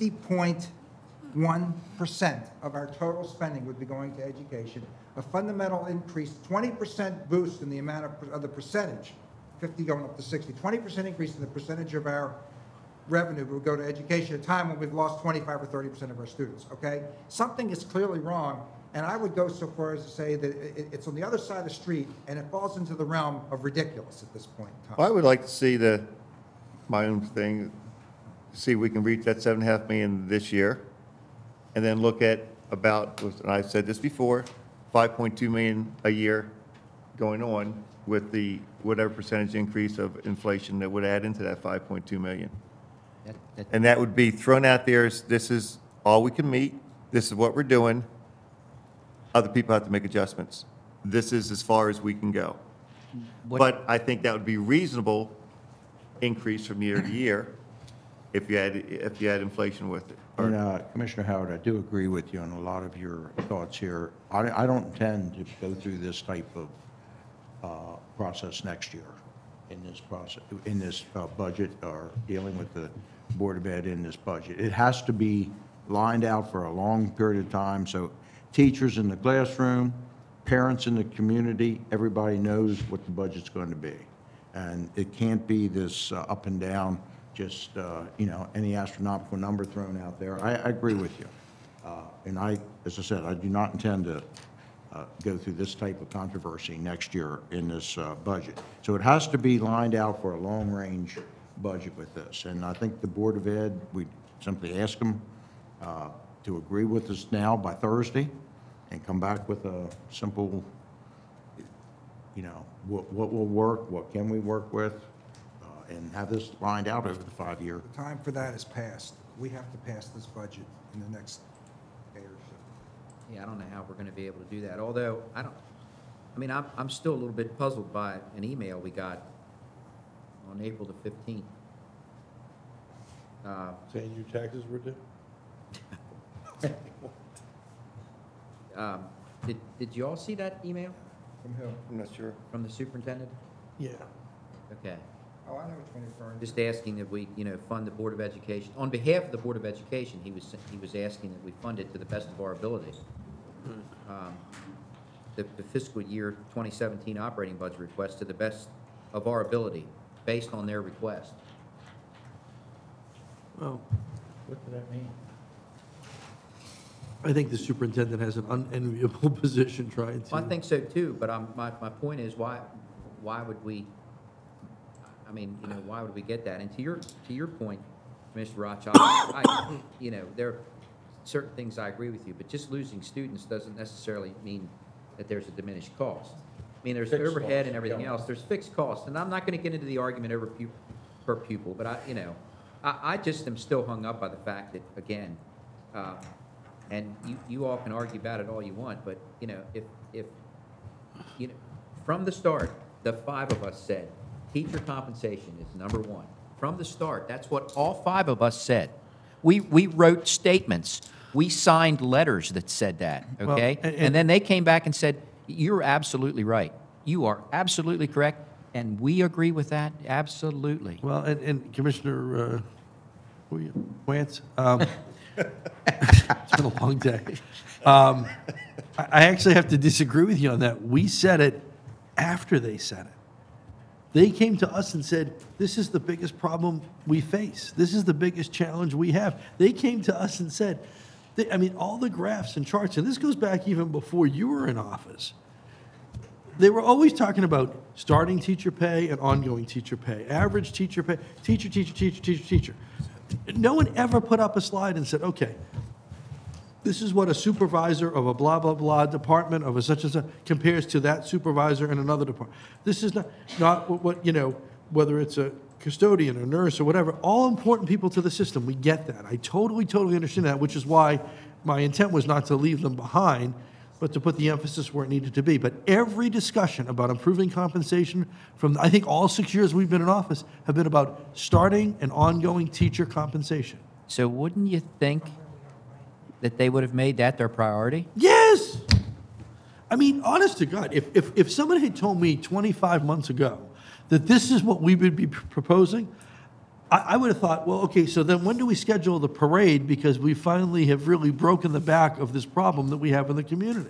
60.1% of our total spending would be going to education. A fundamental increase, 20% boost in the amount of the percentage, 50 going up to 60, 20% increase in the percentage of our revenue will go to education at a time when we've lost 25 or 30% of our students, okay? Something is clearly wrong, and I would go so far as to say that it's on the other side of the street, and it falls into the realm of ridiculous at this point in time. Well, I would like to see my own thing, see if we can reach that 7.5 million this year, and then look at about, and I've said this before, 5.2 million a year going on with the whatever percentage increase of inflation that would add into that 5.2 million. And that would be thrown out there as, this is all we can meet, this is what we're doing. Other people have to make adjustments. This is as far as we can go. But I think that would be reasonable increase from year to year if you had inflation with it. And, Commissioner Howard, I do agree with you on a lot of your thoughts here. I don't intend to go through this type of process next year in this budget, or dealing with the Board of Ed in this budget. It has to be lined out for a long period of time, so teachers in the classroom, parents in the community, everybody knows what the budget's going to be. And it can't be this up and down, just, any astronomical number thrown out there. I agree with you. And as I said, I do not intend to go through this type of controversy next year in this budget. So it has to be lined out for a long-range budget with this. And I think the Board of Ed, we simply ask them to agree with us now by Thursday and come back with a simple, what will work, what can we work with, and have this lined out over the 5-year. The time for that is past. We have to pass this budget in the next day or so. Yeah, I don't know how we're going to be able to do that, although I'm still a little bit puzzled by an email we got on April the 15th. Saying your taxes were due? Did you all see that email From who? I'm not sure. from the superintendent? Yeah. Okay. Oh, I know which one you're referring to. Just asking that we, fund the Board of Education. On behalf of the Board of Education, he was asking that we fund it to the best of our ability. The fiscal year 2017 operating budget request to the best of our ability, based on their request. Well, What does that mean? I think the superintendent has an unenviable position trying to. I think so too, but my point is, why would we, why would we get that? And to your point, Mr. Rothschild, there are certain things I agree with you, but just losing students doesn't necessarily mean that there's a diminished cost. There's Fixed overhead costs, and everything yeah. else, there's fixed costs, and I'm not gonna get into the argument over per pupil, but I just am still hung up by the fact that, again, and you all can argue about it all you want, but, if from the start, the 5 of us said, teacher compensation is number 1. From the start, that's what all 5 of us said. We wrote statements. We signed letters that said that, okay? Well, and then they came back and said, you're absolutely right. You are absolutely correct, and we agree with that, absolutely. Well, and Commissioner, who are you? Wance? It's been a long day. I actually have to disagree with you on that. We said it after they said it. They came to us and said, this is the biggest problem we face. This is the biggest challenge we have. They came to us and said, all the graphs and charts, and this goes back even before you were in office. They were always talking about starting teacher pay and ongoing teacher pay, average teacher pay, teacher. No one ever put up a slide and said, okay, this is what a supervisor of a blah, blah, blah department of a such and such compares to that supervisor in another department. This is not what, you know, whether it's a custodian or nurse or whatever, all important people to the system. We get that. I totally, totally understand that, which is why my intent was not to leave them behind, but to put the emphasis where it needed to be. But every discussion about improving compensation from, I think, all 6 years we've been in office have been about starting and ongoing teacher compensation. So wouldn't you think that they would have made that their priority? Yes! I mean, honest to God, if somebody had told me 25 months ago that this is what we would be proposing, I would have thought, well, okay, so then when do we schedule the parade? Because we finally have really broken the back of this problem that we have in the community.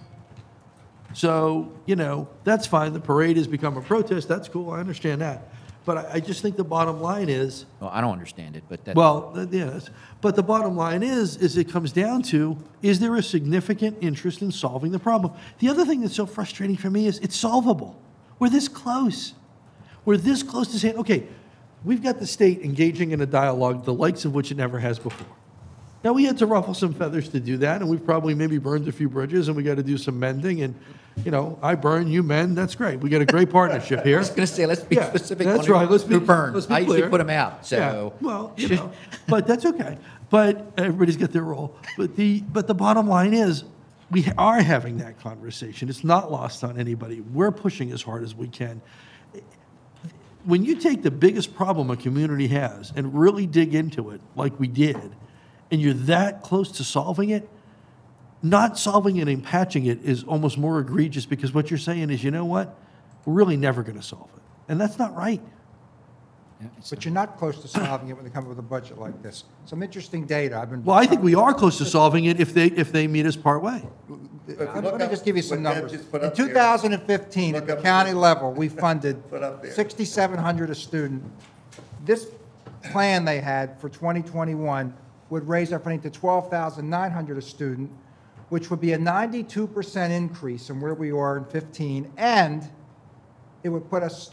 So, you know, that's fine. The parade has become a protest. That's cool. I understand that. But I just think the bottom line is, Well, I don't understand it, but that. well, yes, but the bottom line is it comes down to, is there a significant interest in solving the problem? The other thing that's so frustrating for me is it's solvable. We're this close. We're this close to saying, okay, we've got the state engaging in a dialogue, the likes of which it never has before. Now, we had to ruffle some feathers to do that, and we've probably maybe burned a few bridges, and we got to do some mending, and, you know, I burn, you mend, that's great. We got a great partnership here. I was going to say, let's be Yeah, specific that's on right. Let's who be- burned. let's be I usually clear. put them out, so. Yeah, well, you know, but that's okay. But everybody's got their role. But the bottom line is, we are having that conversation. It's not lost on anybody. We're pushing as hard as we can. When you take the biggest problem a community has and really dig into it like we did, and you're that close to solving it, not solving it and patching it is almost more egregious, because what you're saying is, you know what? We're really never going to solve it. And that's not right. Yeah, it's- But you're not close to solving it when they come up with a budget like this. Some interesting data. I've been. Well, I think we are close to solving it if they meet us partway. Let me just give you some What Deb numbers. just put In up there. 2015, at Look the up county there. level, we funded Put up there. 6,700 a student. This plan they had for 2021 would raise our funding to 12,900 a student, which would be a 92% increase from where we are in 15, and it would put us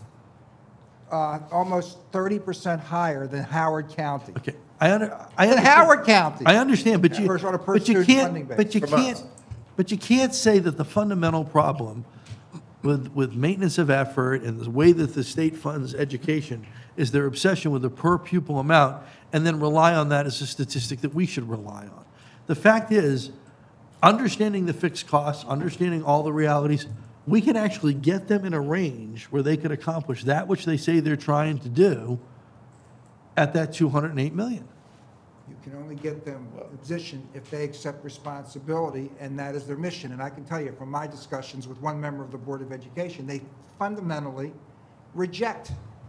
almost 30% higher than Howard County. Okay, I Than understand. Howard County. I understand, but you, On a per but you student funding can't, basis. but you can't say that the fundamental problem with maintenance of effort and the way that the state funds education is their obsession with the per pupil amount, and then rely on that as a statistic that we should rely on. The fact is, understanding the fixed costs, understanding all the realities, we can actually get them in a range where they could accomplish that which they say they're trying to do at that 208 million. You can only get them a position if they accept responsibility, and that is their mission. And I can tell you from my discussions with one member of the Board of Education, they fundamentally reject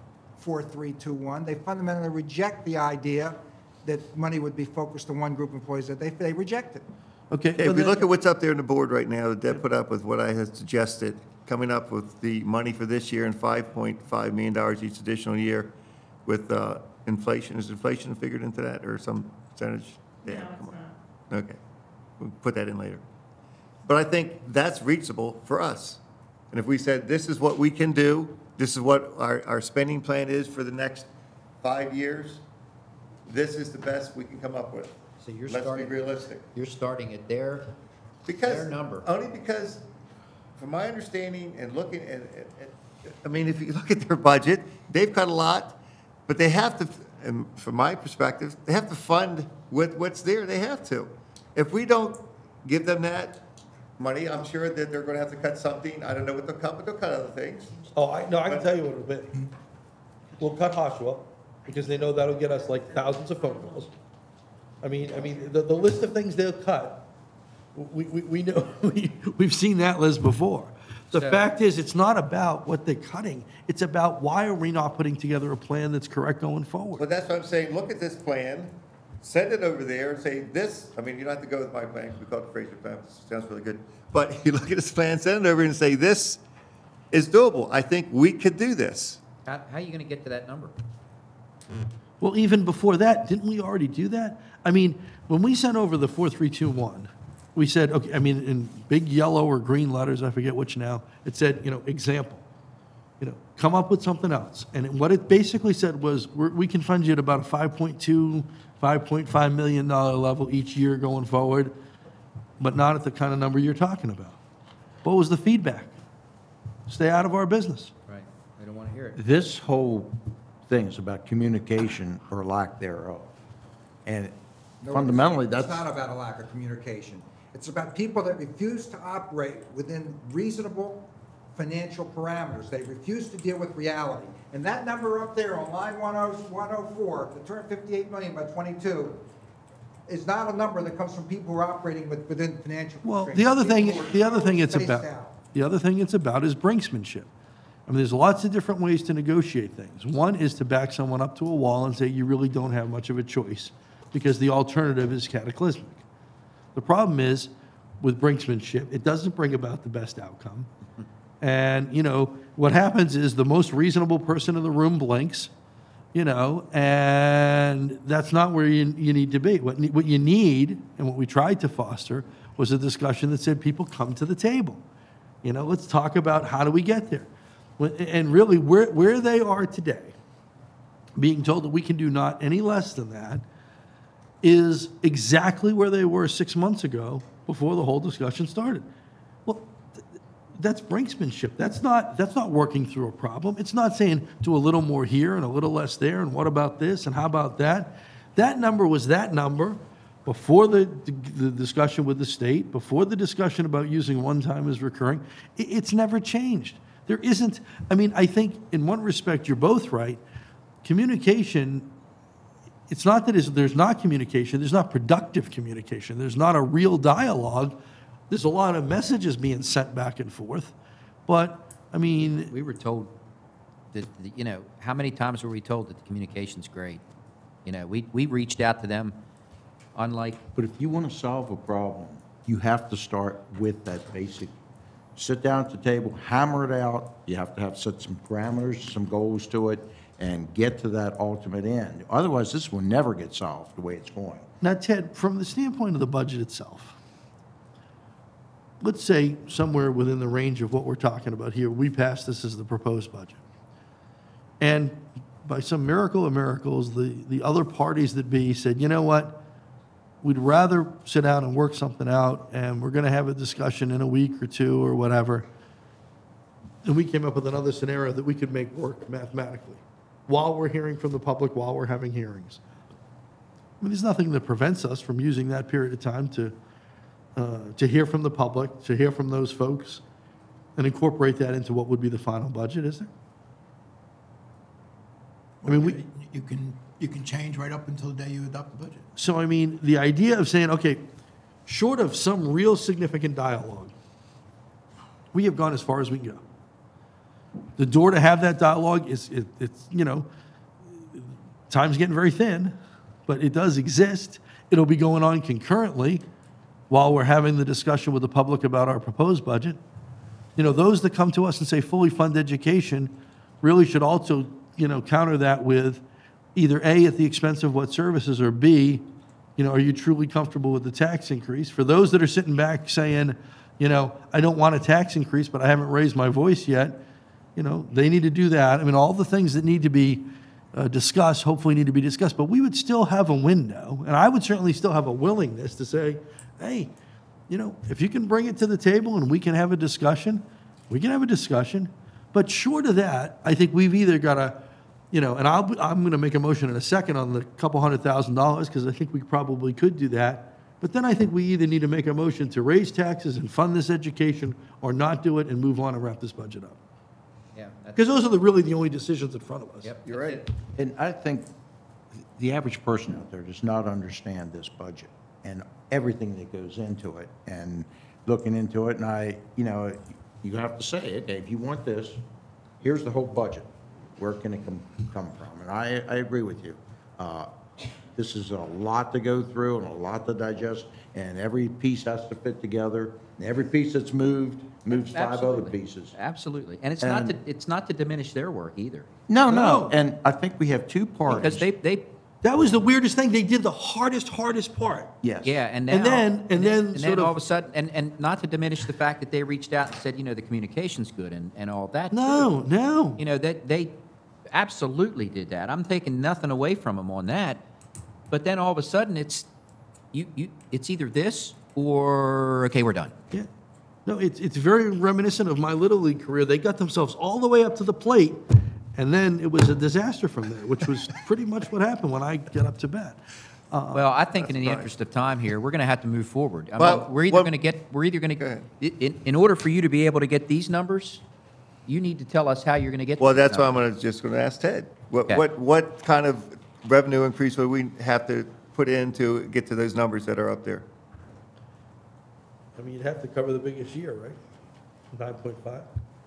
4321. They fundamentally reject the idea that money would be focused on one group of employees, that they reject it. Okay. Hey, if we look at what's up there on the board right now, that Deb put up with what I had suggested, coming up with the money for this year and $5.5 million each additional year with inflation. Is inflation figured into that, or some percentage? Yeah, come on. Okay, we'll put that in later. But I think that's reachable for us. And if we said, this is what we can do, this is what our spending plan is for the next 5 years, this is the best we can come up with. So you're Let's starting. be realistic. You're starting at their number. Only because, from my understanding and looking at, I mean, if you look at their budget, they've cut a lot, but they have to, and from my perspective, they have to fund with what's there. They have to. If we don't give them that money, I'm sure that they're going to have to cut something. I don't know what they'll cut, but they'll cut other things. Oh, I can tell you what it'll be. We'll cut Hoshua, because they know that'll get us like thousands of phone calls. I mean, the list of things they'll cut, we know, we've seen that list before. The So- fact is, it's not about what they're cutting. It's about why are we not putting together a plan that's correct going forward? But that's what I'm saying. Look at this plan, send it over there and say, this, I mean, you don't have to go with my plan, because we call it the Fraser plan, it sounds really good. But you look at this plan, send it over and say, this is doable. I think we could do this. How are you going to get to that number? Well, even before that, didn't we already do that? I mean, when we sent over the 4321, we said, okay, I mean, in big yellow or green letters, I forget which now, it said, you know, example. come up with something else. And what it basically said was, we can fund you at about a $5.2, $5.5 million level each year going forward, but not at the kind of number you're talking about. What was the feedback? Stay out of our business. Right. They don't want to hear it. This whole thing is about communication or lack thereof. And No, fundamentally, that's. It's not about a lack of communication. It's about people that refuse to operate within reasonable financial parameters. They refuse to deal with reality. And that number up there on line 104, the 258 million by 22, is not a number that comes from people who are operating within financial Well, constraints. the other thing People it's who are about, spaced out. the other thing it's about is brinksmanship. I mean, there's lots of different ways to negotiate things. One is to back someone up to a wall and say, you really don't have much of a choice, because the alternative is cataclysmic. The problem is, with brinksmanship, it doesn't bring about the best outcome. And, what happens is the most reasonable person in the room blinks, and that's not where you need to be. What you need, and what we tried to foster, was a discussion that said, people come to the table. Let's talk about how do we get there. And really, where they are today, being told that we can do not any less than that, is exactly where they were 6 months ago before the whole discussion started. Well, that's brinksmanship. That's not working through a problem. It's not saying do a little more here and a little less there, and what about this and how about that. That number was that number before the discussion with the state, before the discussion about using one time as recurring. It's never changed. There isn't, I think in one respect you're both right. Communication, it's not that there's not communication, there's not productive communication, there's not a real dialogue. There's a lot of messages being sent back and forth, but, We were told that, how many times were we told that the communication's great? We reached out to them, unlike, But if you want to solve a problem, you have to start with that basic, sit down at the table, hammer it out. You have to set some parameters, some goals to it, and get to that ultimate end. Otherwise, this will never get solved the way it's going. now, Ted, from the standpoint of the budget itself, let's say somewhere within the range of what we're talking about here, we pass this as the proposed budget. And by some miracle of miracles, the other parties that be said, you know what, we'd rather sit down and work something out, and we're going to have a discussion in a week or two or whatever. And we came up with another scenario that we could make work mathematically while we're hearing from the public, while we're having hearings. There's nothing that prevents us from using that period of time to hear from the public, to hear from those folks, and incorporate that into what would be the final budget, is there? You can change right up until the day you adopt the budget. So, the idea of saying, okay, short of some real significant dialogue, we have gone as far as we can go. The door to have that dialogue it's time's getting very thin, but it does exist. It'll be going on concurrently while we're having the discussion with the public about our proposed budget. Those that come to us and say fully fund education really should also, counter that with either A, at the expense of what services, or B, are you truly comfortable with the tax increase? For those that are sitting back saying, I don't want a tax increase, but I haven't raised my voice yet, they need to do that. all the things that need to be discussed, hopefully need to be discussed, but we would still have a window, and I would certainly still have a willingness to say, hey, if you can bring it to the table and we can have a discussion, we can have a discussion. But short of that, I think we've either got to, and I'm going to make a motion in a second on the couple $100,000, because I think we probably could do that. But then I think we either need to make a motion to raise taxes and fund this education, or not do it and move on and wrap this budget up. yeah. Because those are really the only decisions in front of us. Yep. You're right. And I think the average person out there does not understand this budget and everything that goes into it, and looking into it, and you have to say, okay, if you want this, here's the whole budget. Where can it come from? And I agree with you. This is a lot to go through and a lot to digest, and every piece has to fit together. And every piece that's moves five other Absolutely. pieces. Absolutely. And it's not to diminish their work either. No. And I think we have two Because parties. That was the weirdest thing. They did the hardest part. Yes. Yeah, and And now. then- and then And sort then of- all of a sudden, and not to diminish the fact that they reached out and said, the communication's good and all that. too. No. That they absolutely did that. I'm taking nothing away from them on that. But then all of a sudden, it's either this or, okay, we're done. Yeah. No, it's very reminiscent of my Little League career. They got themselves all the way up to the plate, and then it was a disaster from there, which was pretty much what happened when I got up to bat. Well, I think in the right. interest of time here, we're going to have to move forward. I mean, Well, we're either going to Go ahead. in order for you to be able to get these numbers, you need to tell us how you're going to get. Well, these that's why I'm numbers. just going to ask Ted. Okay. What kind of revenue increase would we have to put in to get to those numbers that are up there? I mean, you'd have to cover the biggest year, right? 9.5?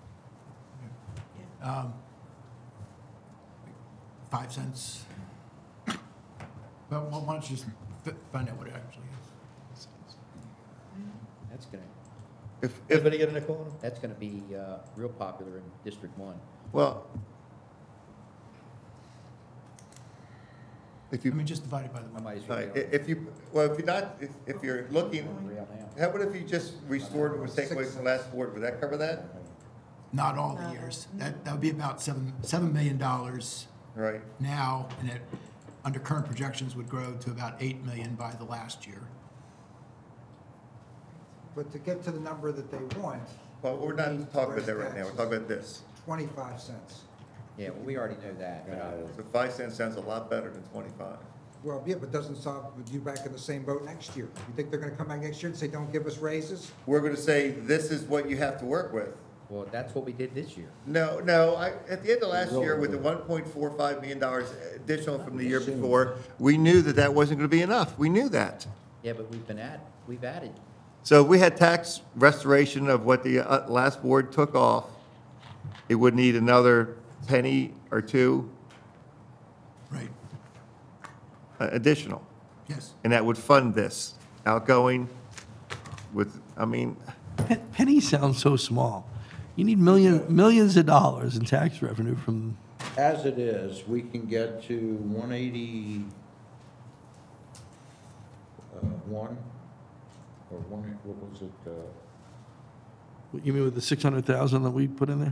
5 cents. Well, why don't you just find out what it actually is? That's going to. If, Anybody get a nickel on them? That's going to be real popular in District 1. well, if I you, mean, just divide it by the I one. might as all well. right, if you, well, if you're not, if you're looking, Real now. how about if you just restored what was taken away from the last board, would that cover that? Not all the years. That would be about $7 million Right, now, and it, under current projections, would grow to about 8 million by the last year. But to get to the number that they want. well, we're we not need talking about that raise right now, we're taxes. talking about this. 25 cents. Yeah, well, we already know that. So 5 cents sounds a lot better than 25. Well, yeah, but doesn't stop with you back in the same boat next year. You think they're gonna come back next year and say, don't give us raises? We're gonna say, this is what you have to work with. Well, that's what we did this year. No, at the end of last year, with the $1.45 million additional from the year before, we knew that that wasn't gonna be enough. We knew that. Yeah, but we've added. So if we had tax restoration of what the last board took off, it would need another penny or two Right, additional. yes. And that would fund this outgoing with, I mean, Penny sounds so small. You need millions of dollars in tax revenue from, As it is, we can get to 180, or what was it? what you mean with the 600,000 that we put in there?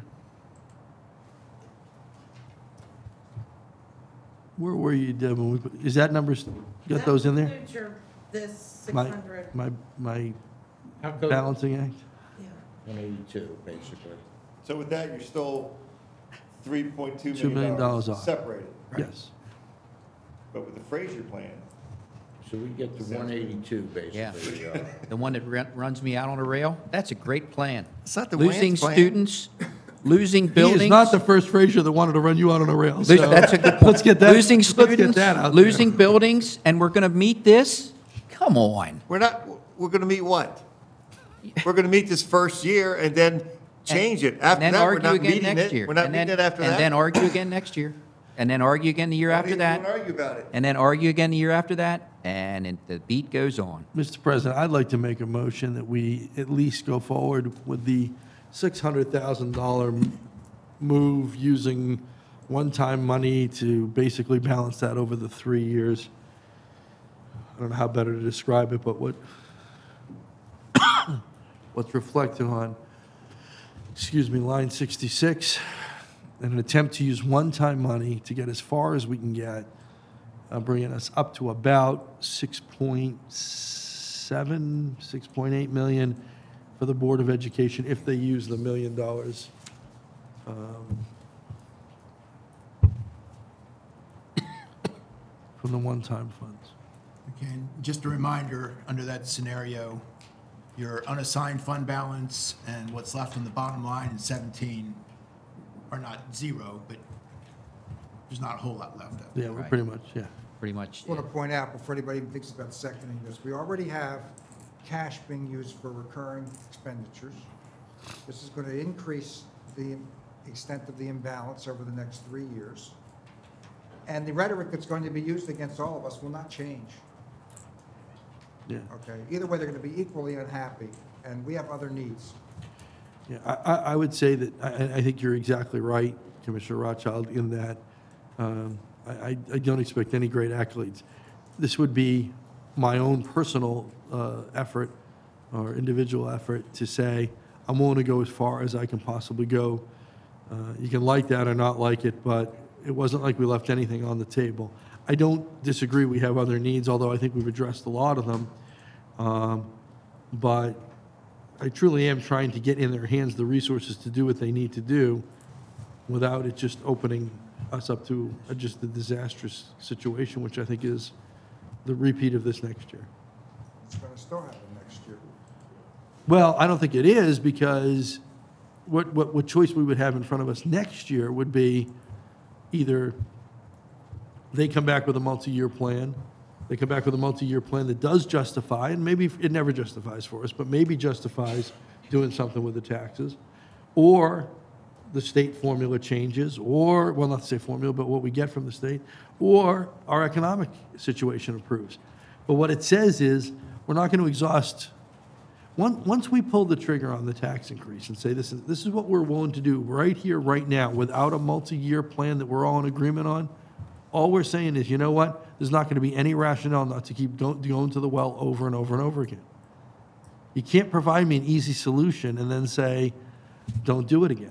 Where were you, Deb, when we put, is that numbers, you got those in there? That includes this My 600, my How come? balancing act? yeah. 182, basically. so with that, you're still $3.2 $2 million off. separated. Yes. But with the Fraser plan, So we get to 182, Yeah. basically. The one that runs me out on a rail, that's a great plan. It's not the Losing Wayne's plan. students, losing He buildings. is not the first Frazier that wanted to run you out on a rail, Lose- so That's a good point. let's get that, Losing let's get students, that out there. losing buildings, and we're going to meet this? Come on. we're gonna meet what? We're gonna meet this first year and then change it. And After then that, we're argue not again meeting next it. year. We're not And meeting then- it after that. And then argue again next year. And then argue again the year after that. Don't argue about it. And then argue again the year after that. And the beat goes on. Mr. President, I'd like to make a motion that we at least go forward with the $600,000 move using one-time money to basically balance that over the 3 years. I don't know how better to describe it, but what's reflected on, line 66, in an attempt to use one-time money to get as far as we can get, bringing us up to about 6.7, 6.8 million for the Board of Education if they use the $1 million from the one-time funds. Okay, and just a reminder, under that scenario, your unassigned fund balance and what's left on the bottom line in 17 are not zero, but there's not a whole lot left of it. Yeah, we're Right. pretty much, yeah. Pretty much. I want to point out, before anybody even thinks about seconding this, we already have cash being used for recurring expenditures. This is going to increase the extent of the imbalance over the next 3 years. And the rhetoric that's going to be used against all of us will not change. Yeah. Okay, either way, they're going to be equally unhappy, and we have other needs. Yeah, I would say that, I think you're exactly right, Commissioner Rothschild, in that I don't expect any great accolades. This would be my own personal effort or individual effort to say, I'm willing to go as far as I can possibly go. You can like that or not like it, but it wasn't like we left anything on the table. I don't disagree we have other needs, although I think we've addressed a lot of them. But I truly am trying to get in their hands the resources to do what they need to do without it just opening us up to just a disastrous situation, which I think is the repeat of this next year. It's going to still happen next year. Well, I don't think it is, because what choice we would have in front of us next year would be either they come back with a multi-year plan, that does justify, and maybe it never justifies for us, but maybe justifies doing something with the taxes, or the state formula changes, or, well, not the state formula, but what we get from the state, or our economic situation improves. But what it says is, we're not going to exhaust. Once we pull the trigger on the tax increase and say, this is what we're willing to do right here, right now, without a multi-year plan that we're all in agreement on, all we're saying is, you know what? There's not going to be any rationale not to keep going to the well over and over and over again. You can't provide me an easy solution and then say, don't do it again.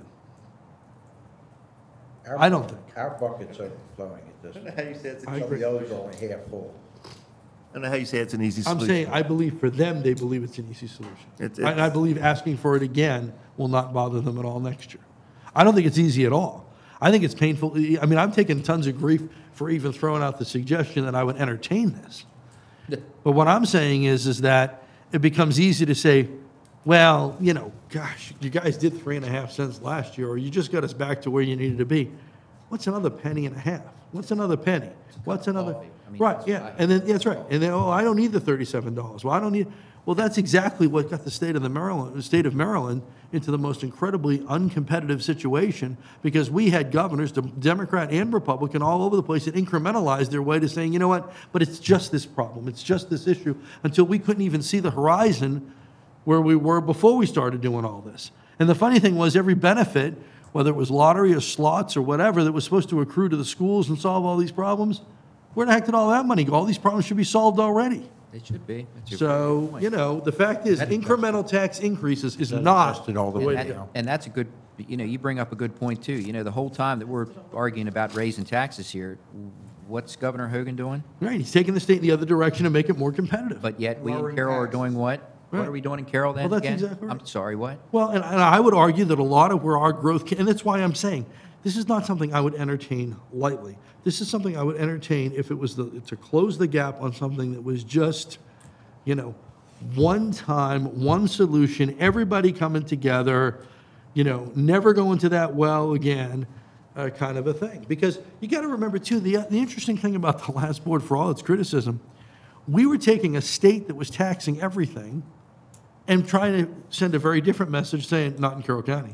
I don't think. Our bucket's overflowing at this I don't know point. how you say it's I a, Some of agree. the others are only half full. I don't know how you say it's an easy I'm solution. saying, I believe for them, they believe it's an easy solution. It's- And I believe asking for it again will not bother them at all next year. I don't think it's easy at all. I think it's painful. I mean, I've taken tons of grief for even throwing out the suggestion that I would entertain this. But what I'm saying is that it becomes easy to say, well, you know, gosh, you guys did 3.5 cents last year, or you just got us back to where you needed to be. What's another penny and a half? What's another penny? What's another? coffee. I mean, Right, that's yeah, what I- and then, that's right. And then, oh, I don't need the $37. Well, I don't need, well, that's exactly what got the state of Maryland into the most incredibly uncompetitive situation, because we had governors, Democrat and Republican, all over the place that incrementalized their way to saying, you know what, but it's just this problem, it's just this issue, until we couldn't even see the horizon where we were before we started doing all this. And the funny thing was, every benefit, whether it was lottery or slots or whatever, that was supposed to accrue to the schools and solve all these problems, where the heck did all that money go? All these problems should be solved already. They should be. That's your So, point. you know, the fact is, That- incremental tax increases is That not adjusted all the the way way And to that- go. and that's a good, you know, you bring up a good point, too. You know, the whole time that we're arguing about raising taxes here, what's Governor Hogan doing? Right, he's taking the state in the other direction to make it more competitive. But yet, we in Lowering Carroll are taxes. doing what? What Right. are we doing in Carroll then Well, that's again? exactly right. I'm sorry, what? Well, and I would argue that a lot of where our growth, and that's why I'm saying, this is not something I would entertain lightly. This is something I would entertain if it was to close the gap on something that was just, you know, one time, one solution, everybody coming together, you know, never going to that well again, kind of a thing. Because you got to remember, too, the interesting thing about the last board, for all its criticism, we were taking a state that was taxing everything and trying to send a very different message saying, not in Carroll County.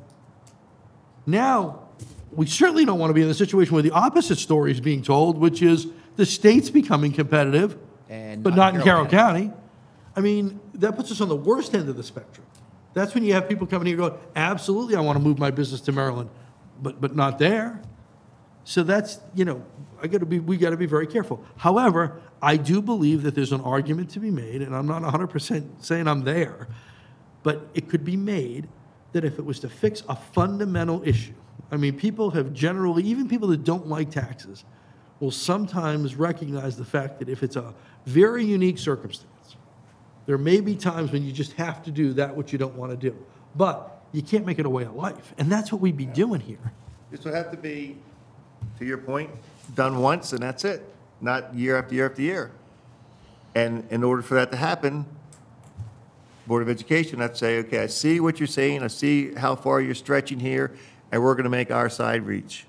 Now, we certainly don't want to be in a situation where the opposite story is being told, which is the state's becoming competitive, And but not in Carroll County. I mean, that puts us on the worst end of the spectrum. That's when you have people coming here going, absolutely, I want to move my business to Maryland, but not there. So that's, you know, we got to be very careful. However, I do believe that there's an argument to be made, and I'm not 100% saying I'm there, but it could be made that if it was to fix a fundamental issue, I mean, people have generally, even people that don't like taxes, will sometimes recognize the fact that if it's a very unique circumstance, there may be times when you just have to do that which you don't want to do. But you can't make it a way of life, and that's what we'd be doing here. This would have to be, to your point, done once and that's it, not year after year after year. And in order for that to happen, Board of Education, I'd say, okay, I see what you're saying, I see how far you're stretching here, and we're going to make our side reach.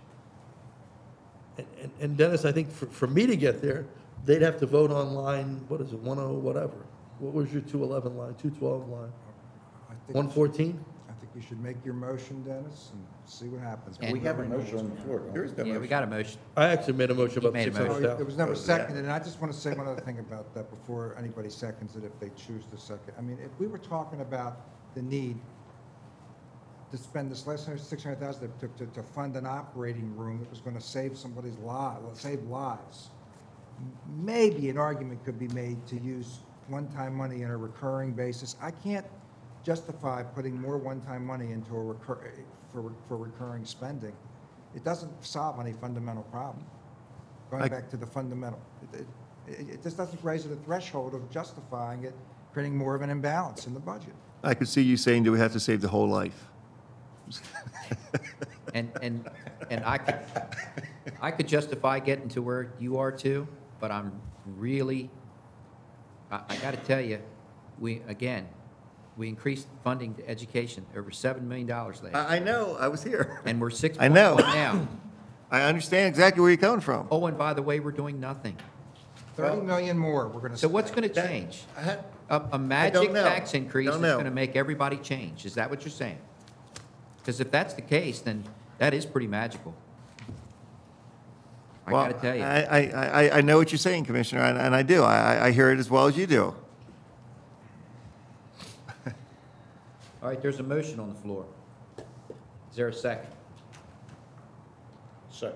And Dennis, I think for me to get there, they'd have to vote on line, what is it, 10 whatever? What was your 211 line, 212 line? I think 114? I think we should make your motion, Dennis, and see what happens. And- We have a motion on the floor. don't we? There is no Yeah, we motion. got a motion. I actually made a motion about made a motion. Oh, 600,000. it was never seconded, and I just want to say one other thing about that before anybody seconds it, if they choose to second. I mean, if we were talking about the need to spend this last $600,000 to fund an operating room that was going to save somebody's save lives. Maybe an argument could be made to use one-time money on a recurring basis. I can't justify putting more one-time money into for recurring spending. It doesn't solve any fundamental problem. Going back to the fundamental, it just doesn't raise the threshold of justifying it, creating more of an imbalance in the budget. I could see you saying, do we have to save the whole life? And I could justify getting to where you are too, but I'm really, I got to tell you, we increased funding to education over $7 million last year. I know, I was here. And we're 6.1 I know. now. I understand exactly where you're coming from. Oh, and by the way, we're doing nothing. 30 million more we're going to So spend. what's going to change? I A magic know. tax increase Don't is know. going to make everybody change. Is that what you're saying? Because if that's the case, then that is pretty magical. I got to tell you. I know what you're saying, Commissioner, and I do. I hear it as well as you do. All right, there's a motion on the floor. Is there a second? Second.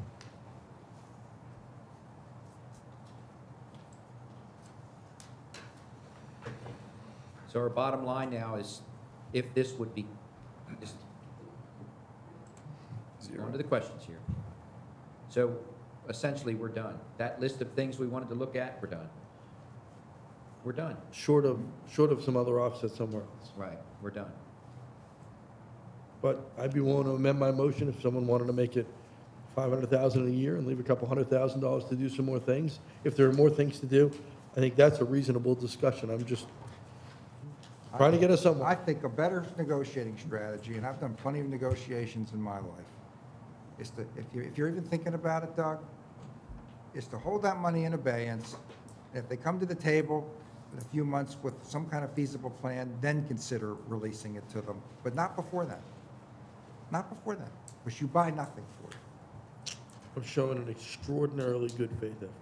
So our bottom line now is, if this would be, just on to the questions here. So essentially, we're done. That list of things we wanted to look at, we're done. We're done. Short of some other offset somewhere else. Right, we're done. But I'd be willing to amend my motion if someone wanted to make it 500,000 a year and leave a couple $100,000 to do some more things. If there are more things to do, I think that's a reasonable discussion. I'm just trying to get us I somewhere. think a better negotiating strategy, and I've done plenty of negotiations in my life, is to, if you're even thinking about it, Doug, is to hold that money in abeyance. If they come to the table in a few months with some kind of feasible plan, then consider releasing it to them, but not before then. Not before then, because you buy nothing for it. I'm showing an extraordinarily good faith effort.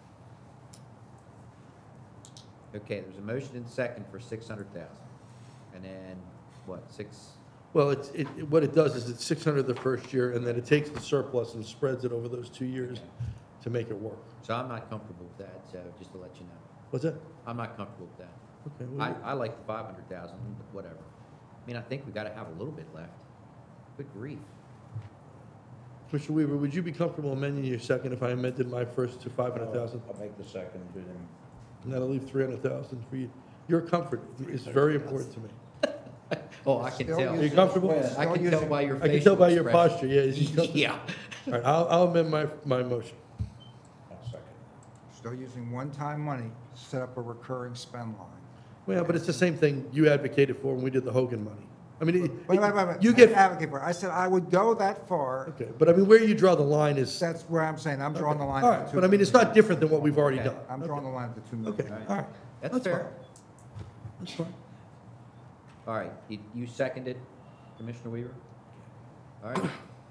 Okay, there's a motion and second for 600,000. And then, what, Well, what it does is it's 600 the first year, and then it takes the surplus and spreads it over those 2 years to make it work. So I'm not comfortable with that, so just to let you know. What's that? I'm not comfortable with that. Okay. well, I like the 500,000, but whatever. I mean, I think we got to have a little bit left. Good grief. Commissioner Weaver, would you be comfortable amending your second if I amended my first to 500,000? I'll make the second, and And that'll leave 300,000 for you. Your comfort is very important to me. Oh, I can Still tell. Are you comfortable? I can tell by your I can facial tell by your expression. posture, yeah. is he comfortable? Yeah. All right, I'll amend my motion. I'll second. Still using one-time money to set up a recurring spend line. Well, but it's the same thing you advocated for when we did the Hogan money. I mean, Wait, you I didn't get, advocate for it. I said I would go that far. okay, but I mean, where you draw the line is, That's where I'm saying, I'm drawing the line all at right, the 2 but I mean, it's not different than what we've already Okay. done. I'm drawing the line at the 2 million. Okay, all right. That's fair. fine. That's fine. All right, you seconded, Commissioner Weaver? All right.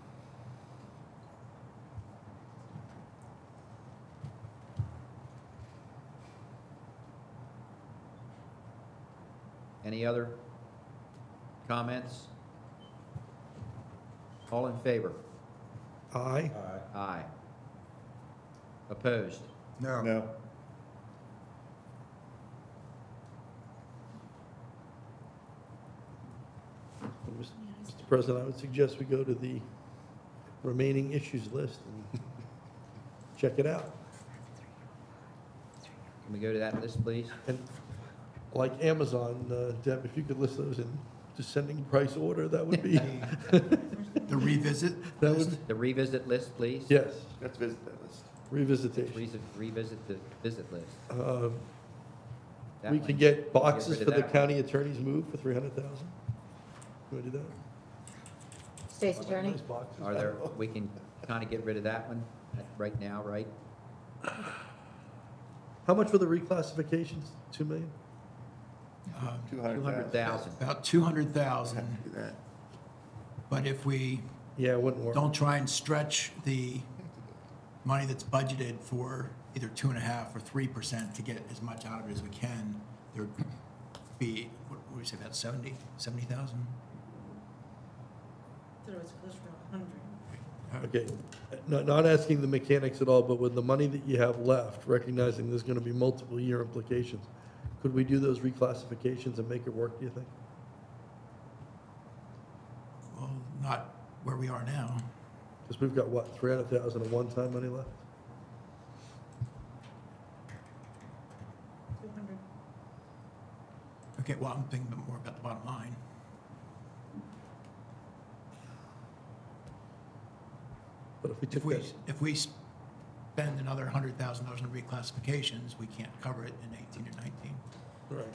Any other comments? All in favor? Aye. Aye. Opposed? No. No. Mr. President, I would suggest we go to the remaining issues list and check it out. Can we go to that list, please? And like Amazon, Deb, if you could list those in descending price order, that would be, The revisit. that would, The revisit list, please? yes, Let's visit that list. revisitation. Revisit the visit list. That We one. could get boxes rid of for the that one. county attorney's move for 300,000. You want to do that? State's attorney? Nice boxes. Are there, we can kind of get rid of that one right now, right? How much were the reclassifications? 2 million? 200,000. About 200,000, Do that. but if we Yeah, it wouldn't work. don't try and stretch the money that's budgeted for either 2.5% or 3% to get as much out of it as we can, there'd be, what do we say, about 70,000? Thought it was closer to 100. Okay, not asking the mechanics at all, but with the money that you have left, recognizing there's gonna be multiple year implications, could we do those reclassifications and make it work, do you think? Well, not where we are now. Because we've got, what, 300,000 of one-time money left? 200. Okay, well, I'm thinking more about the bottom line. But if we took that, If we spend another $100,000 on reclassifications, we can't cover it in 18 or 19. right,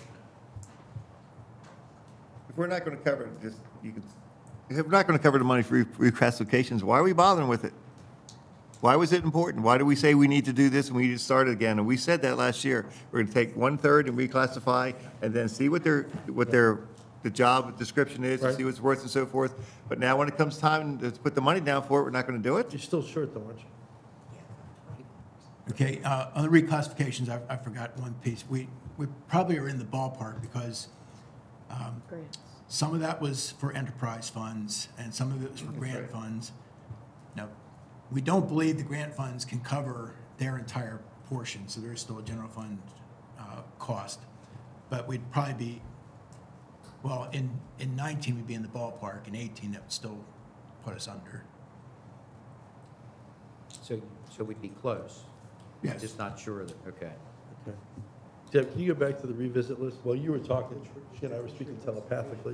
If we're not going to cover it, just, you can, if we're not going to cover the money for reclassifications, why are we bothering with it? Why was it important? Why do we say we need to do this and we need to start it again? And we said that last year. We're going to take 1/3 and reclassify and then see what the job description is, and Right. see what's worth and so forth. But now when it comes time to put the money down for it, we're not going to do it? you're still short though, aren't you? Okay, on the reclassifications, I forgot one piece. We probably are in the ballpark because Grants. some of that was for enterprise funds and some of it was for grant funds. Now, we don't believe the grant funds can cover their entire portion, so there is still a general fund cost. But we'd probably be, well, in 19, we'd be in the ballpark. In 18, that would still put us under. So we'd be close? Yes. Just not sure that, okay. Okay. Deb, can you go back to the revisit list? While you were talking, she and I were speaking telepathically.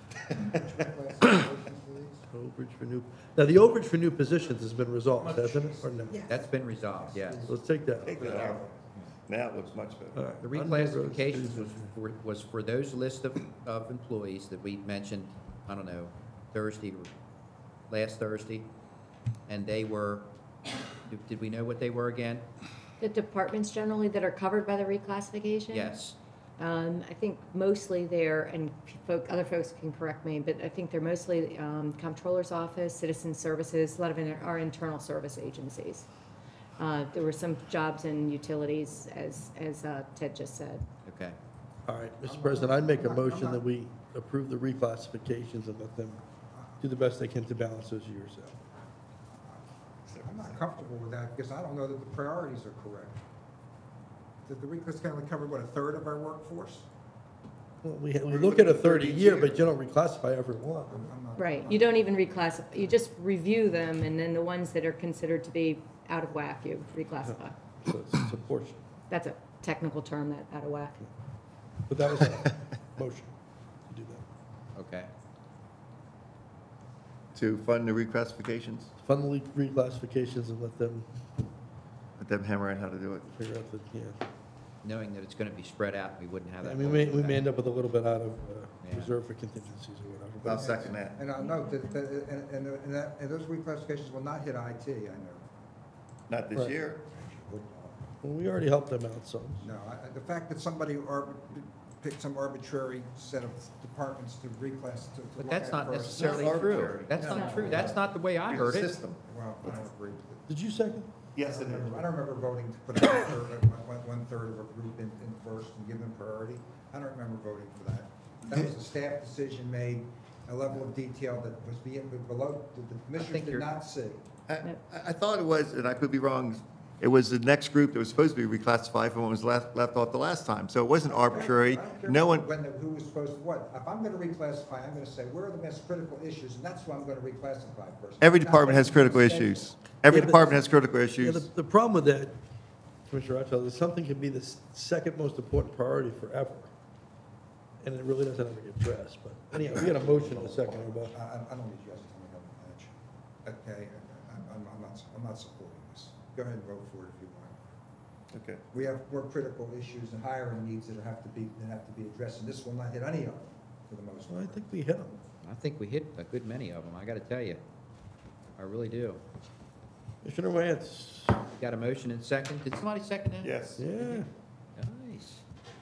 Overage for new, now the overage for new positions has been resolved, hasn't it, or no? Yes. That's been resolved, yes. Let's take that. Take that out. Now it looks much better. All right. The reclassifications was for those list of employees that we mentioned, I don't know, last Thursday, and they were, did we know what they were again? The departments generally that are covered by the reclassification? Yes. I think mostly they're, and other folks can correct me, but I think they're mostly Comptroller's Office, Citizen Services, a lot of it are internal service agencies. There were some jobs in utilities, as Ted just said. Okay. All right, Mr. President, I'd make a motion that we approve the reclassifications and let them do the best they can to balance those years out. I'm not comfortable with that because I don't know that the priorities are correct. Did the reclass kind of cover, what, 1/3 of our workforce? Well, we look at a 30-year, but you don't reclassify every one. I'm not- Right, you don't even reclassify, you just review them, and then the ones that are considered to be out of whack, you reclassify. So it's a portion. That's a technical term, that out of whack. But that was a motion to do that. Okay. To fund the reclassifications, Fund the reclassifications and let them let them hammer out how to do it. figure out the, yeah. Knowing that it's going to be spread out, we wouldn't have I that. mean, we may end up with a little bit out of Yeah. reserve for contingencies or whatever. but- I'll second that. And I know and those reclassifications will not hit IT, I know. Not this Right. year. Well, we already helped them out some. No, the fact that somebody picked some arbitrary set of departments to reclass to But look that's at not first. necessarily It's not true. arbitrary. That's No. not true. That's not the way I It's heard a it. system. Well, I don't agree with it. Did you second? Yes, it is. I don't remember voting to put one-third of a group in first and give them priority. I don't remember voting for that. That was a staff decision made, a level of detail that was below, the commissioners did you're- not see. I thought it was, and I could be wrong, it was the next group that was supposed to be reclassified from what was left off the last time. So it wasn't arbitrary. I don't care No one, who was supposed to what. If I'm gonna reclassify, I'm gonna say, where are the most critical issues, and that's who I'm gonna reclassify first. every Not department has what's critical on the schedule. issues. Every Yeah, but- department has critical Yeah, issues. the problem with that, Commissioner Rothschild, is something can be the second most important priority forever. And it really doesn't ever get addressed, but anyhow, we got a motion in a second about. I don't need you guys to tell me how to manage. Okay, I'm not supporting this. Go ahead and vote for it if you want. Okay. We have more critical issues and hiring needs that have to be addressed, and this will not hit any of them for the most Well, I part. think we hit them. I think we hit a good many of them, I got to tell you. I really do. Commissioner Wance? Got a motion and second. Did somebody second that? Yes. Yeah. Nice.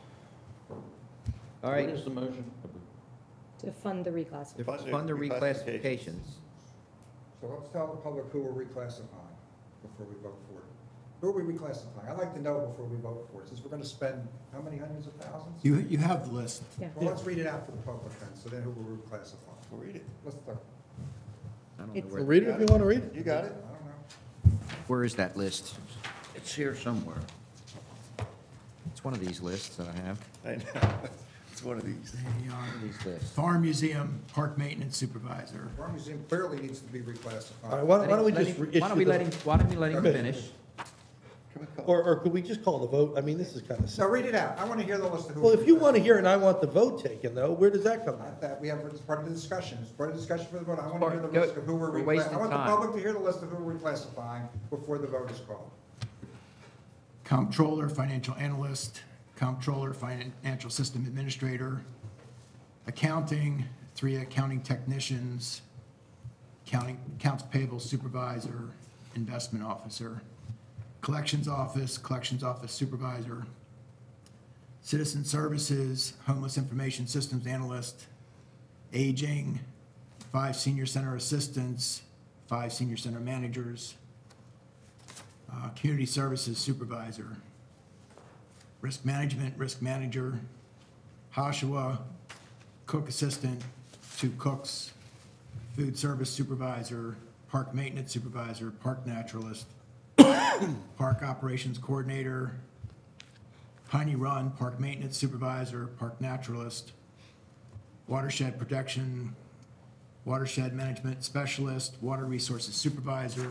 All right. the motion? To fund the reclassification. To Fund the fund the reclassifications. reclassifications. So let's tell the public who we're reclassifying before we vote for it. Who are we reclassifying? I'd like to know before we vote for it, since we're gonna spend how many hundreds of thousands? You have the list. Yeah. Well, let's read it out for the public then, so then who we're reclassifying. We'll read it. Let's start. I don't know It's- where, Read it if you want to read it. You got it? where is that list? It's here somewhere. It's one of these lists that I have. I know. It's one of these. The, One of these lists. Farm Museum Park Maintenance Supervisor. Farm Museum clearly needs to be reclassified. All right, why don't we just Why don't we let him, why don't we let him Okay. finish? Or could we just call the vote? I mean, this is kind of So simple. read it out. I want to hear the list of who. Well, if you want to hear it and I want the vote taken, though, where does that come from? That we have, it's part of the discussion. It's part of the discussion for the vote. I want to hear the Go- list of who we're we're wasting I want the time. public to hear the list of who we're reclassifying before the vote is called. Comptroller, Financial Analyst, Comptroller, Financial System Administrator, Accounting, 3 Accounting Technicians, Accounts Payable Supervisor, Investment Officer, Collections Office Supervisor, Citizen Services, Homeless Information Systems Analyst, Aging, 5 Senior Center Assistants, 5 Senior Center Managers, Community Services Supervisor, Risk Management, Risk Manager, Hashua, Cook Assistant, 2 cooks, Food Service Supervisor, Park Maintenance Supervisor, Park Naturalist, Park Operations Coordinator, Piney Run, Park Maintenance Supervisor, Park Naturalist, Watershed Protection, Watershed Management Specialist, Water Resources Supervisor,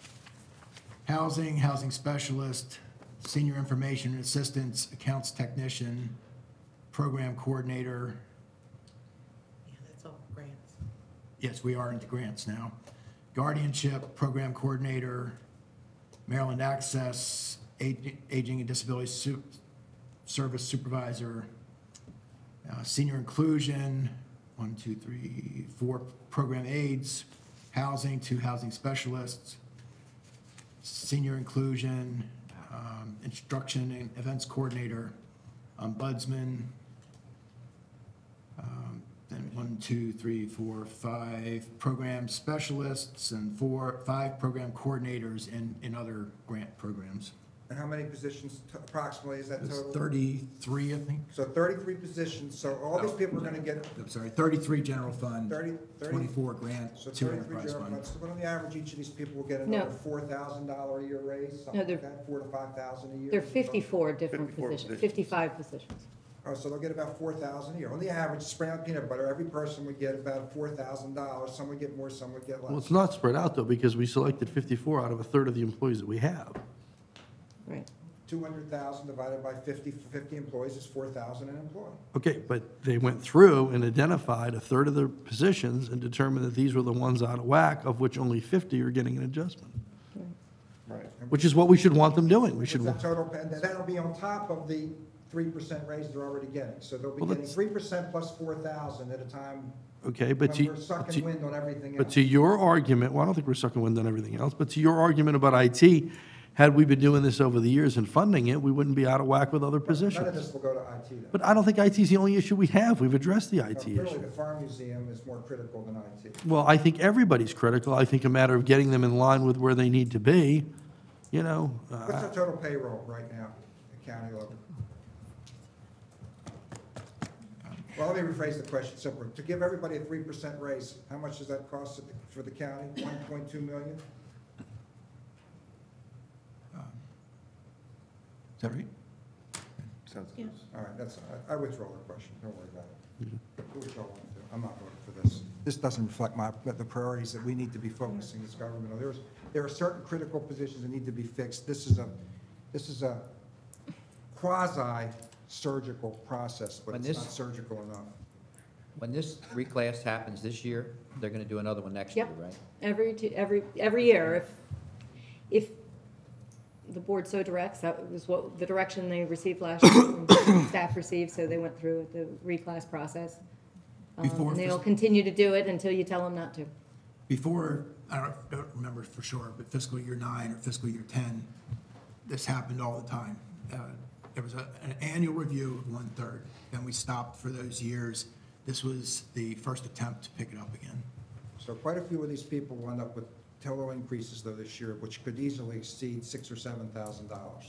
Housing Specialist, Senior Information Assistance, Accounts Technician, Program Coordinator. Yeah, that's all grants. Yes, we are into grants now. Guardianship, Program Coordinator, Maryland Access, Aging and Disability Service Supervisor, Senior Inclusion, 1, 2, 3, 4 Program Aides, Housing, 2 Housing Specialists, Senior Inclusion, Instruction and Events Coordinator, Ombudsman, then 1, 2, 3, 4, 5 Program Specialists, and 5 Program Coordinators in other grant programs. And how many positions approximately is that It's total? 33, I think. So 33 positions, so all these people are going to get I'm sorry, 33 general fund, 30, 24 grant, so 2 33 enterprise general fund. funds. So on the average, each of these people will get No. another $4,000 a year raise, No, something they're- like that, 4 to 5,000 a year? There are 54 different 54 positions, positions. 55 positions. Oh, so they'll get about 4,000 a year. On the average, spread out peanut butter, every person would get about $4,000. Some would get more, some would get less. Well, it's not spread out, though, because we selected 54 out of a third of the employees that we have. Right. 200,000 divided by 50 employees is 4,000 an employee. Okay, but they went through and identified a third of the positions and determined that these were the ones out of whack, of which only 50 are getting an adjustment, Right. which is what we should want them doing. We should, What's the total, and that'll be on top of the 3% raise they're already getting. So they'll be Well, getting that's- 3% plus 4,000 at a time okay, when we're sucking wind on everything but else. to your argument, well, I don't think we're sucking wind on everything else, but to your argument about IT, had we been doing this over the years and funding it, we wouldn't be out of whack with other None of positions. this will go to IT though. But I don't think IT is the only issue we have. We've addressed the IT Clearly, issue. the farm museum is more critical than IT. Well, I think everybody's critical. I think a matter of getting them in line with where they need to be, you know. What's our total payroll right now at county level? Well, let me rephrase the question simpler. To give everybody a 3% raise, how much does that cost for the county? 1.2 million? Is that right? Sounds Yeah. good. All right, I withdraw the question. Don't worry about it. Do what y'all want to do. I'm not voting for this. This doesn't reflect the priorities that we need to be focusing as government on. There are certain critical positions that need to be fixed. This is a quasi-surgical process, but When it's this- not surgical enough. When this reclass happens this year, they're going to do another one next year, Yep. right? Every year, if the board so directs, that was what, the direction they received last year, and staff received, so they went through the reclass process. Before And they'll fis- continue to do it until you tell them not to. Before, I don't remember for sure, but fiscal year 9 or fiscal year 10, this happened all the time. There was an annual review of 1/3, then we stopped for those years. This was the first attempt to pick it up again. So quite a few of these people will end up with total increases though this year, which could easily exceed $6,000 or $7,000.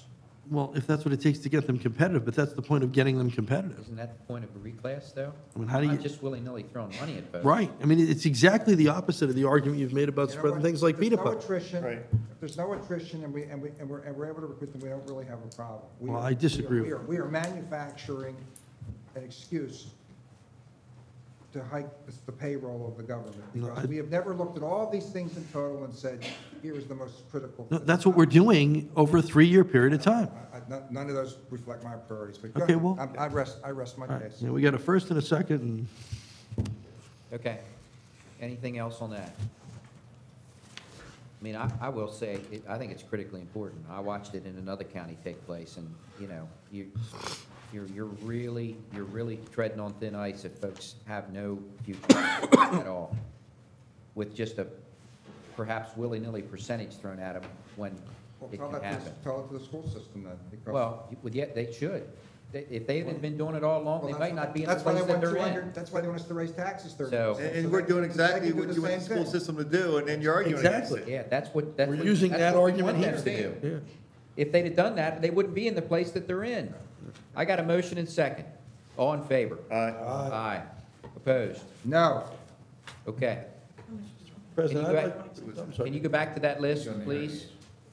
Well, if that's what it takes to get them competitive, but that's the point of getting them competitive. Isn't that the point of a reclass, though? I mean, how do you- Not just willy-nilly throwing money at folks. Right, I mean, it's exactly the opposite of the argument you've made about You know spreading what? things like If there's peanut no butter. attrition, Right. if there's no attrition and we're able to recruit them, we don't really have a problem. Well, I disagree with We are manufacturing an excuse to hike the payroll of the government. No, Because I- we have never looked at all these things in total and said, here is the most critical. No, that's what we're doing over a 3-year period of time. None of those reflect my priorities, but go Okay, ahead. well- I rest my All right, case. you know, we got a first and a second, and Okay. Anything else on that? I mean, I will say, I think it's critically important. I watched it in another county take place, and, you know, you're really treading on thin ice if folks have no future at all, with just a perhaps willy-nilly percentage thrown at them when Well, it can happen. tell it to the school system then, because. Well, yet they should. If they had been doing it all along, they Well, might not be in the that's why place they that want they're 200 in. That's why they want us to raise taxes 30%. So- And we're doing exactly They can do what you want the same school thing. system to do, and then you're arguing against Exactly. it. Yeah, that's what. we're using that argument we here. want them to do. Yeah. If they'd have done that, they wouldn't be in the place that they're in. I got a motion and second. All in favor? Aye. Opposed? No. Okay. President, Can you I'd go like, I'm Can sorry. you go back to that list, please?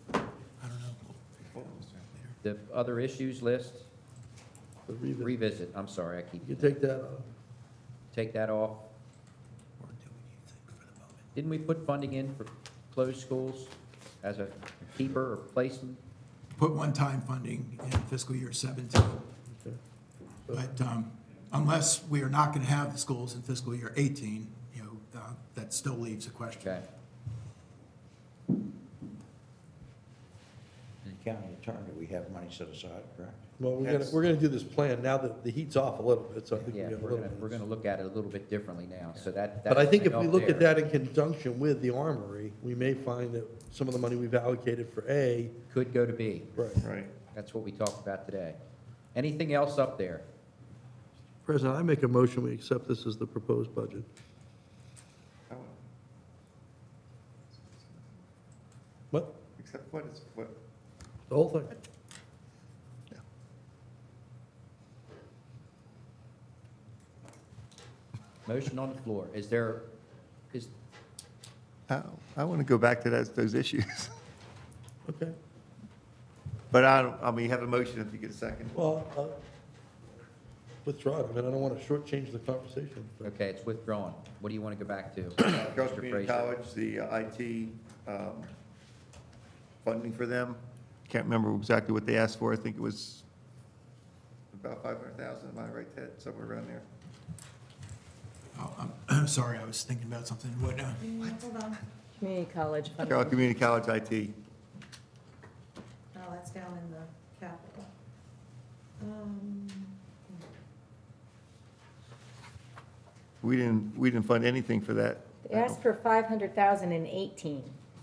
The other issues list? The revisit. Revisit, I'm sorry, I keep, You can take that off. take that off. Didn't we put funding in for closed schools as a keeper or placement? Put one-time funding in fiscal year 17. Okay. But unless we are not going to have the schools in fiscal year 18, you know, that still leaves a question. Okay. In the county attorney, we have money set aside, correct? Well, we're gonna do this plan now that the heat's off a little bit, so I think we Yeah, have a we're little gonna, bit. we're gonna look at it a little bit differently now, so that. But I think if that's we up look at there. that in conjunction with the armory, we may find that some of the money we've allocated for A. Could go to B. Right. Right. That's what we talked about today. Anything else up there? President, I make a motion, we accept this as the proposed budget. What? Except what is, what? The whole thing? Motion on the floor. Is there, is, I want to go back to those issues. Okay. But I don't, I mean, you have a motion if you get a second. Well, withdraw it. I mean, I don't want to shortchange the conversation. but- okay, it's withdrawn. What do you want to go back to? Charles Mr. Community Frazier? College, the IT funding for them. Can't remember exactly what they asked for. I think it was about 500,000, am I right, Ted? Somewhere around there. Oh, I'm sorry, I was thinking about something. What, Hold on. Community college Charles funding. Community College IT. Oh, that's down in the capital. We didn't fund anything for that. They asked for 500,000 in 18.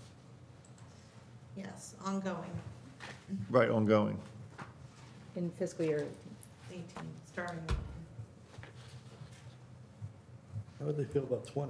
Yes, ongoing, Right, ongoing. In fiscal year, 18, starting. How would they feel about 20?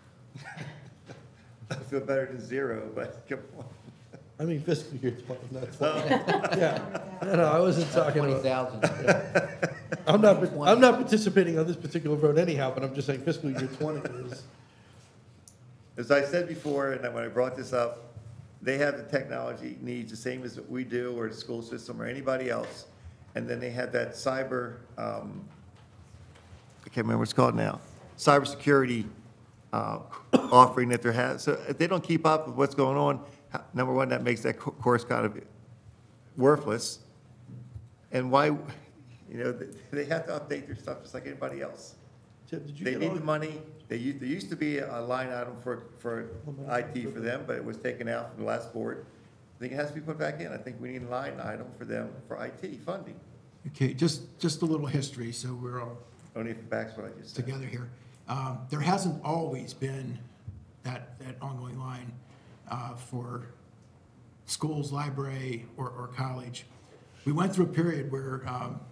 I feel better than zero, but come on. I mean fiscal year 20, not 20. Yeah, no, I wasn't talking about, 20,000. I'm not participating on this particular vote anyhow, but I'm just saying fiscal year 20 is, As I said before, and when I brought this up, they have the technology needs the same as we do, or the school system, or anybody else. And then they have that cyber, I can't remember what it's called now, cybersecurity offering that they're having. So if they don't keep up with what's going on, number one, that makes that course kind of worthless. And why, you know, they have to update their stuff just like anybody else. Chip, did you They get need all? the money. There used to be a line item for IT for them, but it was taken out from the last board. I think it has to be put back in. I think we need a line item for them for IT funding. okay, just a little history, so we're all Only if it backs what I just said. together here. There hasn't always been that ongoing line for schools, library, or college. We went through a period where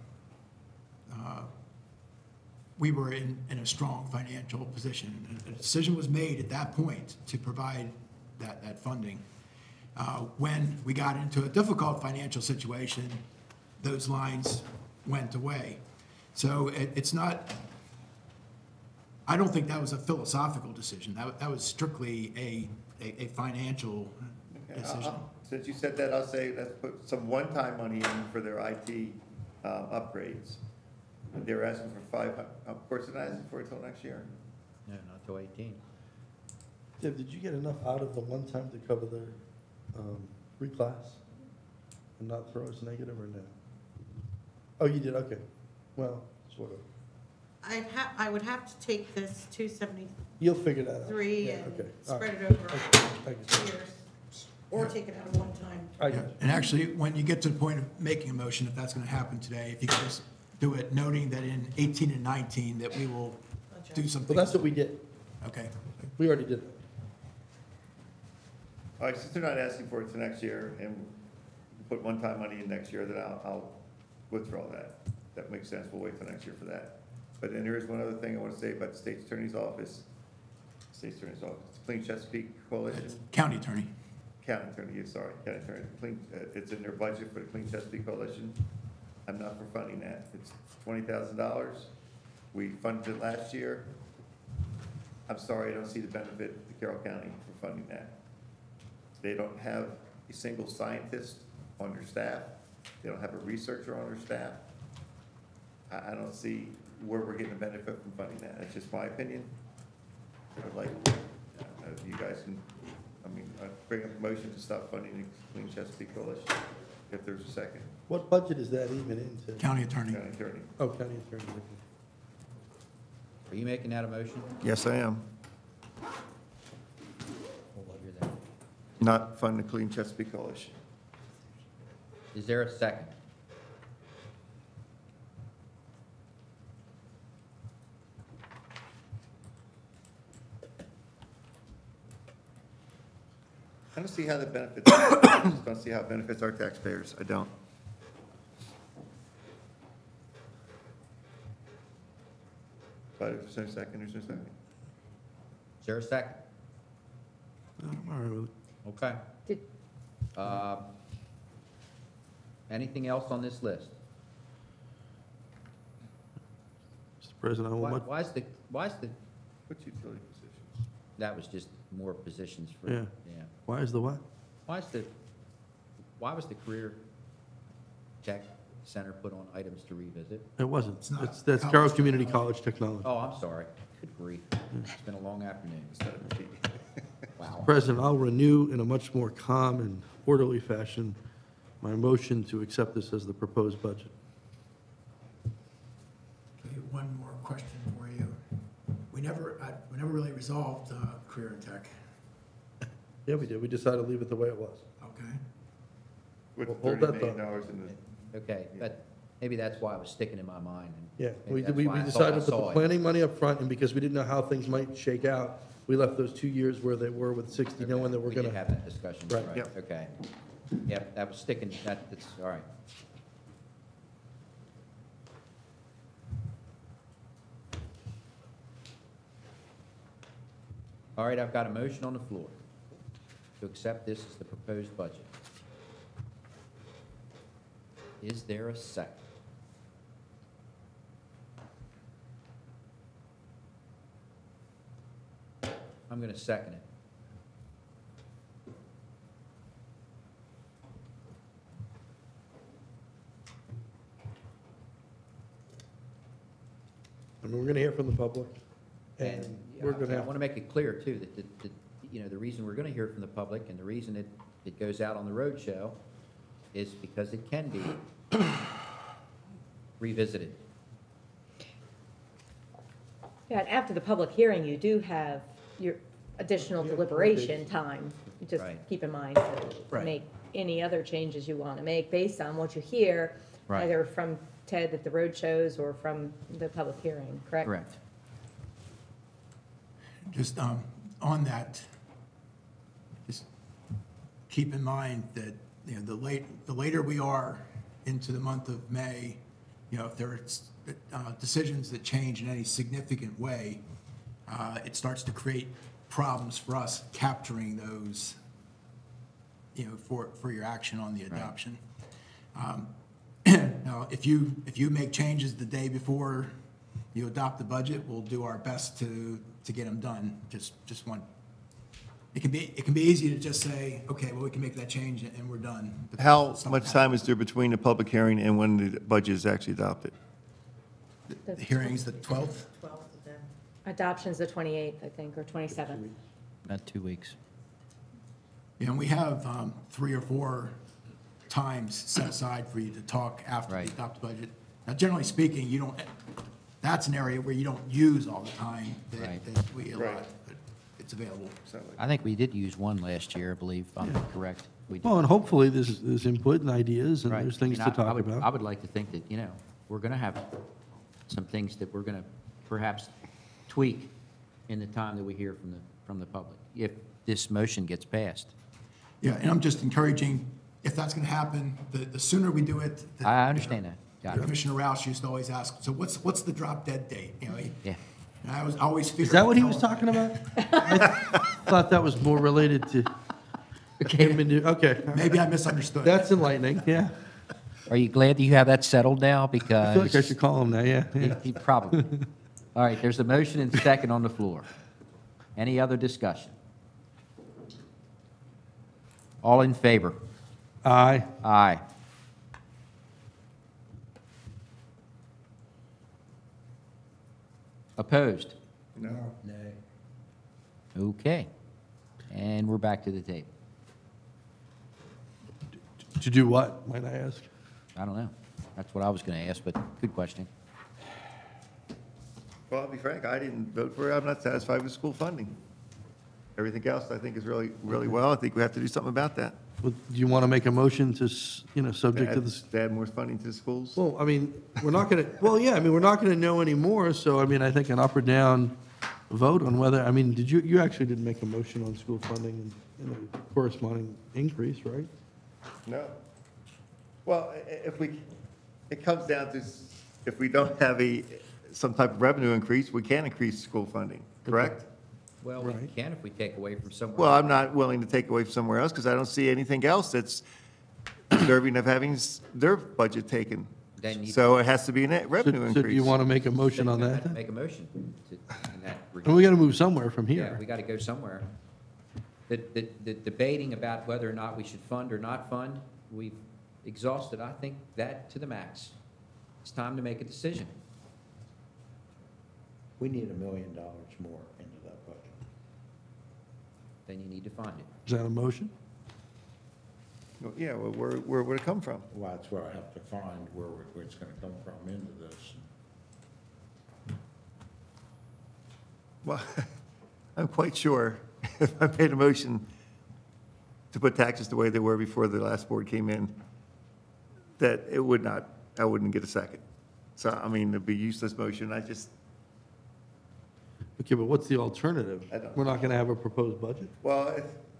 we were in a strong financial position. A decision was made at that point to provide that funding. When we got into a difficult financial situation, those lines went away. So it's not, I don't think that was a philosophical decision. That was strictly a financial Okay, decision. Since you said that, I'll say, let's put some one-time money in for their IT upgrades. They're asking for 500, of course, they're not asking for it until next year. No, not till 18. Deb, did you get enough out of the one time to cover the reclass? And not throw us negative or no? Oh, you did, okay. Well, sort of. I would have to take this 273 You'll figure that out. and Yeah, okay. All spread right. it over Thank you. years, or take it out at one time. I got you. And actually, when you get to the point of making a motion, if that's going to happen today, if you could just do it noting that in 18 and 19, that we will do Well, something. that's what we did. Okay. We already did that. All right, since they're not asking for it to next year, and put one-time money in next year, then I'll withdraw that. That makes sense, we'll wait till next year for that. But then there is one other thing I want to say about the State's Attorney's Office. State's Attorney's Office, Clean Chesapeake Coalition, County attorney. County Attorney, yeah, sorry, County Attorney. It's in their budget for the Clean Chesapeake Coalition. I'm not for funding that. It's $20,000. We funded it last year. I'm sorry, I don't see the benefit to Carroll County for funding that. They don't have a single scientist on their staff. They don't have a researcher on their staff. I don't see where we're getting a benefit from funding that. That's just my opinion. I'd like, if you guys can, I'd bring up a motion to stop funding the Clean Chesapeake Coalition, if there's a second. What budget is that even into? County attorney. County Attorney. Oh, county attorney. Are you making that a motion? Yes, I am. We'll hear that. Not fund the Clean Chesapeake Coalition. Is there a second? I don't see how that benefits, I just don't see how it benefits our taxpayers. I don't. But if there's no second, there's no second. Is there a second? I'm all right with it. Okay. Did, Anything else on this list? Mr. President, I Why- want Why's the, What's utility positions? that was just more positions for, Yeah. yeah. why is the what? Why was the Career Tech Center put on items to revisit? It wasn't. It's not That's college Carroll Community technology. College Technology. Oh, I'm sorry. Good grief. It's been a long afternoon. Wow. President, I'll renew in a much more calm and orderly fashion my motion to accept this as the proposed budget. Okay, one more question for you. We never really resolved career and tech. Yeah, we did. We decided to leave it the way it was. Okay. With Well, hold $30 that million thought. in the, Okay, maybe that's why it was sticking in my mind. and Yeah, maybe we that's we why I thought I decided to put saw the it. planning money up front, and because we didn't know how things might shake out, we left those 2 years where they were with 60, Okay, knowing that we're we going did to. have that discussion, Right. right, Yep. okay. Yep, that was sticking, that's, all right. All right, I've got a motion on the floor to accept this as the proposed budget. Is there a second? I'm going to second it. I mean, we're going to hear from the public, and And we're going to I have. want to make it clear, too, that, the reason we're going to hear from the public and the reason it goes out on the road show is because it can be revisited. yeah, and after the public hearing, you do have your additional Yeah, deliberation time. Just Right. keep in mind to Right. make any other changes you want to make based on what you hear, Right. either from Ted at the road shows or from the public hearing, correct? Correct. Just on that, just keep in mind that, the later we are into the month of May, if there's decisions that change in any significant way, it starts to create problems for us capturing those, for your action on the adoption. Now, if you make changes the day before you adopt the budget, we'll do our best to get them done. Just one. It can be easy to just say, okay, well, we can make that change and we're done. But How stuff much happens. time is there between the public hearing and when the budget is actually adopted? The hearing's the 12th? 12th then. Adoption's the 28th, I think, or 27th. About 2 weeks. Yeah, and we have 3 or 4 times set aside for you to talk after we Right. adopt the budget. Now, generally speaking, you don't, that's an area where you don't use all the time Right. that we allot, Right. but it's available. I think we did use one last year, I believe, if I'm correct. We did. Well, and hopefully there's input and ideas, and Right. there's things I mean, to talk I would about. like to think that, we're going to have some things that we're going to perhaps tweak in the time that we hear from the public, if this motion gets passed. Yeah, and I'm just encouraging, if that's going to happen, the sooner we do it. I understand that. Got it. Commissioner Rouse used to always ask, so what's the drop dead date? Yeah. And I always figured. Is that what he was talking about? I thought that was more related to. Okay, Maybe I misunderstood. that's enlightening, yeah. Are you glad that you have that settled now? I feel like I Because should call him now, yeah. he probably. All right, there's a motion and second on the floor. Any other discussion? All in favor? Aye. Aye. Opposed? No. Okay. And we're back to the table. To do what, might I ask? I don't know. That's what I was going to ask, but good question. Well, I'll be frank, I didn't vote for it. I'm not satisfied with school funding. Everything else I think is really, really well. I think we have to do something about that. Well, do you want to make a motion to, subject to this? To add more funding to the schools? Well, I mean, we're not going to, well, yeah, I mean, we're not going to know anymore, so, I mean, I think an up or down vote on whether, I mean, you actually didn't make a motion on school funding and a corresponding increase, right? No. Well, it comes down to, if we don't have some type of revenue increase, we can increase school funding, correct? Well, we Right. can if we take away from somewhere. Well, I'm not willing to take away from somewhere else because I don't see anything else that's deserving of having their budget taken. Then you- So it has to be a net So revenue so do you increase. want to make a motion on Then that? you have to then? Make a motion in that And regard. we got to move somewhere from Yeah, here. we got to go somewhere. The debating about whether or not we should fund or not fund, we've exhausted, I think, that to the max. It's time to make a decision. We need $1 million more into that budget. Then you need to fund it. Is that a motion? Yeah, well, where would it come from? Well, that's where I have to find where it's gonna come from into this. Well, I'm quite sure if I made a motion to put taxes the way they were before the last board came in, that it would not, I wouldn't get a second. So, I mean, it'd be a useless motion. Okay, but what's the alternative? I don't- We're not going to have a proposed budget? Well,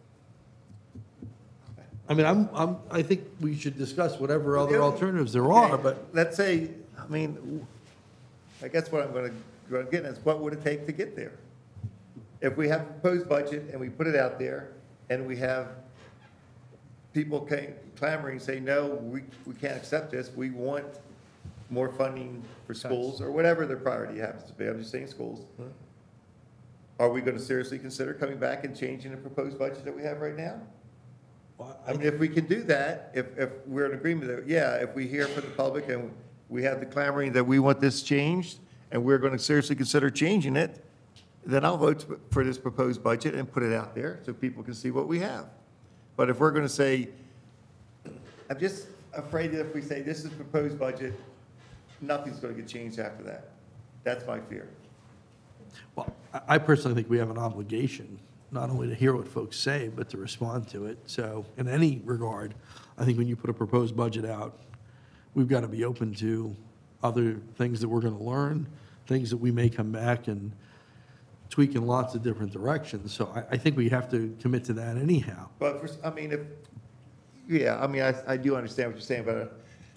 I mean, I think we should discuss whatever other alternatives there are, but let's say, I mean, I guess what I'm going to get at is what would it take to get there? If we have a proposed budget and we put it out there and we have people clamoring, say, no, we can't accept this, we want more funding for schools or whatever their priority happens to be, I'm just saying schools. Are we going to seriously consider coming back and changing the proposed budget that we have right now? I mean, if we can do that, if we're in agreement that, yeah, if we hear from the public and we have the clamoring that we want this changed, and we're going to seriously consider changing it, then I'll vote for this proposed budget and put it out there so people can see what we have. But if we're going to say, I'm just afraid that if we say this is proposed budget, nothing's going to get changed after that. That's my fear. well, I personally think we have an obligation, not only to hear what folks say, but to respond to it. So in any regard, I think when you put a proposed budget out, we've got to be open to other things that we're going to learn, things that we may come back and tweak in lots of different directions. So I think we have to commit to that anyhow. But, I mean, I do understand what you're saying, but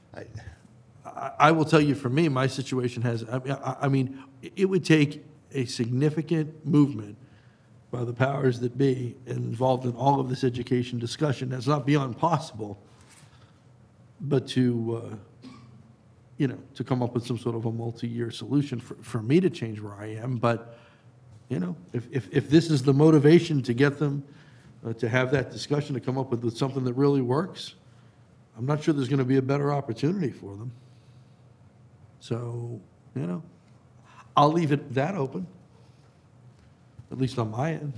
I will tell you, for me, my situation has, I mean, it would take a significant movement by the powers that be involved in all of this education discussion. That's not beyond possible, but to to come up with some sort of a multi-year solution for me to change where I am. But, if this is the motivation to get them to have that discussion, to come up with something that really works, I'm not sure there's going to be a better opportunity for them. So, I'll leave it that open, at least on my end.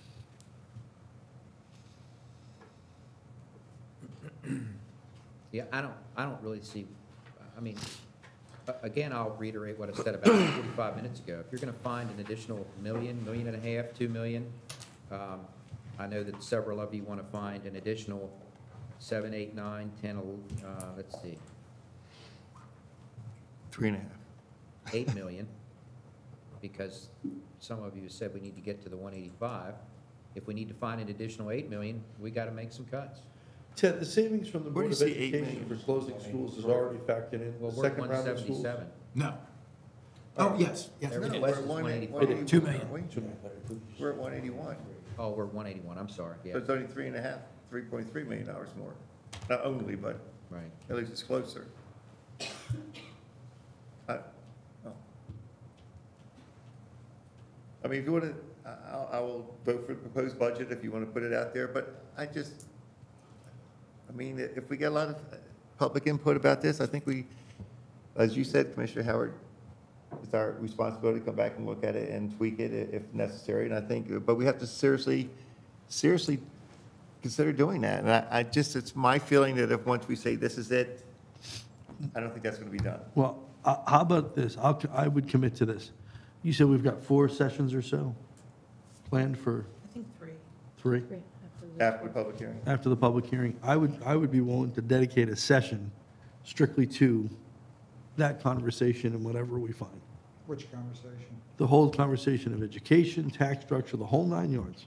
Yeah, I don't really see, I mean, again, I'll reiterate what I said about 45 minutes ago. If you're going to find an additional $1.5 million, $2 million, I know that several of you want to find an additional 7, 8, 9, 10, let's see, 3.5. 8 million, because some of you said we need to get to the 185. If we need to find an additional 8 million, we got to make some cuts. Ted, the savings from the Where Board do of you see 8 Education million? for closing schools is already factored in. Well, The we're second round of schools. 177. No. Oh, yes, yes. Everything We're else at is 180 185. 2 million. aren't we? We're at 181. Oh, we're 181, I'm sorry, So yeah, it's only $3.3 million more. Not only, but right. at least it's closer. I mean, if you want to, I will vote for the proposed budget if you want to put it out there, but I mean, if we get a lot of public input about this, I think we, as you said, Commissioner Howard, it's our responsibility to come back and look at it and tweak it if necessary, and I think, but we have to seriously consider doing that, and I just, it's my feeling that if once we say this is it, I don't think that's going to be done. Well, how about this? I would commit to this. You said we've got 4 sessions or so planned for I think 3. 3 Great. After the public hearing. after the public hearing. I would be willing to dedicate a session strictly to that conversation and whatever we find. Which conversation? The whole conversation of education, tax structure, the whole 9 yards.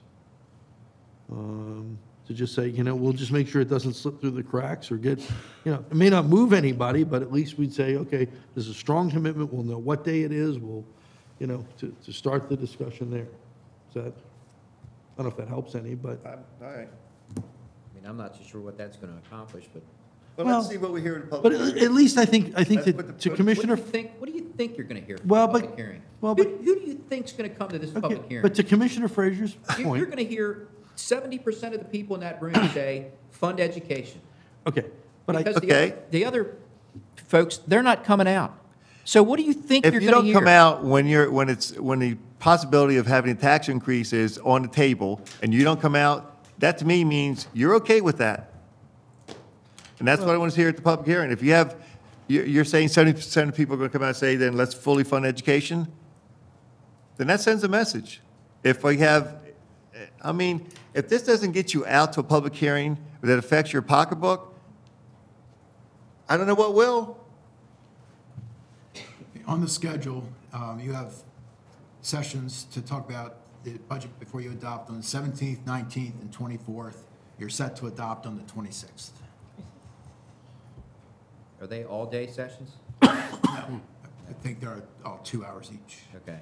To just say, we'll just make sure it doesn't slip through the cracks or get, it may not move anybody, but at least we'd say, okay, there's a strong commitment, we'll know what day it is, we'll, to start the discussion there. Is that, I don't know if that helps any, but, All right. I mean, I'm not too sure what that's going to accomplish, but Well, Well, let's see what we hear in the but public hearing. at least I think Let's put the- that to what- Commissioner, what do you think you're going to hear from Well, the but- public hearing? well, Who but- do you think's going to come to this okay, public hearing? but to Commissioner Frazier's You're point, going to hear 70% of the people in that room say, fund education. okay, but I, Because Okay. the other folks, they're not coming out. So what do you think If you're you going to don't hear? come out when the possibility of having a tax increase is on the table, and you don't come out, that to me means you're okay with that. And that's what I want to hear at the public hearing. If you're saying 70% of people are going to come out and say, then let's fully fund education, then that sends a message. If we have, if this doesn't get you out to a public hearing that affects your pocketbook, I don't know what will. On the schedule, you have sessions to talk about the budget before you adopt on the 17th, 19th, and 24th. You're set to adopt on the 26th. Are they all-day sessions? No, I think they're all 2 hours each. Okay.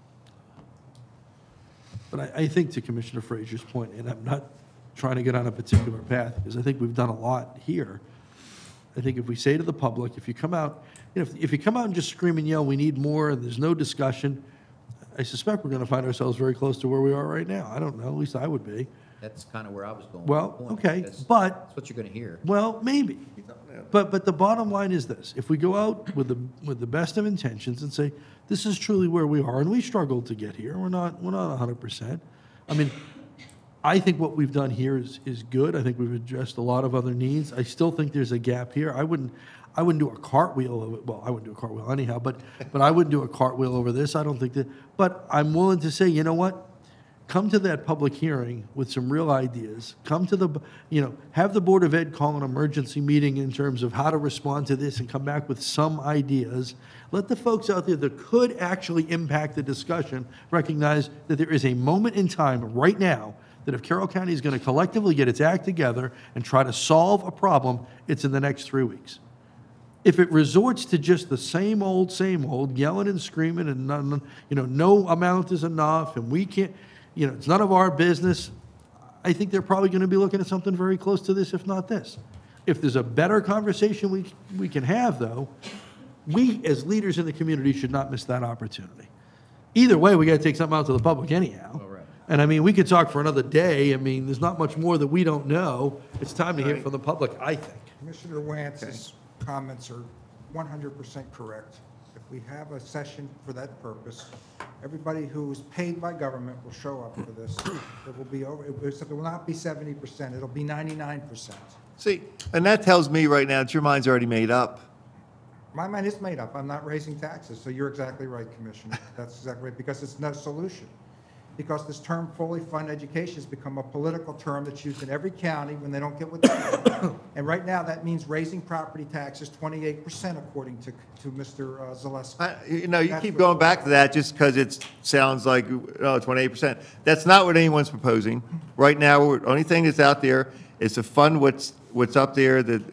but I think to Commissioner Frazier's point, and I'm not trying to get on a particular path, because I think we've done a lot here. I think if we say to the public, if you come out, if you come out and just scream and yell, we need more, and there's no discussion, I suspect we're going to find ourselves very close to where we are right now. I don't know, at least I would be. That's kind of where I was going. with Well, the point, okay, because but- That's what you're going to hear. Well, maybe. But the bottom line is this: if we go out with the best of intentions and say this is truly where we are, and we struggled to get here, we're not 100%. I mean, I think what we've done here is good. I think we've addressed a lot of other needs. I still think there's a gap here. I wouldn't do a cartwheel over it. Well, I wouldn't do a cartwheel anyhow, but I wouldn't do a cartwheel over this. I don't think that. But I'm willing to say, you know what? Come to that public hearing with some real ideas. Come to have the Board of Ed call an emergency meeting in terms of how to respond to this and come back with some ideas. Let the folks out there that could actually impact the discussion recognize that there is a moment in time right now that if Carroll County is going to collectively get its act together and try to solve a problem, it's in the next 3 weeks. If it resorts to just the same old, yelling and screaming and no amount is enough and we can't, it's none of our business, I think they're probably going to be looking at something very close to this, if not this. If there's a better conversation we can have, though, we, as leaders in the community, should not miss that opportunity. Either way, we got to take something out to the public anyhow. All right. And I mean, we could talk for another day. I mean, there's not much more that we don't know. It's time to hear from the public, I think. Commissioner Wance's comments are 100% correct. If we have a session for that purpose, everybody who is paid by government will show up for this. It will be over, it will not be 70%, it'll be 99%. See, and that tells me right now that your mind's already made up. My mind is made up, I'm not raising taxes, so you're exactly right, Commissioner. That's exactly right, because it's no solution. Because this term fully funded education has become a political term that's used in every county when they don't get what they want. And right now, that means raising property taxes 28%, according to Mr. Zaleski. You know, you That's keep what- going back to that just because it sounds like, oh, 28%. That's not what anyone's proposing. Right now, the only thing that's out there is to fund what's up there that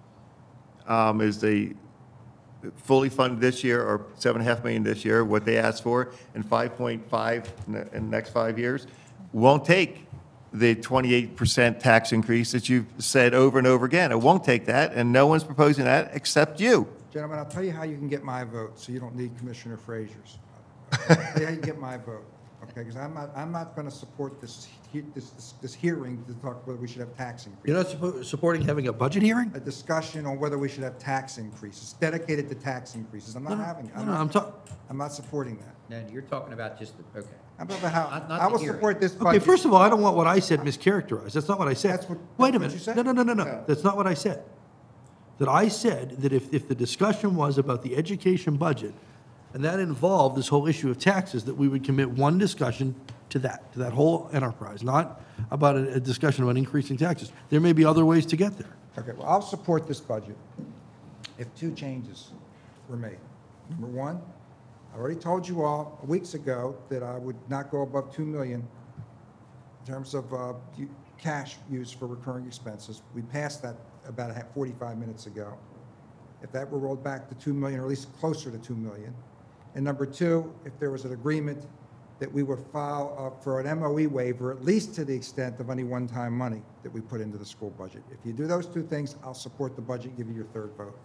is the fully funded this year, or $7.5 million this year, what they asked for, and 5.5 in the next 5 years, won't take the 28% tax increase that you've said over and over again. It won't take that, and no one's proposing that except you. Gentlemen, I'll tell you how you can get my vote, so you don't need Commissioner Frazier's. I'll tell you how you can get my vote, okay? Because I'm not going to support this hearing to talk whether we should have tax increases. You're not supporting having a budget hearing? A discussion on whether we should have tax increases, dedicated to tax increases. I'm not having it. I'm not supporting that. No, you're talking about just the, okay. I'm talking about Not how, the I will hearing. support this Okay, budget. first of all, I don't want what I said mischaracterized. That's not what I said. That's what- Wait a that's what minute. you said? No. That's not what I said. That I said that if the discussion was about the education budget, and that involved this whole issue of taxes, that we would commit one discussion to that whole enterprise, not about a discussion about increasing taxes. There may be other ways to get there. Okay, well, I'll support this budget if two changes were made. Number one, I already told you all weeks ago that I would not go above 2 million in terms of cash used for recurring expenses. We passed that about 45 minutes ago. If that were rolled back to 2 million, or at least closer to 2 million. And number two, if there was an agreement that we would file for an MOE waiver, at least to the extent of any one-time money that we put into the school budget. If you do those two things, I'll support the budget, give you your third vote.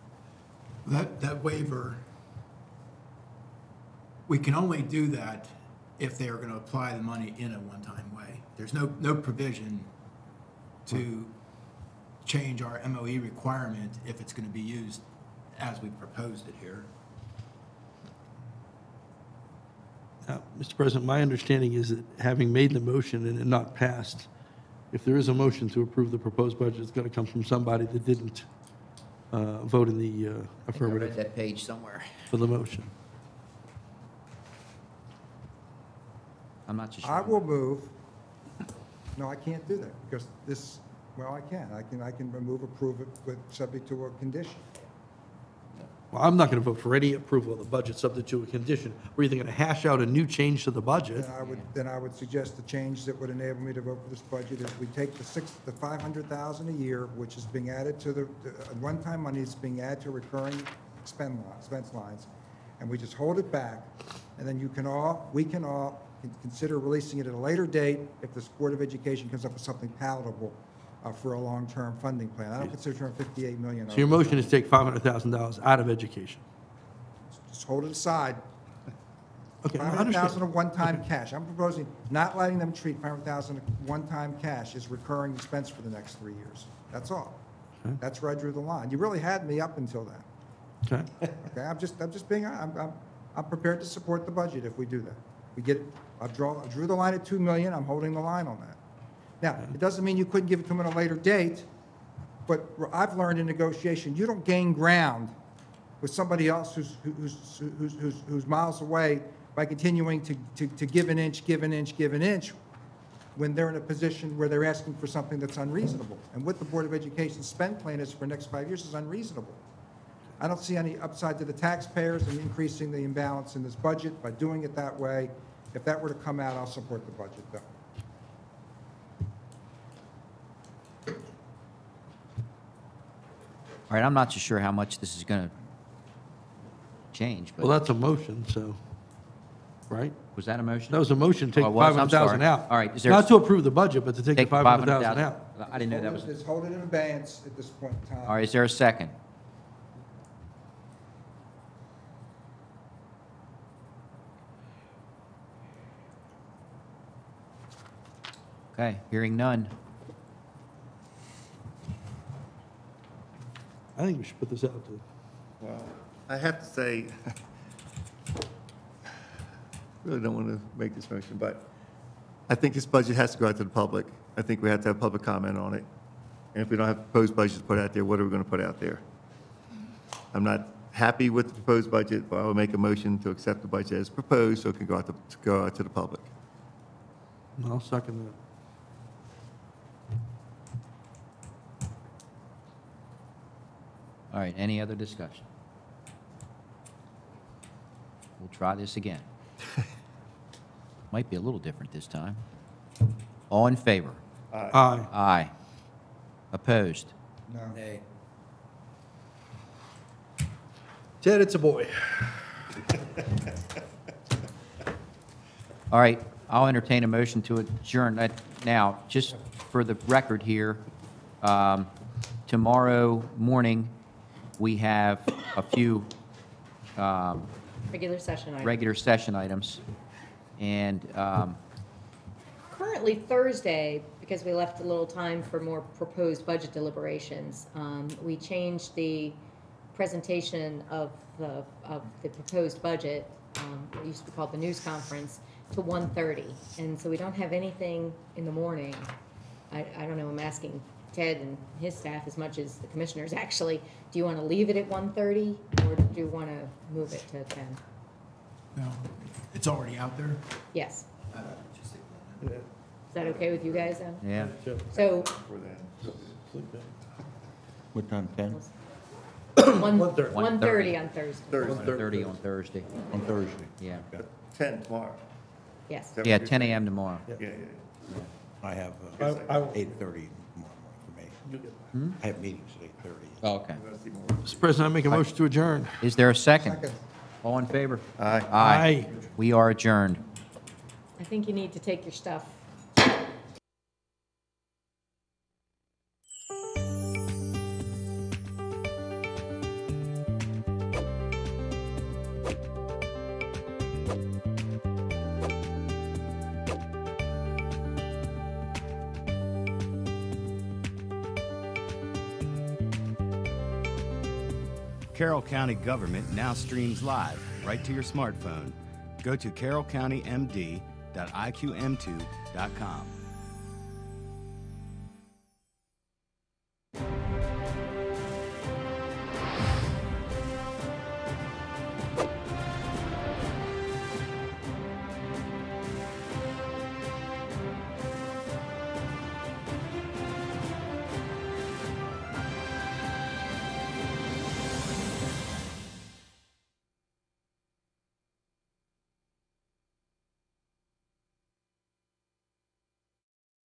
That waiver, we can only do that if they are going to apply the money in a one-time way. There's no provision to change our MOE requirement if it's going to be used as we proposed it here. Mr. President, my understanding is that having made the motion and it not passed, if there is a motion to approve the proposed budget, it's got to come from somebody that didn't vote in the I read affirmative that page somewhere. for the motion. I'm not too sure. I will move, no, I can't do that, because this, well, I can remove, approve it, but subject to a condition. Well, I'm not going to vote for any approval of the budget subject to a condition. We're either going to hash out a new change to the budget. Then I would suggest the change that would enable me to vote for this budget is we take the $500,000 a year, which is being added to the one-time money is being added to recurring expense lines, and we just hold it back, and then we can all consider releasing it at a later date if the Board of Education comes up with something palatable for a long-term funding plan. I don't consider $58 million. So your motion is to take $500,000 out of education. Just hold it aside. Okay, I $500,000 understand. of one-time cash. I'm proposing not letting them treat $500,000 of one-time cash as recurring expense for the next 3 years. That's all. Okay. That's where I drew the line. You really had me up until then. Okay. Okay, I'm just being, I'm prepared to support the budget if we do that. We get it, I drew the line at 2 million, I'm holding the line on that. Now, it doesn't mean you couldn't give it to them at a later date, but I've learned in negotiation, you don't gain ground with somebody else who's miles away by continuing to give an inch, when they're in a position where they're asking for something that's unreasonable. And what the Board of Education spend plan is for the next 5 years is unreasonable. I don't see any upside to the taxpayers in increasing the imbalance in this budget by doing it that way. If that were to come out, I'll support the budget, though. All right, I'm not too sure how much this is going to change, Well, but that's a motion, so, right? was that a motion? That was a motion, take Oh, it was? I'm 500,000 sorry. out. All right, is there- Not to approve the budget, but to take the Take 500,000 out. I didn't know that was, Just hold it in abeyance at this point in time. all right, is there a second? Okay, hearing none. I think we should put this out to, Well, I have to say, really don't want to make this motion, but I think this budget has to go out to the public. I think we have to have public comment on it. And if we don't have proposed budget to put out there, what are we going to put out there? I'm not happy with the proposed budget, but I will make a motion to accept the budget as proposed so it can go out to the public. I'll second that. All right, any other discussion? We'll try this again. Might be a little different this time. All in favor? Aye. Aye. Opposed? No. Ted, it's a boy. All right, I'll entertain a motion to adjourn. Now, just for the record here, tomorrow morning, we have a few Regular session item. regular session items. And Currently Thursday, because we left a little time for more proposed budget deliberations, we changed the presentation of the proposed budget, what used to be called the news conference, to 1:30. And so we don't have anything in the morning. I don't know, I'm asking Ted and his staff as much as the commissioners actually. Do you want to leave it at 1:30 or do you want to move it to 10? No, it's already out there. Yes. Is that okay with you guys then? yeah, So, What time, 10? 1:30 on Thursday. 1:30 on Thursday. On Thursday? Yeah. 10 tomorrow. Yes. Yeah, 10 a.m. tomorrow. Yeah. I have I- 8:30 tomorrow morning for me. I have meetings at 8:30. Oh, okay. Mr. President, I make a motion to adjourn. Is there a second? All in favor? Aye. Aye. We are adjourned. I think you need to take your stuff. Carroll County government now streams live right to your smartphone. Go to carrollcountymd.iqm2.com.